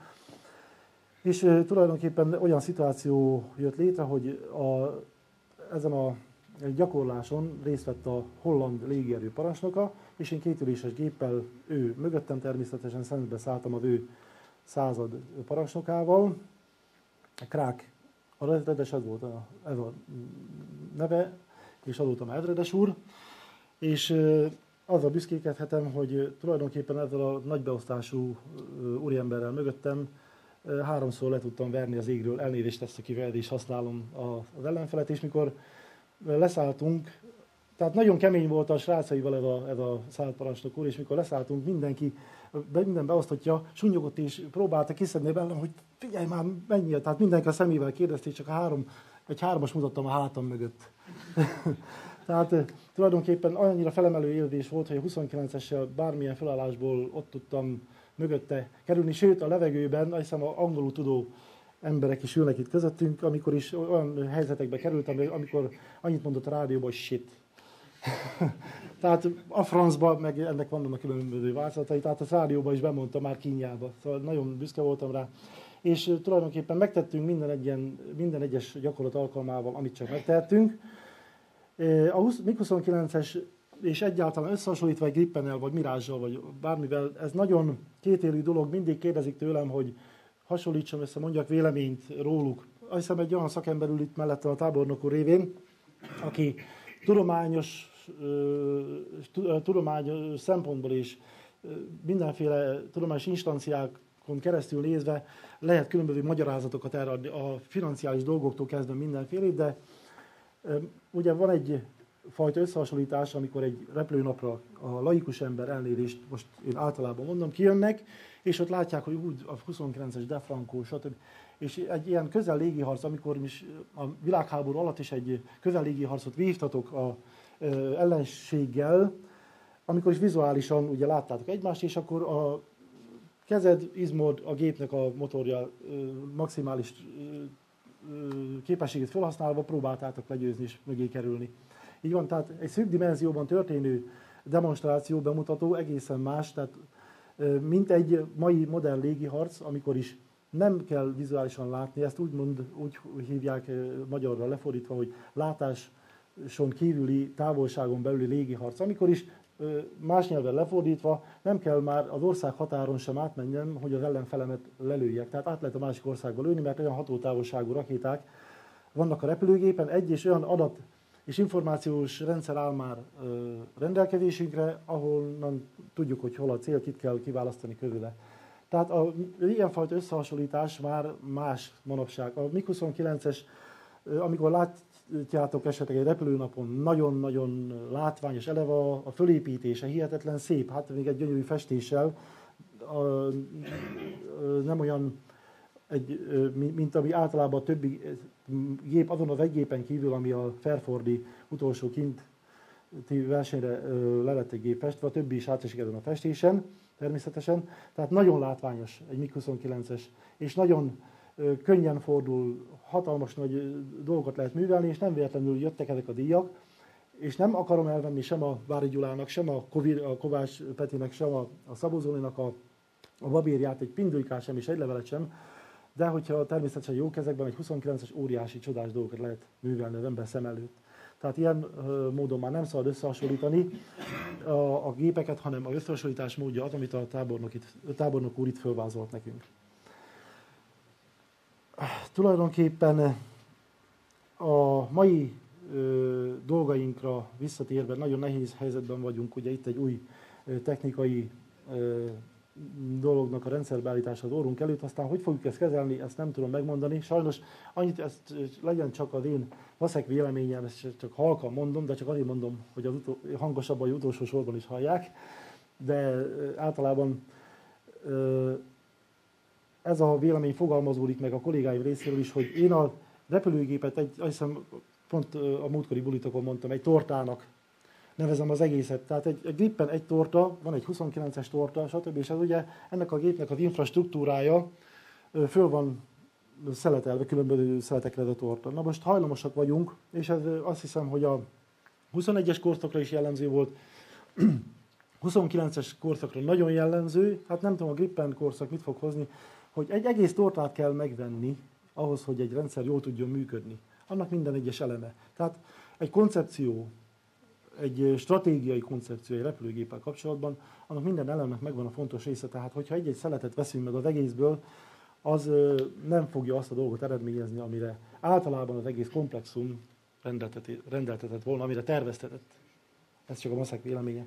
És tulajdonképpen olyan szituáció jött létre, hogy a, ezen a gyakorláson részt vett a holland légierő parancsnoka, és én kétüléses géppel, ő mögöttem természetesen szembe szálltam az ő század parancsnokával. Krák, a Redredes, ez volt a, ez a neve, és azóta Edredes úr. És azzal büszkékedhetem, hogy tulajdonképpen ezzel a nagybeosztású úriemberrel mögöttem háromszor le tudtam verni az égről, elnézést ezt a kifejezést használom az ellenfelet, és mikor leszálltunk, tehát nagyon kemény volt a srácaival ez a, ez a szállparancsnok úr, és mikor leszálltunk, mindenki, minden beosztottja, sunyogott és próbálta kiszedni belőlem, hogy figyelj már, menjél, tehát mindenki a szemével kérdezte, csak a három, egy hármas mutattam a hátam mögött. Tehát tulajdonképpen annyira felemelő élvezés volt, hogy a huszonkilencessel bármilyen felállásból ott tudtam mögötte kerülni, sőt a levegőben, azt hiszem a angolul tudó emberek is ülnek itt közöttünk, amikor is olyan helyzetekbe kerültem, amikor annyit mondott a rádióban, hogy shit. Tehát a francban, meg ennek vannak a különböző változatai, tehát a rádióban is bemondta már Kínjába, szóval nagyon büszke voltam rá. És tulajdonképpen megtettünk minden, egyen, minden egyes gyakorlat alkalmával, amit csak megtettünk. A mig huszonkilences és egyáltalán összehasonlítva egy Gripennel, vagy Mirázsal, vagy bármivel, ez nagyon kétélű dolog, mindig kérdezik tőlem, hogy hasonlítsam össze, mondjak véleményt róluk. Azt hiszem egy olyan szakember ül itt mellettem a tábornok úr révén, aki tudományos, tudományos szempontból is mindenféle tudományos instanciákon keresztül nézve lehet különböző magyarázatokat erre adni, a financiális dolgoktól kezdve mindenfélét, de ugye van egy fajta összehasonlítás, amikor egy repülőnapra a laikus ember elnézést, most én általában mondom, kijönnek, és ott látják, hogy úgy a huszonkilences De Franco, stb. És egy ilyen közel légiharc, amikor is a világháború alatt is egy közel légiharcot vívtatok a ellenséggel, amikor is vizuálisan ugye láttátok egymást, és akkor a kezed, izmod, a gépnek a motorja maximális képességét felhasználva próbáltátok legyőzni és mögé kerülni. Így van, tehát egy szűk dimenzióban történő demonstráció, bemutató egészen más, tehát mint egy mai modern légiharc, amikor is nem kell vizuálisan látni, ezt úgy, mond, úgy hívják magyarra lefordítva, hogy látáson kívüli távolságon belüli légiharc, amikor is más nyelven lefordítva nem kell már az ország határon sem átmenjen, hogy az ellenfelemet lelőjek. Tehát át lehet a másik országba lőni, mert olyan hatótávolságú rakéták vannak a repülőgépen, egy és olyan adat és információs rendszer áll már rendelkezésünkre, ahonnan tudjuk, hogy hol a cél, kit kell kiválasztani közüle. Tehát a ilyenfajta összehasonlítás már más manapság. A mig huszonkilences, amikor látjátok esetleg egy repülőnapon, nagyon-nagyon látványos, eleve a, a fölépítése hihetetlen szép, hát még egy gyönyörű festéssel, a, a, nem olyan, egy, mint ami általában a többi gép, azon az egy gépen kívül, ami a Fairfordi utolsó kinti versenyre le lett egy gép festve, a többi is átesik ezen a festésen, természetesen. Tehát nagyon látványos egy mig huszonkilences, és nagyon könnyen fordul, hatalmas nagy dolgokat lehet művelni, és nem véletlenül jöttek ezek a díjak, és nem akarom elvenni sem a Vári Gyulának, sem a, Kovir, a Kovács Petinek, sem a, a Szabó Zolinak a, a babérját, egy pindulykát sem, és egy levelet sem, de hogyha természetesen jó kezekben egy huszonkilences óriási, csodás dolgokat lehet művelni az ember szem előtt. Tehát ilyen uh, módon már nem szabad összehasonlítani a, a gépeket, hanem az összehasonlítás módja az, amit a tábornok, itt, a tábornok úr itt fölvázolt nekünk. Tulajdonképpen a mai ö, dolgainkra visszatérve nagyon nehéz helyzetben vagyunk, ugye itt egy új ö, technikai ö, dolognak a rendszerbeállítása az orrunk előtt, aztán hogy fogjuk ezt kezelni, ezt nem tudom megmondani. Sajnos annyit, ezt legyen csak az én vaszek véleményem, ezt csak halkan mondom, de csak azért mondom, hogy az utó, hangosabban, hogy utolsó sorban is hallják, de általában ö, ez a vélemény fogalmazódik meg a kollégáim részéről is, hogy én a repülőgépet, egy, azt hiszem, pont a múltkori bulitokon mondtam, egy tortának nevezem az egészet. Tehát egy, egy gépen egy torta, van egy huszonkilences torta, stb. És ez ugye ennek a gépnek az infrastruktúrája föl van szeletelve, különböző szeletekre ez a torta. Na most hajlamosak vagyunk, és ez azt hiszem, hogy a huszonegyes korszakra is jellemző volt, huszonkilences korszakra nagyon jellemző, hát nem tudom, a Gripen korszak mit fog hozni, hogy egy egész tortát kell megvenni ahhoz, hogy egy rendszer jól tudjon működni. Annak minden egyes eleme. Tehát egy koncepció, egy stratégiai koncepció egy repülőgéppel kapcsolatban, annak minden elemnek megvan a fontos része. Tehát, hogyha egy-egy szeletet veszünk meg az egészből, az nem fogja azt a dolgot eredményezni, amire általában az egész komplexum rendeltetett volna, amire terveztetett. Ez csak a maszek véleménye.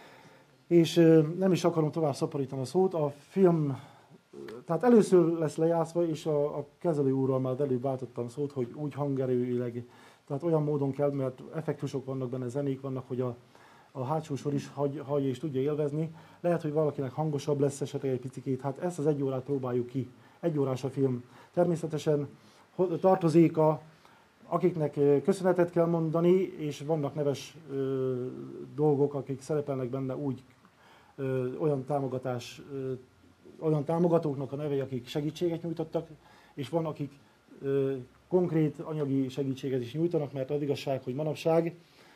És nem is akarom tovább szaporítani a szót. A film, tehát először lesz lejátszva, és a, a kezelő úrral már előbb váltottam szót, hogy úgy hangerőileg, tehát olyan módon kell, mert effektusok vannak benne, zenék vannak, hogy a, a hátsó sor is hagy, hallja és tudja élvezni. Lehet, hogy valakinek hangosabb lesz esetleg egy picikét, hát ezt az egy órát próbáljuk ki. Egy órás a film. Természetesen tartozik a, akiknek köszönetet kell mondani, és vannak neves ö, dolgok, akik szerepelnek benne úgy, ö, olyan támogatás, ö, olyan támogatóknak a nevei, akik segítséget nyújtottak, és van, akik ö, konkrét anyagi segítséget is nyújtanak, mert az igazság, hogy manapság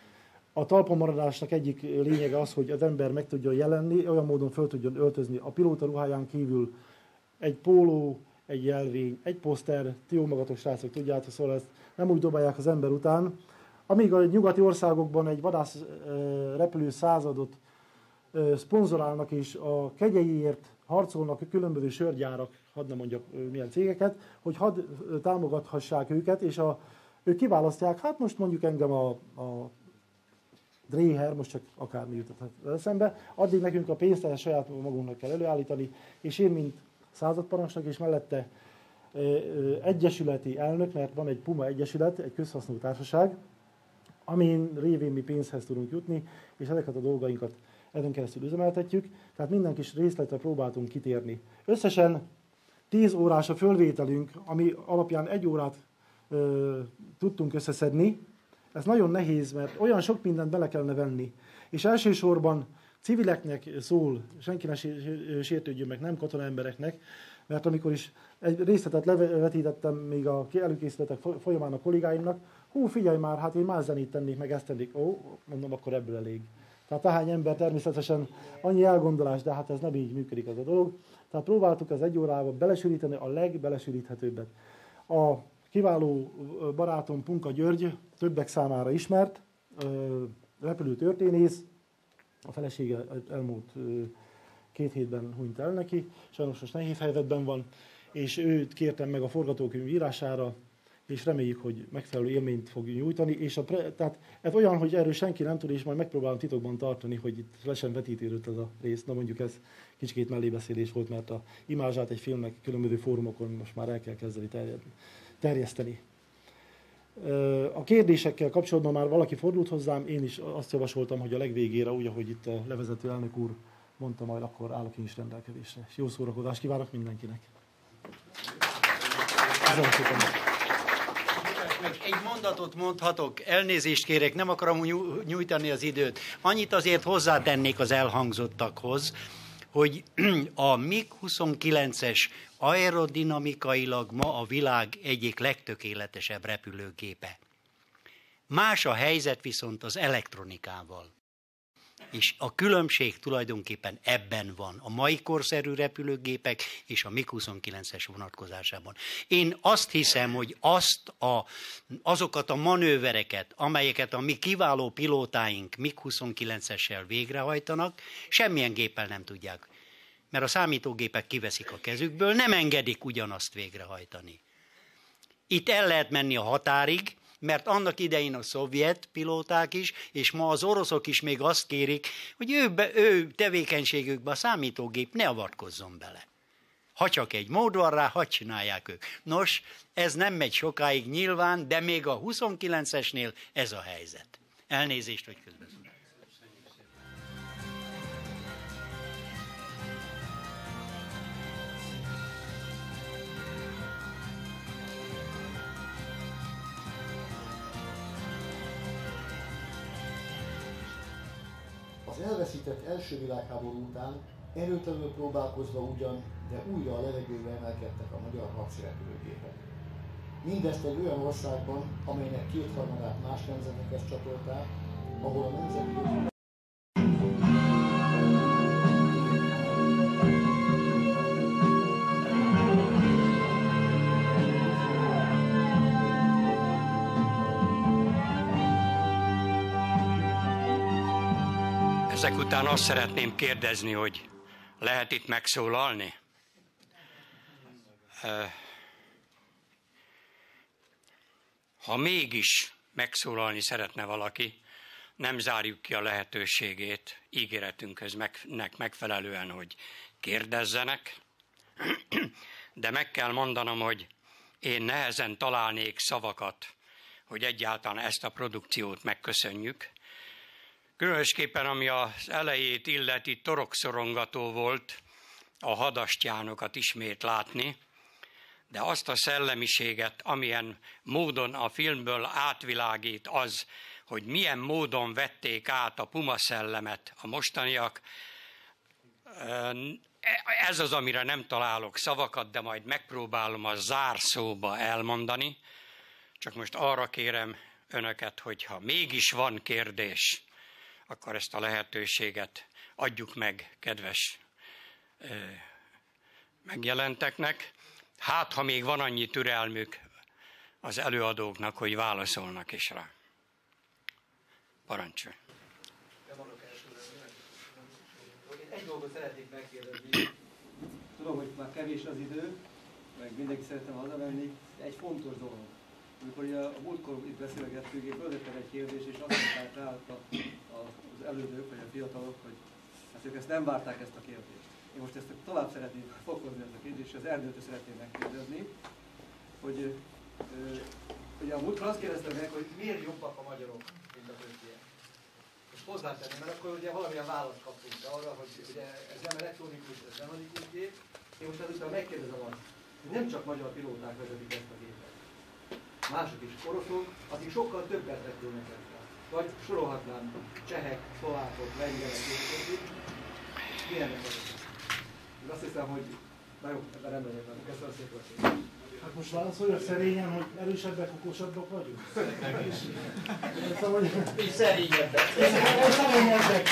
a talpamaradásnak egyik lényege az, hogy az ember meg tudjon jelenni, olyan módon föl tudjon öltözni. A pilóta ruháján kívül egy póló, egy jelvény, egy poszter, ti jó magatok srácok, tudjátok, szóval ezt nem úgy dobálják az ember után. Amíg a nyugati országokban egy vadász repülő századot szponzorálnak, és a kegyeiért harcolnak a különböző sörgyárak, hadd nem mondjak milyen cégeket, hogy hadd támogathassák őket, és a, ők kiválasztják, hát most mondjuk engem a, a Dréher, most csak akármi jutott eszembe, addig nekünk a pénzt ezt saját magunknak kell előállítani, és én, mint századparancsnok, és mellette egyesületi elnök, mert van egy Puma Egyesület, egy közhasznú társaság, amin révén mi pénzhez tudunk jutni, és ezeket a dolgainkat ezen keresztül üzemeltetjük, tehát minden kis részletre próbáltunk kitérni. Összesen tíz órás a fölvételünk, ami alapján egy órát ö, tudtunk összeszedni. Ez nagyon nehéz, mert olyan sok mindent bele kellene venni. És elsősorban civileknek szól, senki ne sértődjön meg, nem katona embereknek, mert amikor is egy részletet levetítettem még a előkészületek folyamán a kollégáimnak, hú, figyelj már, hát én más zenét tennék, meg ezt tennék. Ó, mondom, akkor ebből elég. Tehát ahány ember természetesen annyi elgondolás, de hát ez nem így működik ez a dolog. Tehát próbáltuk az egy órába belesűríteni a legbelesűríthetőbbet. A kiváló barátom Punka György, többek számára ismert, repülőtörténész, a felesége elmúlt két hétben hunyt el neki, sajnos most nehéz helyzetben van, és őt kértem meg a forgatókönyv írására, és reméljük, hogy megfelelő élményt fog nyújtani, és a pre, tehát ez olyan, hogy erről senki nem tud, és majd megpróbálom titokban tartani, hogy itt le sem vetítődött ez a rész. Na mondjuk ez kicsikét mellébeszélés volt, mert a imázsát egy filmnek különböző fórumokon most már el kell kezdeni terjeszteni. A kérdésekkel kapcsolatban már valaki fordult hozzám, én is azt javasoltam, hogy a legvégére, úgy, ahogy itt a levezető elnök úr mondta, majd akkor állok én is rendelkezésre. És jó szórakozást kívánok mindenkinek! Köszönöm szépen! Egy mondatot mondhatok, elnézést kérek, nem akarom nyújtani az időt. Annyit azért hozzátennék az elhangzottakhoz, hogy a mig huszonkilences aerodinamikailag ma a világ egyik legtökéletesebb repülőgépe. Más a helyzet viszont az elektronikával. És a különbség tulajdonképpen ebben van, a mai korszerű repülőgépek és a mig huszonkilences vonatkozásában. Én azt hiszem, hogy azt a, azokat a manővereket, amelyeket a mi kiváló pilótáink mig huszonkilencessel végrehajtanak, semmilyen géppel nem tudják. Mert a számítógépek kiveszik a kezükből, nem engedik ugyanazt végrehajtani. Itt el lehet menni a határig, mert annak idején a szovjet pilóták is, és ma az oroszok is még azt kérik, hogy ő, be, ő tevékenységükbe a számítógép ne avatkozzon bele. Ha csak egy mód van rá, hadd csinálják ők. Nos, ez nem megy sokáig nyilván, de még a huszonkilencesnél ez a helyzet. Elnézést, hogy közbeszólok. Az elveszített első világháború után erőtelenül próbálkozva ugyan, de újra a levegőbe emelkedtek a magyar harci repülőgépek. Mindezt egy olyan országban, amelynek kétharmadát más nemzetekhez csatolták, ahol a nemzeti Ezek után azt szeretném kérdezni, hogy lehet itt megszólalni? Ha mégis megszólalni szeretne valaki, nem zárjuk ki a lehetőségét ígéretünknek megfelelően, hogy kérdezzenek, de meg kell mondanom, hogy én nehezen találnék szavakat, hogy egyáltalán ezt a produkciót megköszönjük. Különösképpen, ami az elejét illeti, torokszorongató volt a hadastyánokat ismét látni, de azt a szellemiséget, amilyen módon a filmből átvilágít az, hogy milyen módon vették át a Puma szellemet a mostaniak, ez az, amire nem találok szavakat, de majd megpróbálom a zárszóba elmondani. Csak most arra kérem önöket, hogy ha mégis van kérdés, akkor ezt a lehetőséget adjuk meg kedves ö, megjelenteknek. Hát, ha még van annyi türelmük az előadóknak, hogy válaszolnak is rá. Parancsolj! Egy dolgot szeretnék megkérdezni. Tudom, hogy már kevés az idő, meg mindenki szeretne hazamenni. Egy fontos dolog. Amikor ugye a múltkor itt beszélgettünk, föltettem egy kérdést, és azt mondták rá az elődők, vagy a fiatalok, hogy hát ők ezt nem várták ezt a kérdést. Én most ezt tovább szeretném fokozni ezt a kérdést, és az Erdőtől szeretném megkérdezni, hogy ugye a múltkor azt kérdeztem meg, hogy miért jobbak a magyarok, most hozzátenni, mert akkor ugye valamilyen választ kaptunk arra, hogy ugye ez nem elektronikus, ez nem elektronikus gép. Én most ezután megkérdezem azt, hogy nem csak magyar pilóták vezetik ezt a gépet. Mások is oroszok, akik sokkal többet repülnek ezzel. Vagy sorolhatnám csehek, szlovákok, lengyelek, és milyenek ezek? Én azt hiszem, hogy na jó, ebben nem legyek velünk. Köszönöm szépen. Hát most válaszoljak szerényen, hogy erősebbek, okosabbak vagyunk? Szóval, és szerényebbek. Szerényebbek.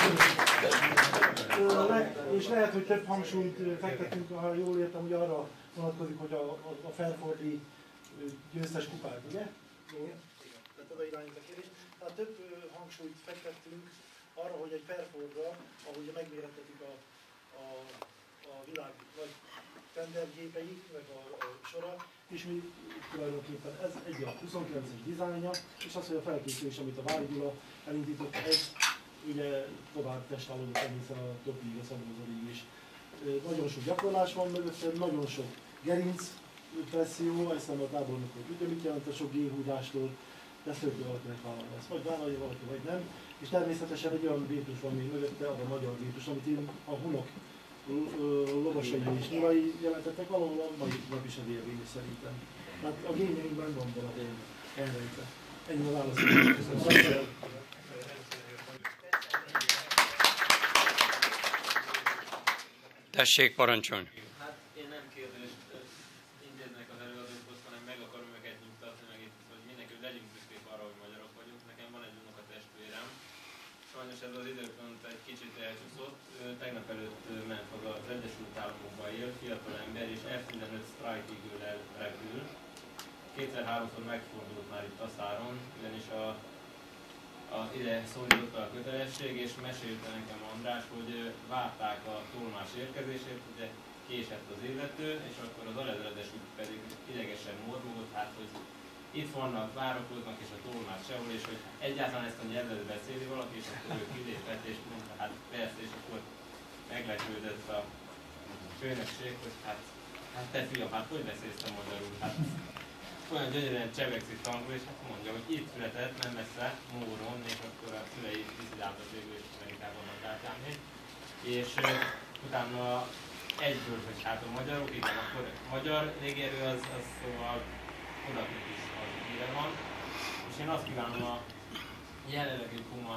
És lehet, hogy több hangsúlyt fektetünk, ha jól értem, hogy arra vonatkozik, hogy a, a, a Fairfordi győztes kupát, ugye? Igen. Tehát oda irányít a kérdés. Tehát több hangsúlyt fektettünk arra, hogy egy Fairfordra, ahogy megmérhetetik a, a, a világ nagy tendergépei, meg a, a sora, és mi tulajdonképpen ez egy a huszonkilences dizájnja, és az, hogy a felkészülés, amit a Vári Gyula elindított, ez ugye tovább testálódott egészen a többig, a szabadozóig is. Nagyon sok gyakorlás van mögötte, nagyon sok gerinc presszió, ezt nem a tábornokok tudja, mit jelent a sok G-húzástól, de ezt többé valakinek vállalja. Ezt vagy vállalja valaki, vagy nem. És természetesen egy olyan vétus van még mögötte, az a magyar vétus, amit én a hunok lovasai és nyilai jelentettek, valahol a mai nap is az érvényű szerintem. Hát a génjeinkben van valami elrejtve. Ennyi a válasz. Köszönöm. Tessék, parancsolni. Hát én nem kérdést intéznek az előadókhoz, hanem meg akarom őket nyugtatni, meg itt, hogy mindenki legyünk büszkék arra, hogy magyarok vagyunk. Nekem van egy unoka testvérem. Sajnos ez az időpont egy kicsit elcsúszott. Tegnap előtt ment haza, az Egyesült Államokba él, fiatal ember, és F tizenöt Strike Eagle-el repül. Kétszer-háromszor megfordult már itt a száron, ugyanis a, a, ide szólította a kötelesség, és mesélte nekem András, hogy várták a tolmás érkezését, ugye késett az illető, és akkor az alezredesük pedig idegesen mormult, hát hogy itt vannak, várakoznak, és a tolmás sehol, és hogy egyáltalán ezt a nyelvet beszéli valaki, és akkor ő kilépett, és mondta, hát persze, és akkor meglepődött a főnökség, hogy hát, hát te fiam, hát hogy beszélsz te magyarul? Hát olyan gyönyörűen csevekszik angol, és hát mondja, hogy itt született, nem messze, Móron, és akkor a szülei visziláltat végül is Amerikában a tárgyámé. És uh, utána egyből, hogy hát a magyarok, igen, akkor a magyar légierő az, az szóval odatik is az híre van. És én azt kívánom a jelenlegi Puma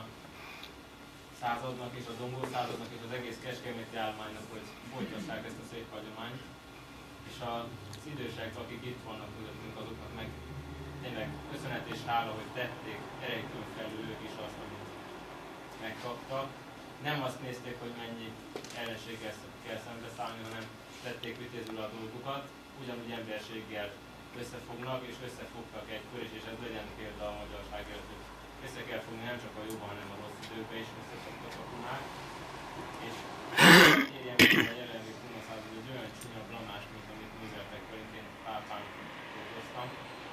századnak és a Dongó századnak és az egész kecskeméti állománynak, hogy folytassák ezt a szép hagyományt. És az idősek, akik itt vannak közöttünk, azoknak meg tényleg köszönet és hála, hogy tették erejükön felül ők is azt, amit megkaptak. Nem azt nézték, hogy mennyi ellenséggel kell szembeszállni, hanem tették vitézül a dolgukat, ugyanúgy emberséggel összefognak, és összefogtak egykor is, és ez legyen példa a magyarság előtt, hogy össze kell fogni nem csak a jóban, hanem a rossz időben is összefogtak a Pumák. És érjen meg a jelenlegi Puma század egy olyan csúnya blamás, mint amit műveltek velünk, én Pápán dolgoztam.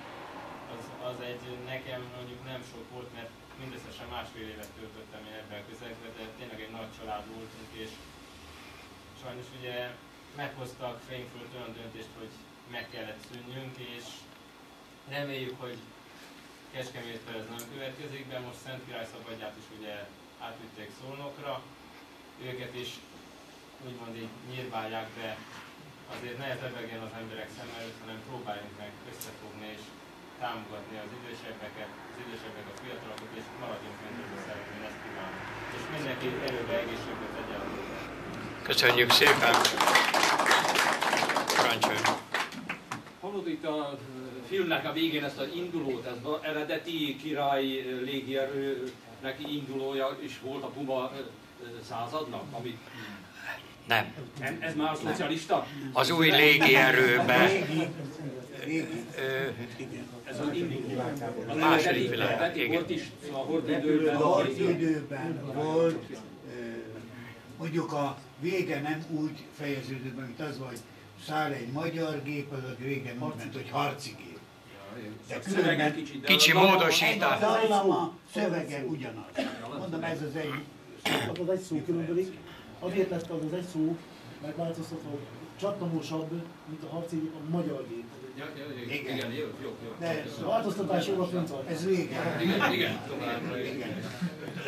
Az, az egy nekem mondjuk nem sok volt, mert mindösszesen másfél évet töltöttem én ebben a közegben, de tényleg egy nagy család voltunk, és sajnos ugye meghoztak fejünk fölött olyan döntést, hogy meg kellett szűnjünk, és reméljük, hogy Kecskemétől ez nem következik be, most Szent Királyszabadját is ugye átvitték Szolnokra, őket is úgymond így nyírbálják, de azért ne lebegjen az emberek szem előtt, hanem próbáljunk meg összefogni és támogatni az idősebbeket, az idősebbek a fiatalokat, és maradjunk mindent szeretni, én ezt kívánom. És mindenki erőbe egészséget tegyen. Köszönjük szépen! Parancsolj! Hallod itt a filmnek a végén ezt az indulót, ez az eredeti királyi légierőnek indulója is volt a Puma századnak, amit... Nem. Nem, ez már a szocialista? Az új légierőben... Ez az induló. A második világ. Volt is a Horthy időben. A Horthy időben volt, mondjuk a vége nem úgy fejeződött, mint az, hogy száll egy magyar gép, az a régen úgy ment, hogy harci gép. De különben kicsi, kicsi módosítás. A szövege ugyanaz. Mondom, ez az egy... Az az egy szó különbözik. Azért lett az az egy szó megváltoztatva, hogy csattanósabb, mint a harci gép, a magyar gép. Ja, ja, igen, igen, jó, jó, jó. De a változtatás jogot nem tart. ez régen. Igen, igen, továbbra igen.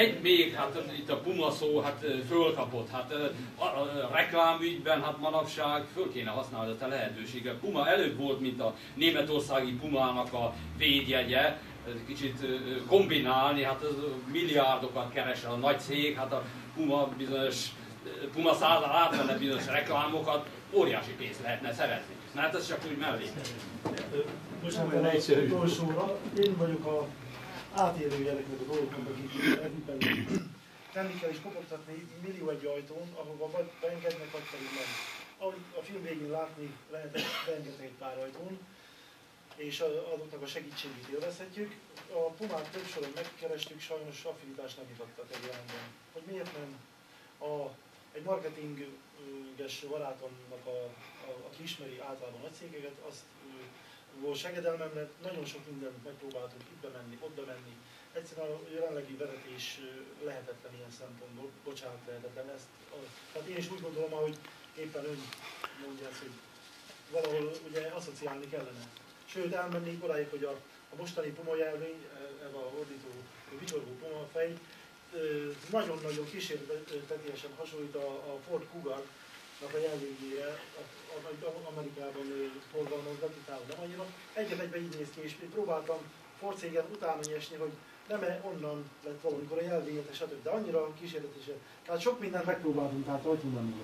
egy még, hát itt a Puma szó, hát fölkapott, hát a, a, a reklámügyben, hát manapság föl kéne használni ezt a lehetőséget. Puma előbb volt, mint a németországi Pumának a védjegye, kicsit kombinálni, hát az milliárdokat keresel a nagy cég, hát a Puma bizonyos, Puma százal átvenne bizonyos reklámokat, óriási pénzt lehetne szerezni. Na hát ez csak úgy mellé. Most nem az utolsóra, én vagyok a átérő gyereknek a dolgoknak, akik tenni kell és kopogtatni millió egy ajtón, ahova vagy beengednek, vagy pedig nem. Ahogy a film végén látni lehetett, beengedni egy pár ajtón, és azoknak a segítségét élvezhetjük. A Pumát több soron megkerestük, sajnos affinitást nem mutattak egy jelenben. Hogy miért nem a, egy marketinges barátomnak, a, a, aki ismeri általában nagy cégeket, azt volt segedelmemre, nagyon sok mindent megpróbáltunk itt bemenni, ott bemenni. Egyszerűen a jelenlegi vezetés lehetetlen ilyen szempontból, bocsánat, lehetetlen ezt. A, tehát én is úgy gondolom, ahogy éppen ön mondja ezt, hogy valahol ugye asszociálni kellene. Sőt, elmennék odáig, hogy a, a mostani Puma jelvény, ez a ordító, vigyorgó Puma fej, nagyon-nagyon kísértetiesen hasonlít a, a Ford Cougar-nak a jelvényére, Amerikában forgalmaznak, itt nem annyira. Egyet-egyben így néz ki, és próbáltam Ford cégen utána nyesni, hogy nem-e onnan lett valamikor a jelvényet, stb. De annyira kísérletesen. Tehát sok mindent megpróbáltunk, tehát rajta minden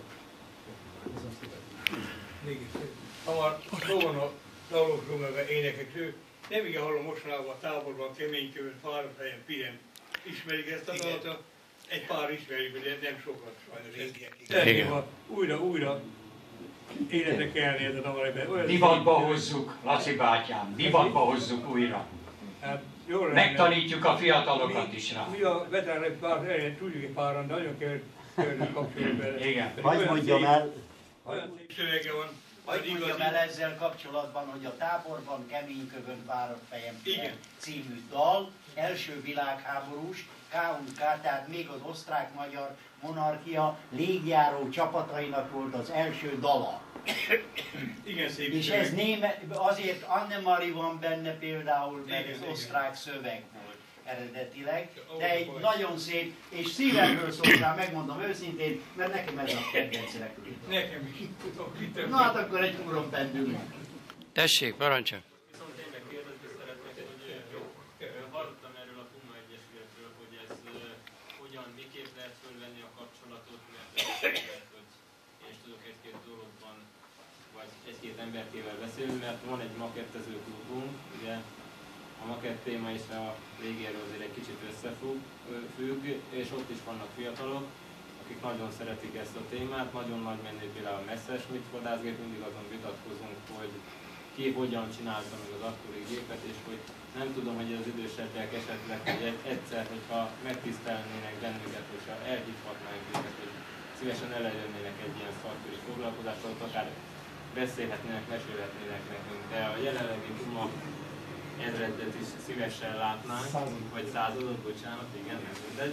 Mégis, hamar szóval a dalokról, meg énekekről, nem igen hallom mostanában a táborban, keménykövön, fáradt helyen, pihen. Ismerik ezt a dalt? Egy pár ismerik, de nem sokat sajnos. Szeretném, ha újra, újra énekelni ezt a dalt. Divatba hozzuk, Laci bátyám, divatba hozzuk újra. Hát, megtanítjuk a fiatalokat is rá. Mi a veteránok pár helyen tudjuk egy páran, nagyon kell kapcsolni bele. Igen. Hagy mondjam el, olyan szép szövege van. Hogy mondjam el ezzel kapcsolatban, hogy a táborban Keménykövön fáradt fejem című dal, első világháborús, ká u ká, tehát még az osztrák-magyar monarchia légjáró csapatainak volt az első dala. Igen, szép és ez német, azért Anne-Marie van benne például, mert igen, ez igen. osztrák szöveg volt eredetileg, de egy nagyon szép, és szívemből szóltál, megmondom őszintén, mert nekem ez a kedvenc repülő. Nekem is. Na hát akkor egy úron pendülünk. Tessék, parancsolj! Viszont tényleg kérdezni szeretnék, hogy hallottam erről a Puma Egyesületről, hogy ez hogyan, miképp lehet fölvenni a kapcsolatot, mert lehet, hogy én is tudok egy-két dologban, vagy egy-két emberkével beszélni, mert van egy makettező klubunk, ugye a makett téma és a végéről azért egy kicsit összefügg, és ott is vannak fiatalok, akik nagyon szeretik ezt a témát, nagyon nagy menő például a Messerschmitt vadászgép, mindig azon vitatkozunk, hogy ki hogyan csinálta meg az akkori gépet, és hogy nem tudom, hogy az idősebbek esetleg, hogy egyszer, hogyha megtisztelnének bennünket, hogyha elhívhatnánk őket, hogy szívesen elejönnének egy ilyen szakköri foglalkozásról, akár beszélhetnének, mesélhetnének nekünk, de a jelenlegi Puma ezredet is szívesen látnánk, vagy századot, bocsánat, igen, nem mindegy,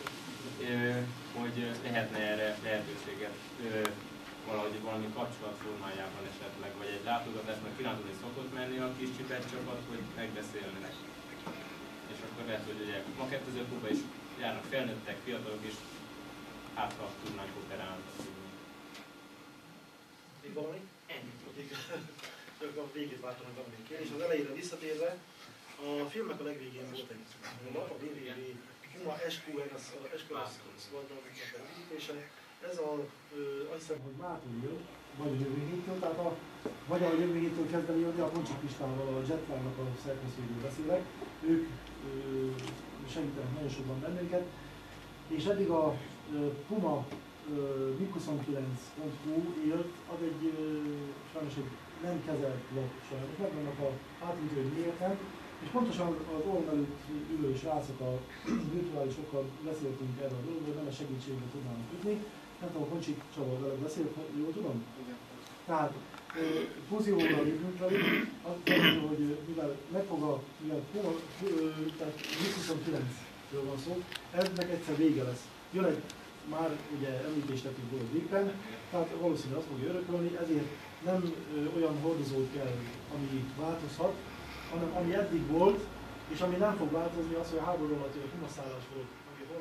hogy lehetne erre lehetőséget valahogy valami kapcsolat formájában esetleg, vagy egy látogatásnak kirándulni szokott menni a kis csipet csapat, hogy megbeszélnek. És akkor lehet, hogy ugye makettező klubba is járnak felnőttek, fiatalok is, hát ha tudnánk operálni. Még valami? Ennyi. A végét vártam, hogy valamit kér, és az elejére visszatérve, a filmnek a legvégén volt egy a dé vé dé Puma es kú es oldalnak a felvítése. Ez a, ö, azt hiszem, hogy Mától vagy a jövő héttől, tehát a, vagy a jövő héttől kezdeni jönni, a Koncsik Pistállal, a Jetline-nak a szerkesztőjéről beszélek. Ők ö, segítenek nagyon sokban bennünket. És eddig a ö, Puma mig huszonkilenc pont hu írt, az egy ö, sajnos egy nem kezelt lap sajnos. Megvannak a átmintő, hogy miért nem. És pontosan az orrom előtt ülő srácok a virtuálisokkal beszéltünk erről a dologról, nem a segítségre tudnának jutni. Nem tudom, Koncsik Csaba veled beszélt, jól tudom? Tehát fúzióval lépünk velük, azt mondja, hogy mivel megfog a, mivel Puma, tehát mig huszonkilencről van szó, ennek egyszer vége lesz. Jön egy, már ugye említést tettünk volna éppen, tehát valószínűleg azt fogja örökölni, ezért nem ö, olyan hordozót kell, ami változhat, hanem ami eddig volt, és ami nem fog változni, az, hogy a háború alatt a Puma szállás volt, ami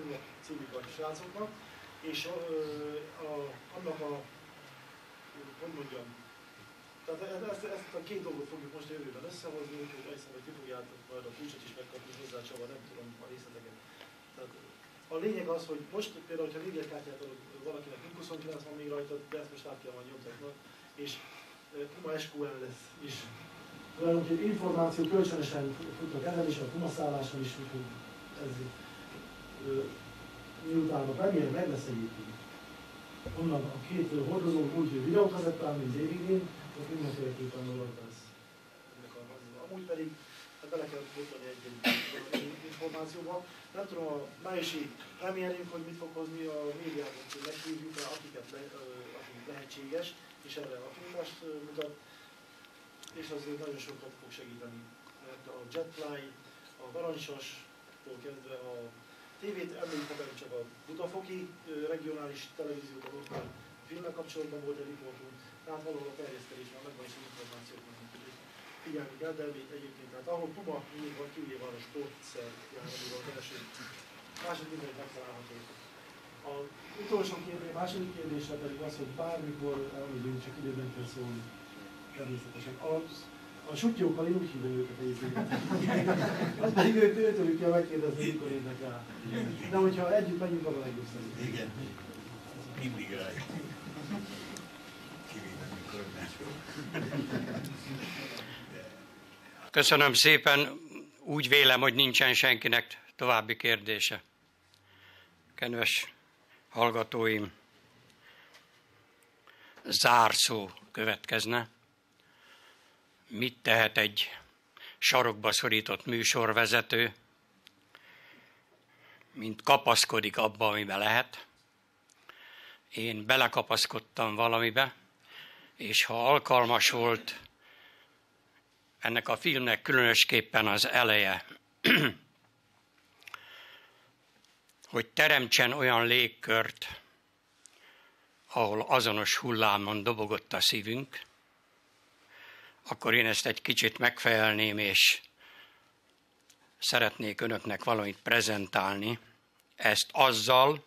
címük a srácoknak, és a, a, annak a, hogy mondjam, tehát ezt, ezt a két dolgot fogjuk most jövőben összehozni, úgyhogy hiszem, hogy ti fogjátok majd a kulcsot is megkapni hozzá, Csaba, nem tudom a részleteket. Tehát a lényeg az, hogy most például, hogyha légiakártyát adok valakinek, huszonkilenc van még rajta, de ezt most át kell majd nyomtatnak, és Puma es kú en lesz is. Úgyhogy információ kölcsönösen futnak ezen is, a Puma szálláson is, úgyhogy ez miután a premier meg lesz egyébként. Onnan a két hordozó úgy videókazettán, mint dé vé dén, akkor mindenféleképpen rajta lesz. Amúgy pedig hát bele kell bontani egy információba. Nem tudom, a májusi premierünk, hogy mit fog hozni a médiákat, hogy meghívjuk rá, akiket le, akik lehetséges, és erre affinitást mutat, és azért nagyon sokat fog segíteni. Mert a Jetfly, a Varancsastól kezdve a tévét említhetem, csak a Budafoki regionális televízióban ott már filmmel kapcsolatban volt egy riportunk, tehát valahol a terjeszkedés már megvan is az információknak, hogy figyelni kell, de egyébként, tehát ahol Puma mindig van, kivéve van a sportszer járványban az első, második mindenki megtalálható. A utolsó kérdés, második kérdésre pedig az, hogy bármikor elmegyünk, csak időben kell szólni. Természetesen. A, a sutyókkal én úgy hívom őket egyébként. Azt pedig őt, őtőlük kell megkérdezni, mikor érnek rá. De hogyha együtt megyünk, arra legjobb szerint. Igen. Mindig rá. Kivéve mikor nem. Köszönöm szépen. Úgy vélem, hogy nincsen senkinek további kérdése. Kedves hallgatóim, zárszó következne. Mit tehet egy sarokba szorított műsorvezető, mint kapaszkodik abba, amiben lehet. Én belekapaszkodtam valamibe, és ha alkalmas volt, ennek a filmnek különösképpen az eleje, hogy teremtsen olyan légkört, ahol azonos hullámon dobogott a szívünk, akkor én ezt egy kicsit megfejelném, és szeretnék önöknek valamit prezentálni. Ezt azzal,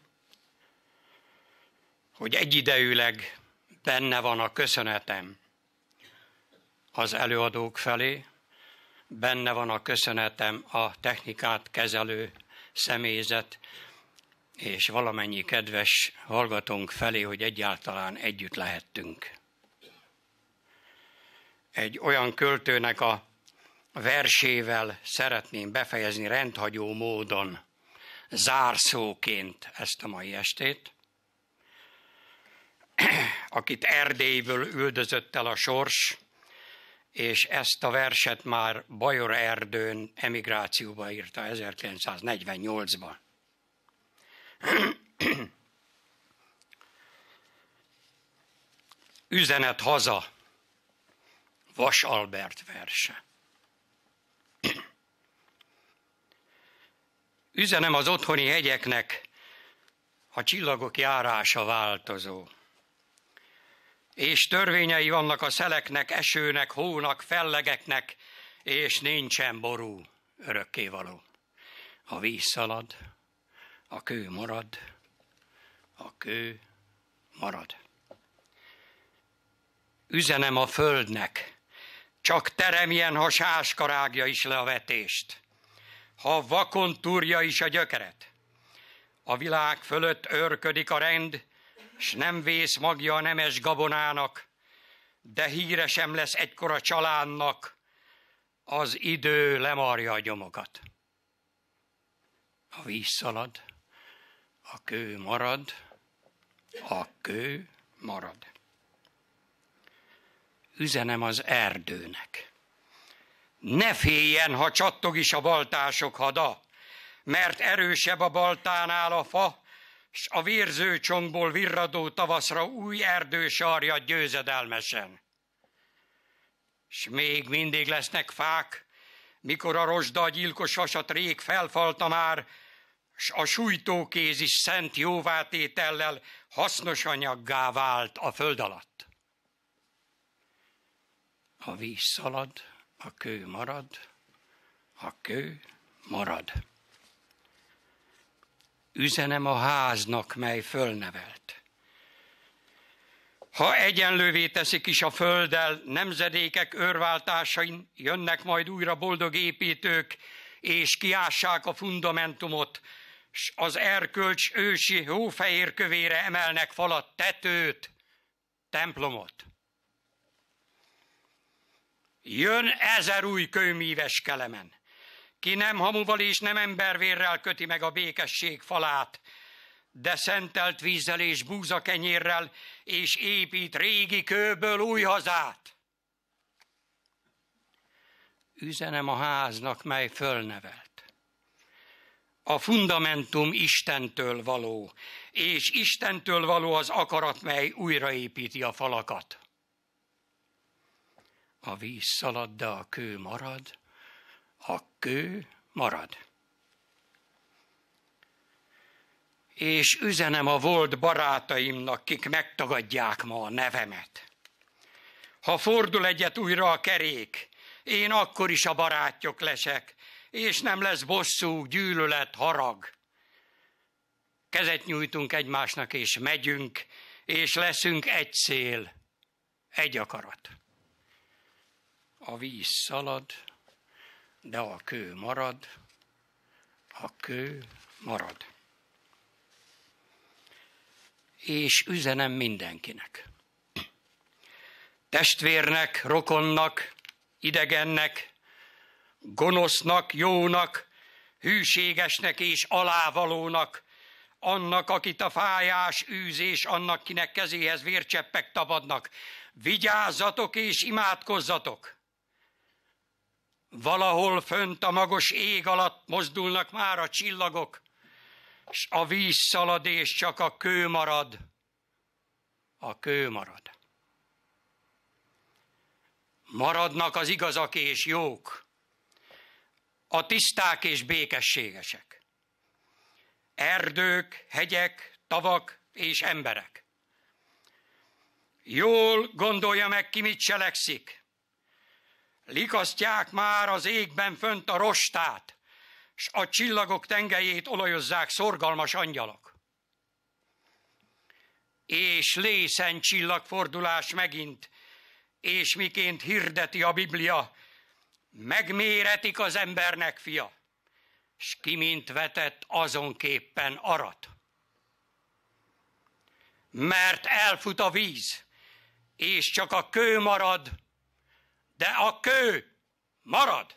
hogy egyidejűleg benne van a köszönetem az előadók felé, benne van a köszönetem a technikát kezelő személyzet, és valamennyi kedves hallgatónk felé, hogy egyáltalán együtt lehettünk. Egy olyan költőnek a versével szeretném befejezni rendhagyó módon, zárszóként ezt a mai estét, akit Erdélyből üldözött el a sors, és ezt a verset már Bajor Erdőn emigrációba írta ezerkilencszáznegyvennyolcban. Üzenet haza, Vas Albert verse. Üzenem az otthoni hegyeknek, a csillagok járása változó. És törvényei vannak a szeleknek, esőnek, hónak, fellegeknek, és nincsen ború, örökkévaló. A víz szalad, a kő marad, a kő marad. Üzenem a földnek, csak teremjen, ha sáska rágja is le a vetést, ha vakon túrja is a gyökeret. A világ fölött őrködik a rend, s nem vész magja a nemes gabonának, de híre sem lesz egykor a családnak, az idő lemarja a gyomokat. A víz szalad, a kő marad, a kő marad. Üzenem az erdőnek. Ne féljen, ha csattog is a baltások hada, mert erősebb a baltánál a fa, s a vérző csonkból virradó tavaszra új erdő sarja győzedelmesen. S még mindig lesznek fák, mikor a rozsda a gyilkos vasat rég felfalta már, s a sújtókéz is szent jóvátétellel hasznos anyaggá vált a föld alatt. A víz szalad, a kő marad, a kő marad. üzenem a háznak, mely fölnevelt. Ha egyenlővé teszik is a földdel, nemzedékek őrváltásain jönnek majd újra boldog építők, és kiássák a fundamentumot, s az erkölcs ősi hófehér kövére emelnek falat, tetőt, templomot. Jön ezer új kőmíves Kelemen, ki nem hamuval és nem embervérrel köti meg a békesség falát, de szentelt vízzel és búzakenyérrel, és épít régi kőből új hazát. Üzenem a háznak, mely fölnevelt. A fundamentum Istentől való, és Istentől való az akarat, mely újraépíti a falakat. A víz szalad, de a kő marad, a kő marad. És üzenem a volt barátaimnak, kik megtagadják ma a nevemet. Ha fordul egyet újra a kerék, én akkor is a barátjuk leszek, és nem lesz bosszú, gyűlölet, harag. Kezet nyújtunk egymásnak, és megyünk, és leszünk egy cél, egy akarat. A víz szalad, de a kő marad, a kő marad. És üzenem mindenkinek. Testvérnek, rokonnak, idegennek, gonosznak, jónak, hűségesnek és alávalónak, annak, akit a fájás űz, és annak, kinek kezéhez vércseppek tapadnak. Vigyázzatok és imádkozzatok! Valahol fönt a magos ég alatt mozdulnak már a csillagok, s a víz szalad, és csak a kő marad. A kő marad. Maradnak az igazak és jók, a tiszták és békességesek, erdők, hegyek, tavak és emberek. Jól gondolja meg, ki mit cselekszik. Likasztják már az égben fönt a rostát, s a csillagok tengelyét olajozzák szorgalmas angyalok. És lészen csillagfordulás megint, és miként hirdeti a Biblia, megméretik az embernek fia, s ki mint vetett, azonképpen arat. Mert elfut a víz, és csak a kő marad, de a kő marad.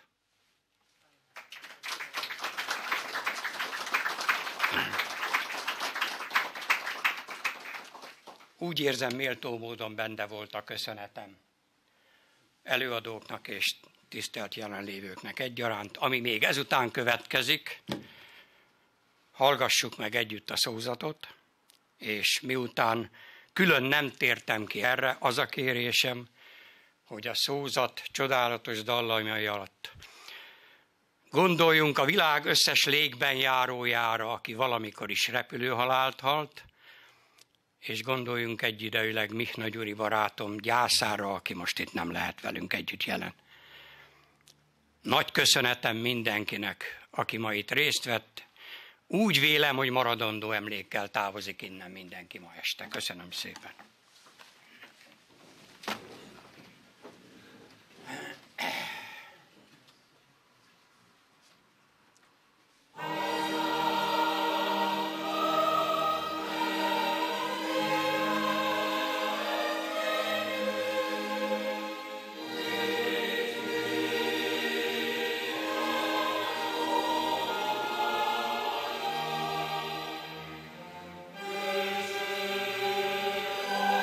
Úgy érzem, méltó módon benne volt a köszönetem előadóknak és tisztelt jelenlévőknek egyaránt. Ami még ezután következik, hallgassuk meg együtt a szózatot, és miután külön nem tértem ki erre, az a kérésem, hogy a szózat csodálatos dallamai alatt gondoljunk a világ összes légben járójára, aki valamikor is repülőhalált halt, és gondoljunk egyidejűleg Mihna Gyuri barátom gyászára, aki most itt nem lehet velünk együtt jelen. Nagy köszönetem mindenkinek, aki ma itt részt vett. Úgy vélem, hogy maradandó emlékkel távozik innen mindenki ma este. Köszönöm szépen. Oh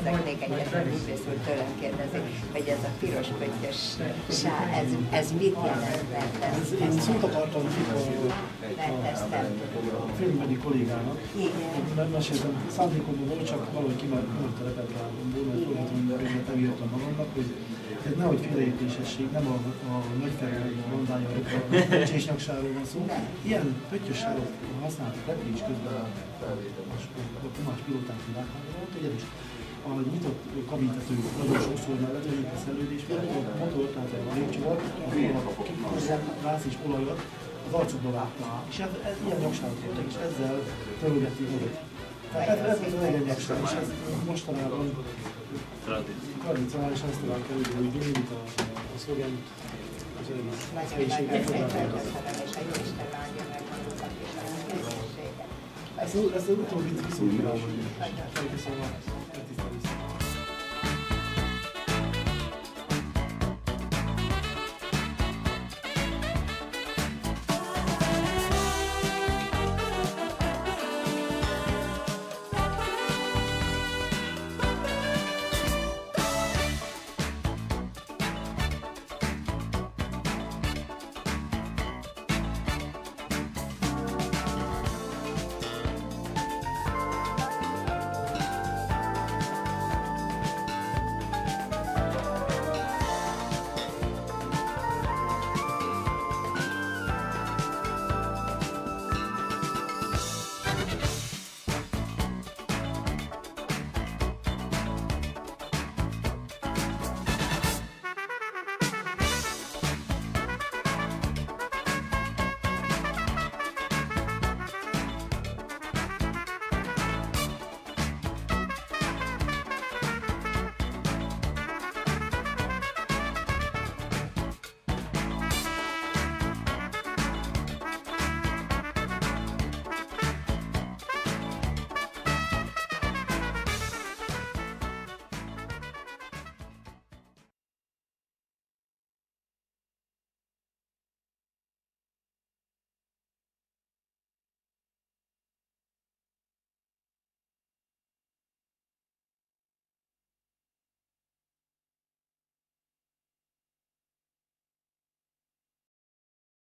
kérdezeknék egyet, mert művész úr tőlem kérdezi, hogy ez a piros pöttyös sár, ez, ez mit jelent? Mert ezt, Én szót akartam a filmbeli kollégának, mert meséltem, szándékomban volt, csak valahogy kimaradt a repertoáromból, mert fordítom, hogy nem írtam magamnak, hogy ez nehogy félreértésesség, nem a, a nagyfelelő mondája, a pöccsésnyaksáról van szó. Ilyen pöttyös sárok használtak repülés közben a, a, a pumás pilóták világháborúban, ugye is a nyitott kabintető nagyon sokszor mellett, hogy a szellődés miatt a motor, tehát a lépcsővel, a kikorzált rász és olajat az arcukba vágta. És ez, ez ilyen nyakságok voltak, és ezzel törölgették magát. Tehát ez, ez az olyan nyakság, és ez mostanában tradicionálisan ezt talán kell úgy vinni, mint a, a szlogen, az egész helyiséget foglalkozik. Ezt az utóbbit viszont kívánom. Köszönöm a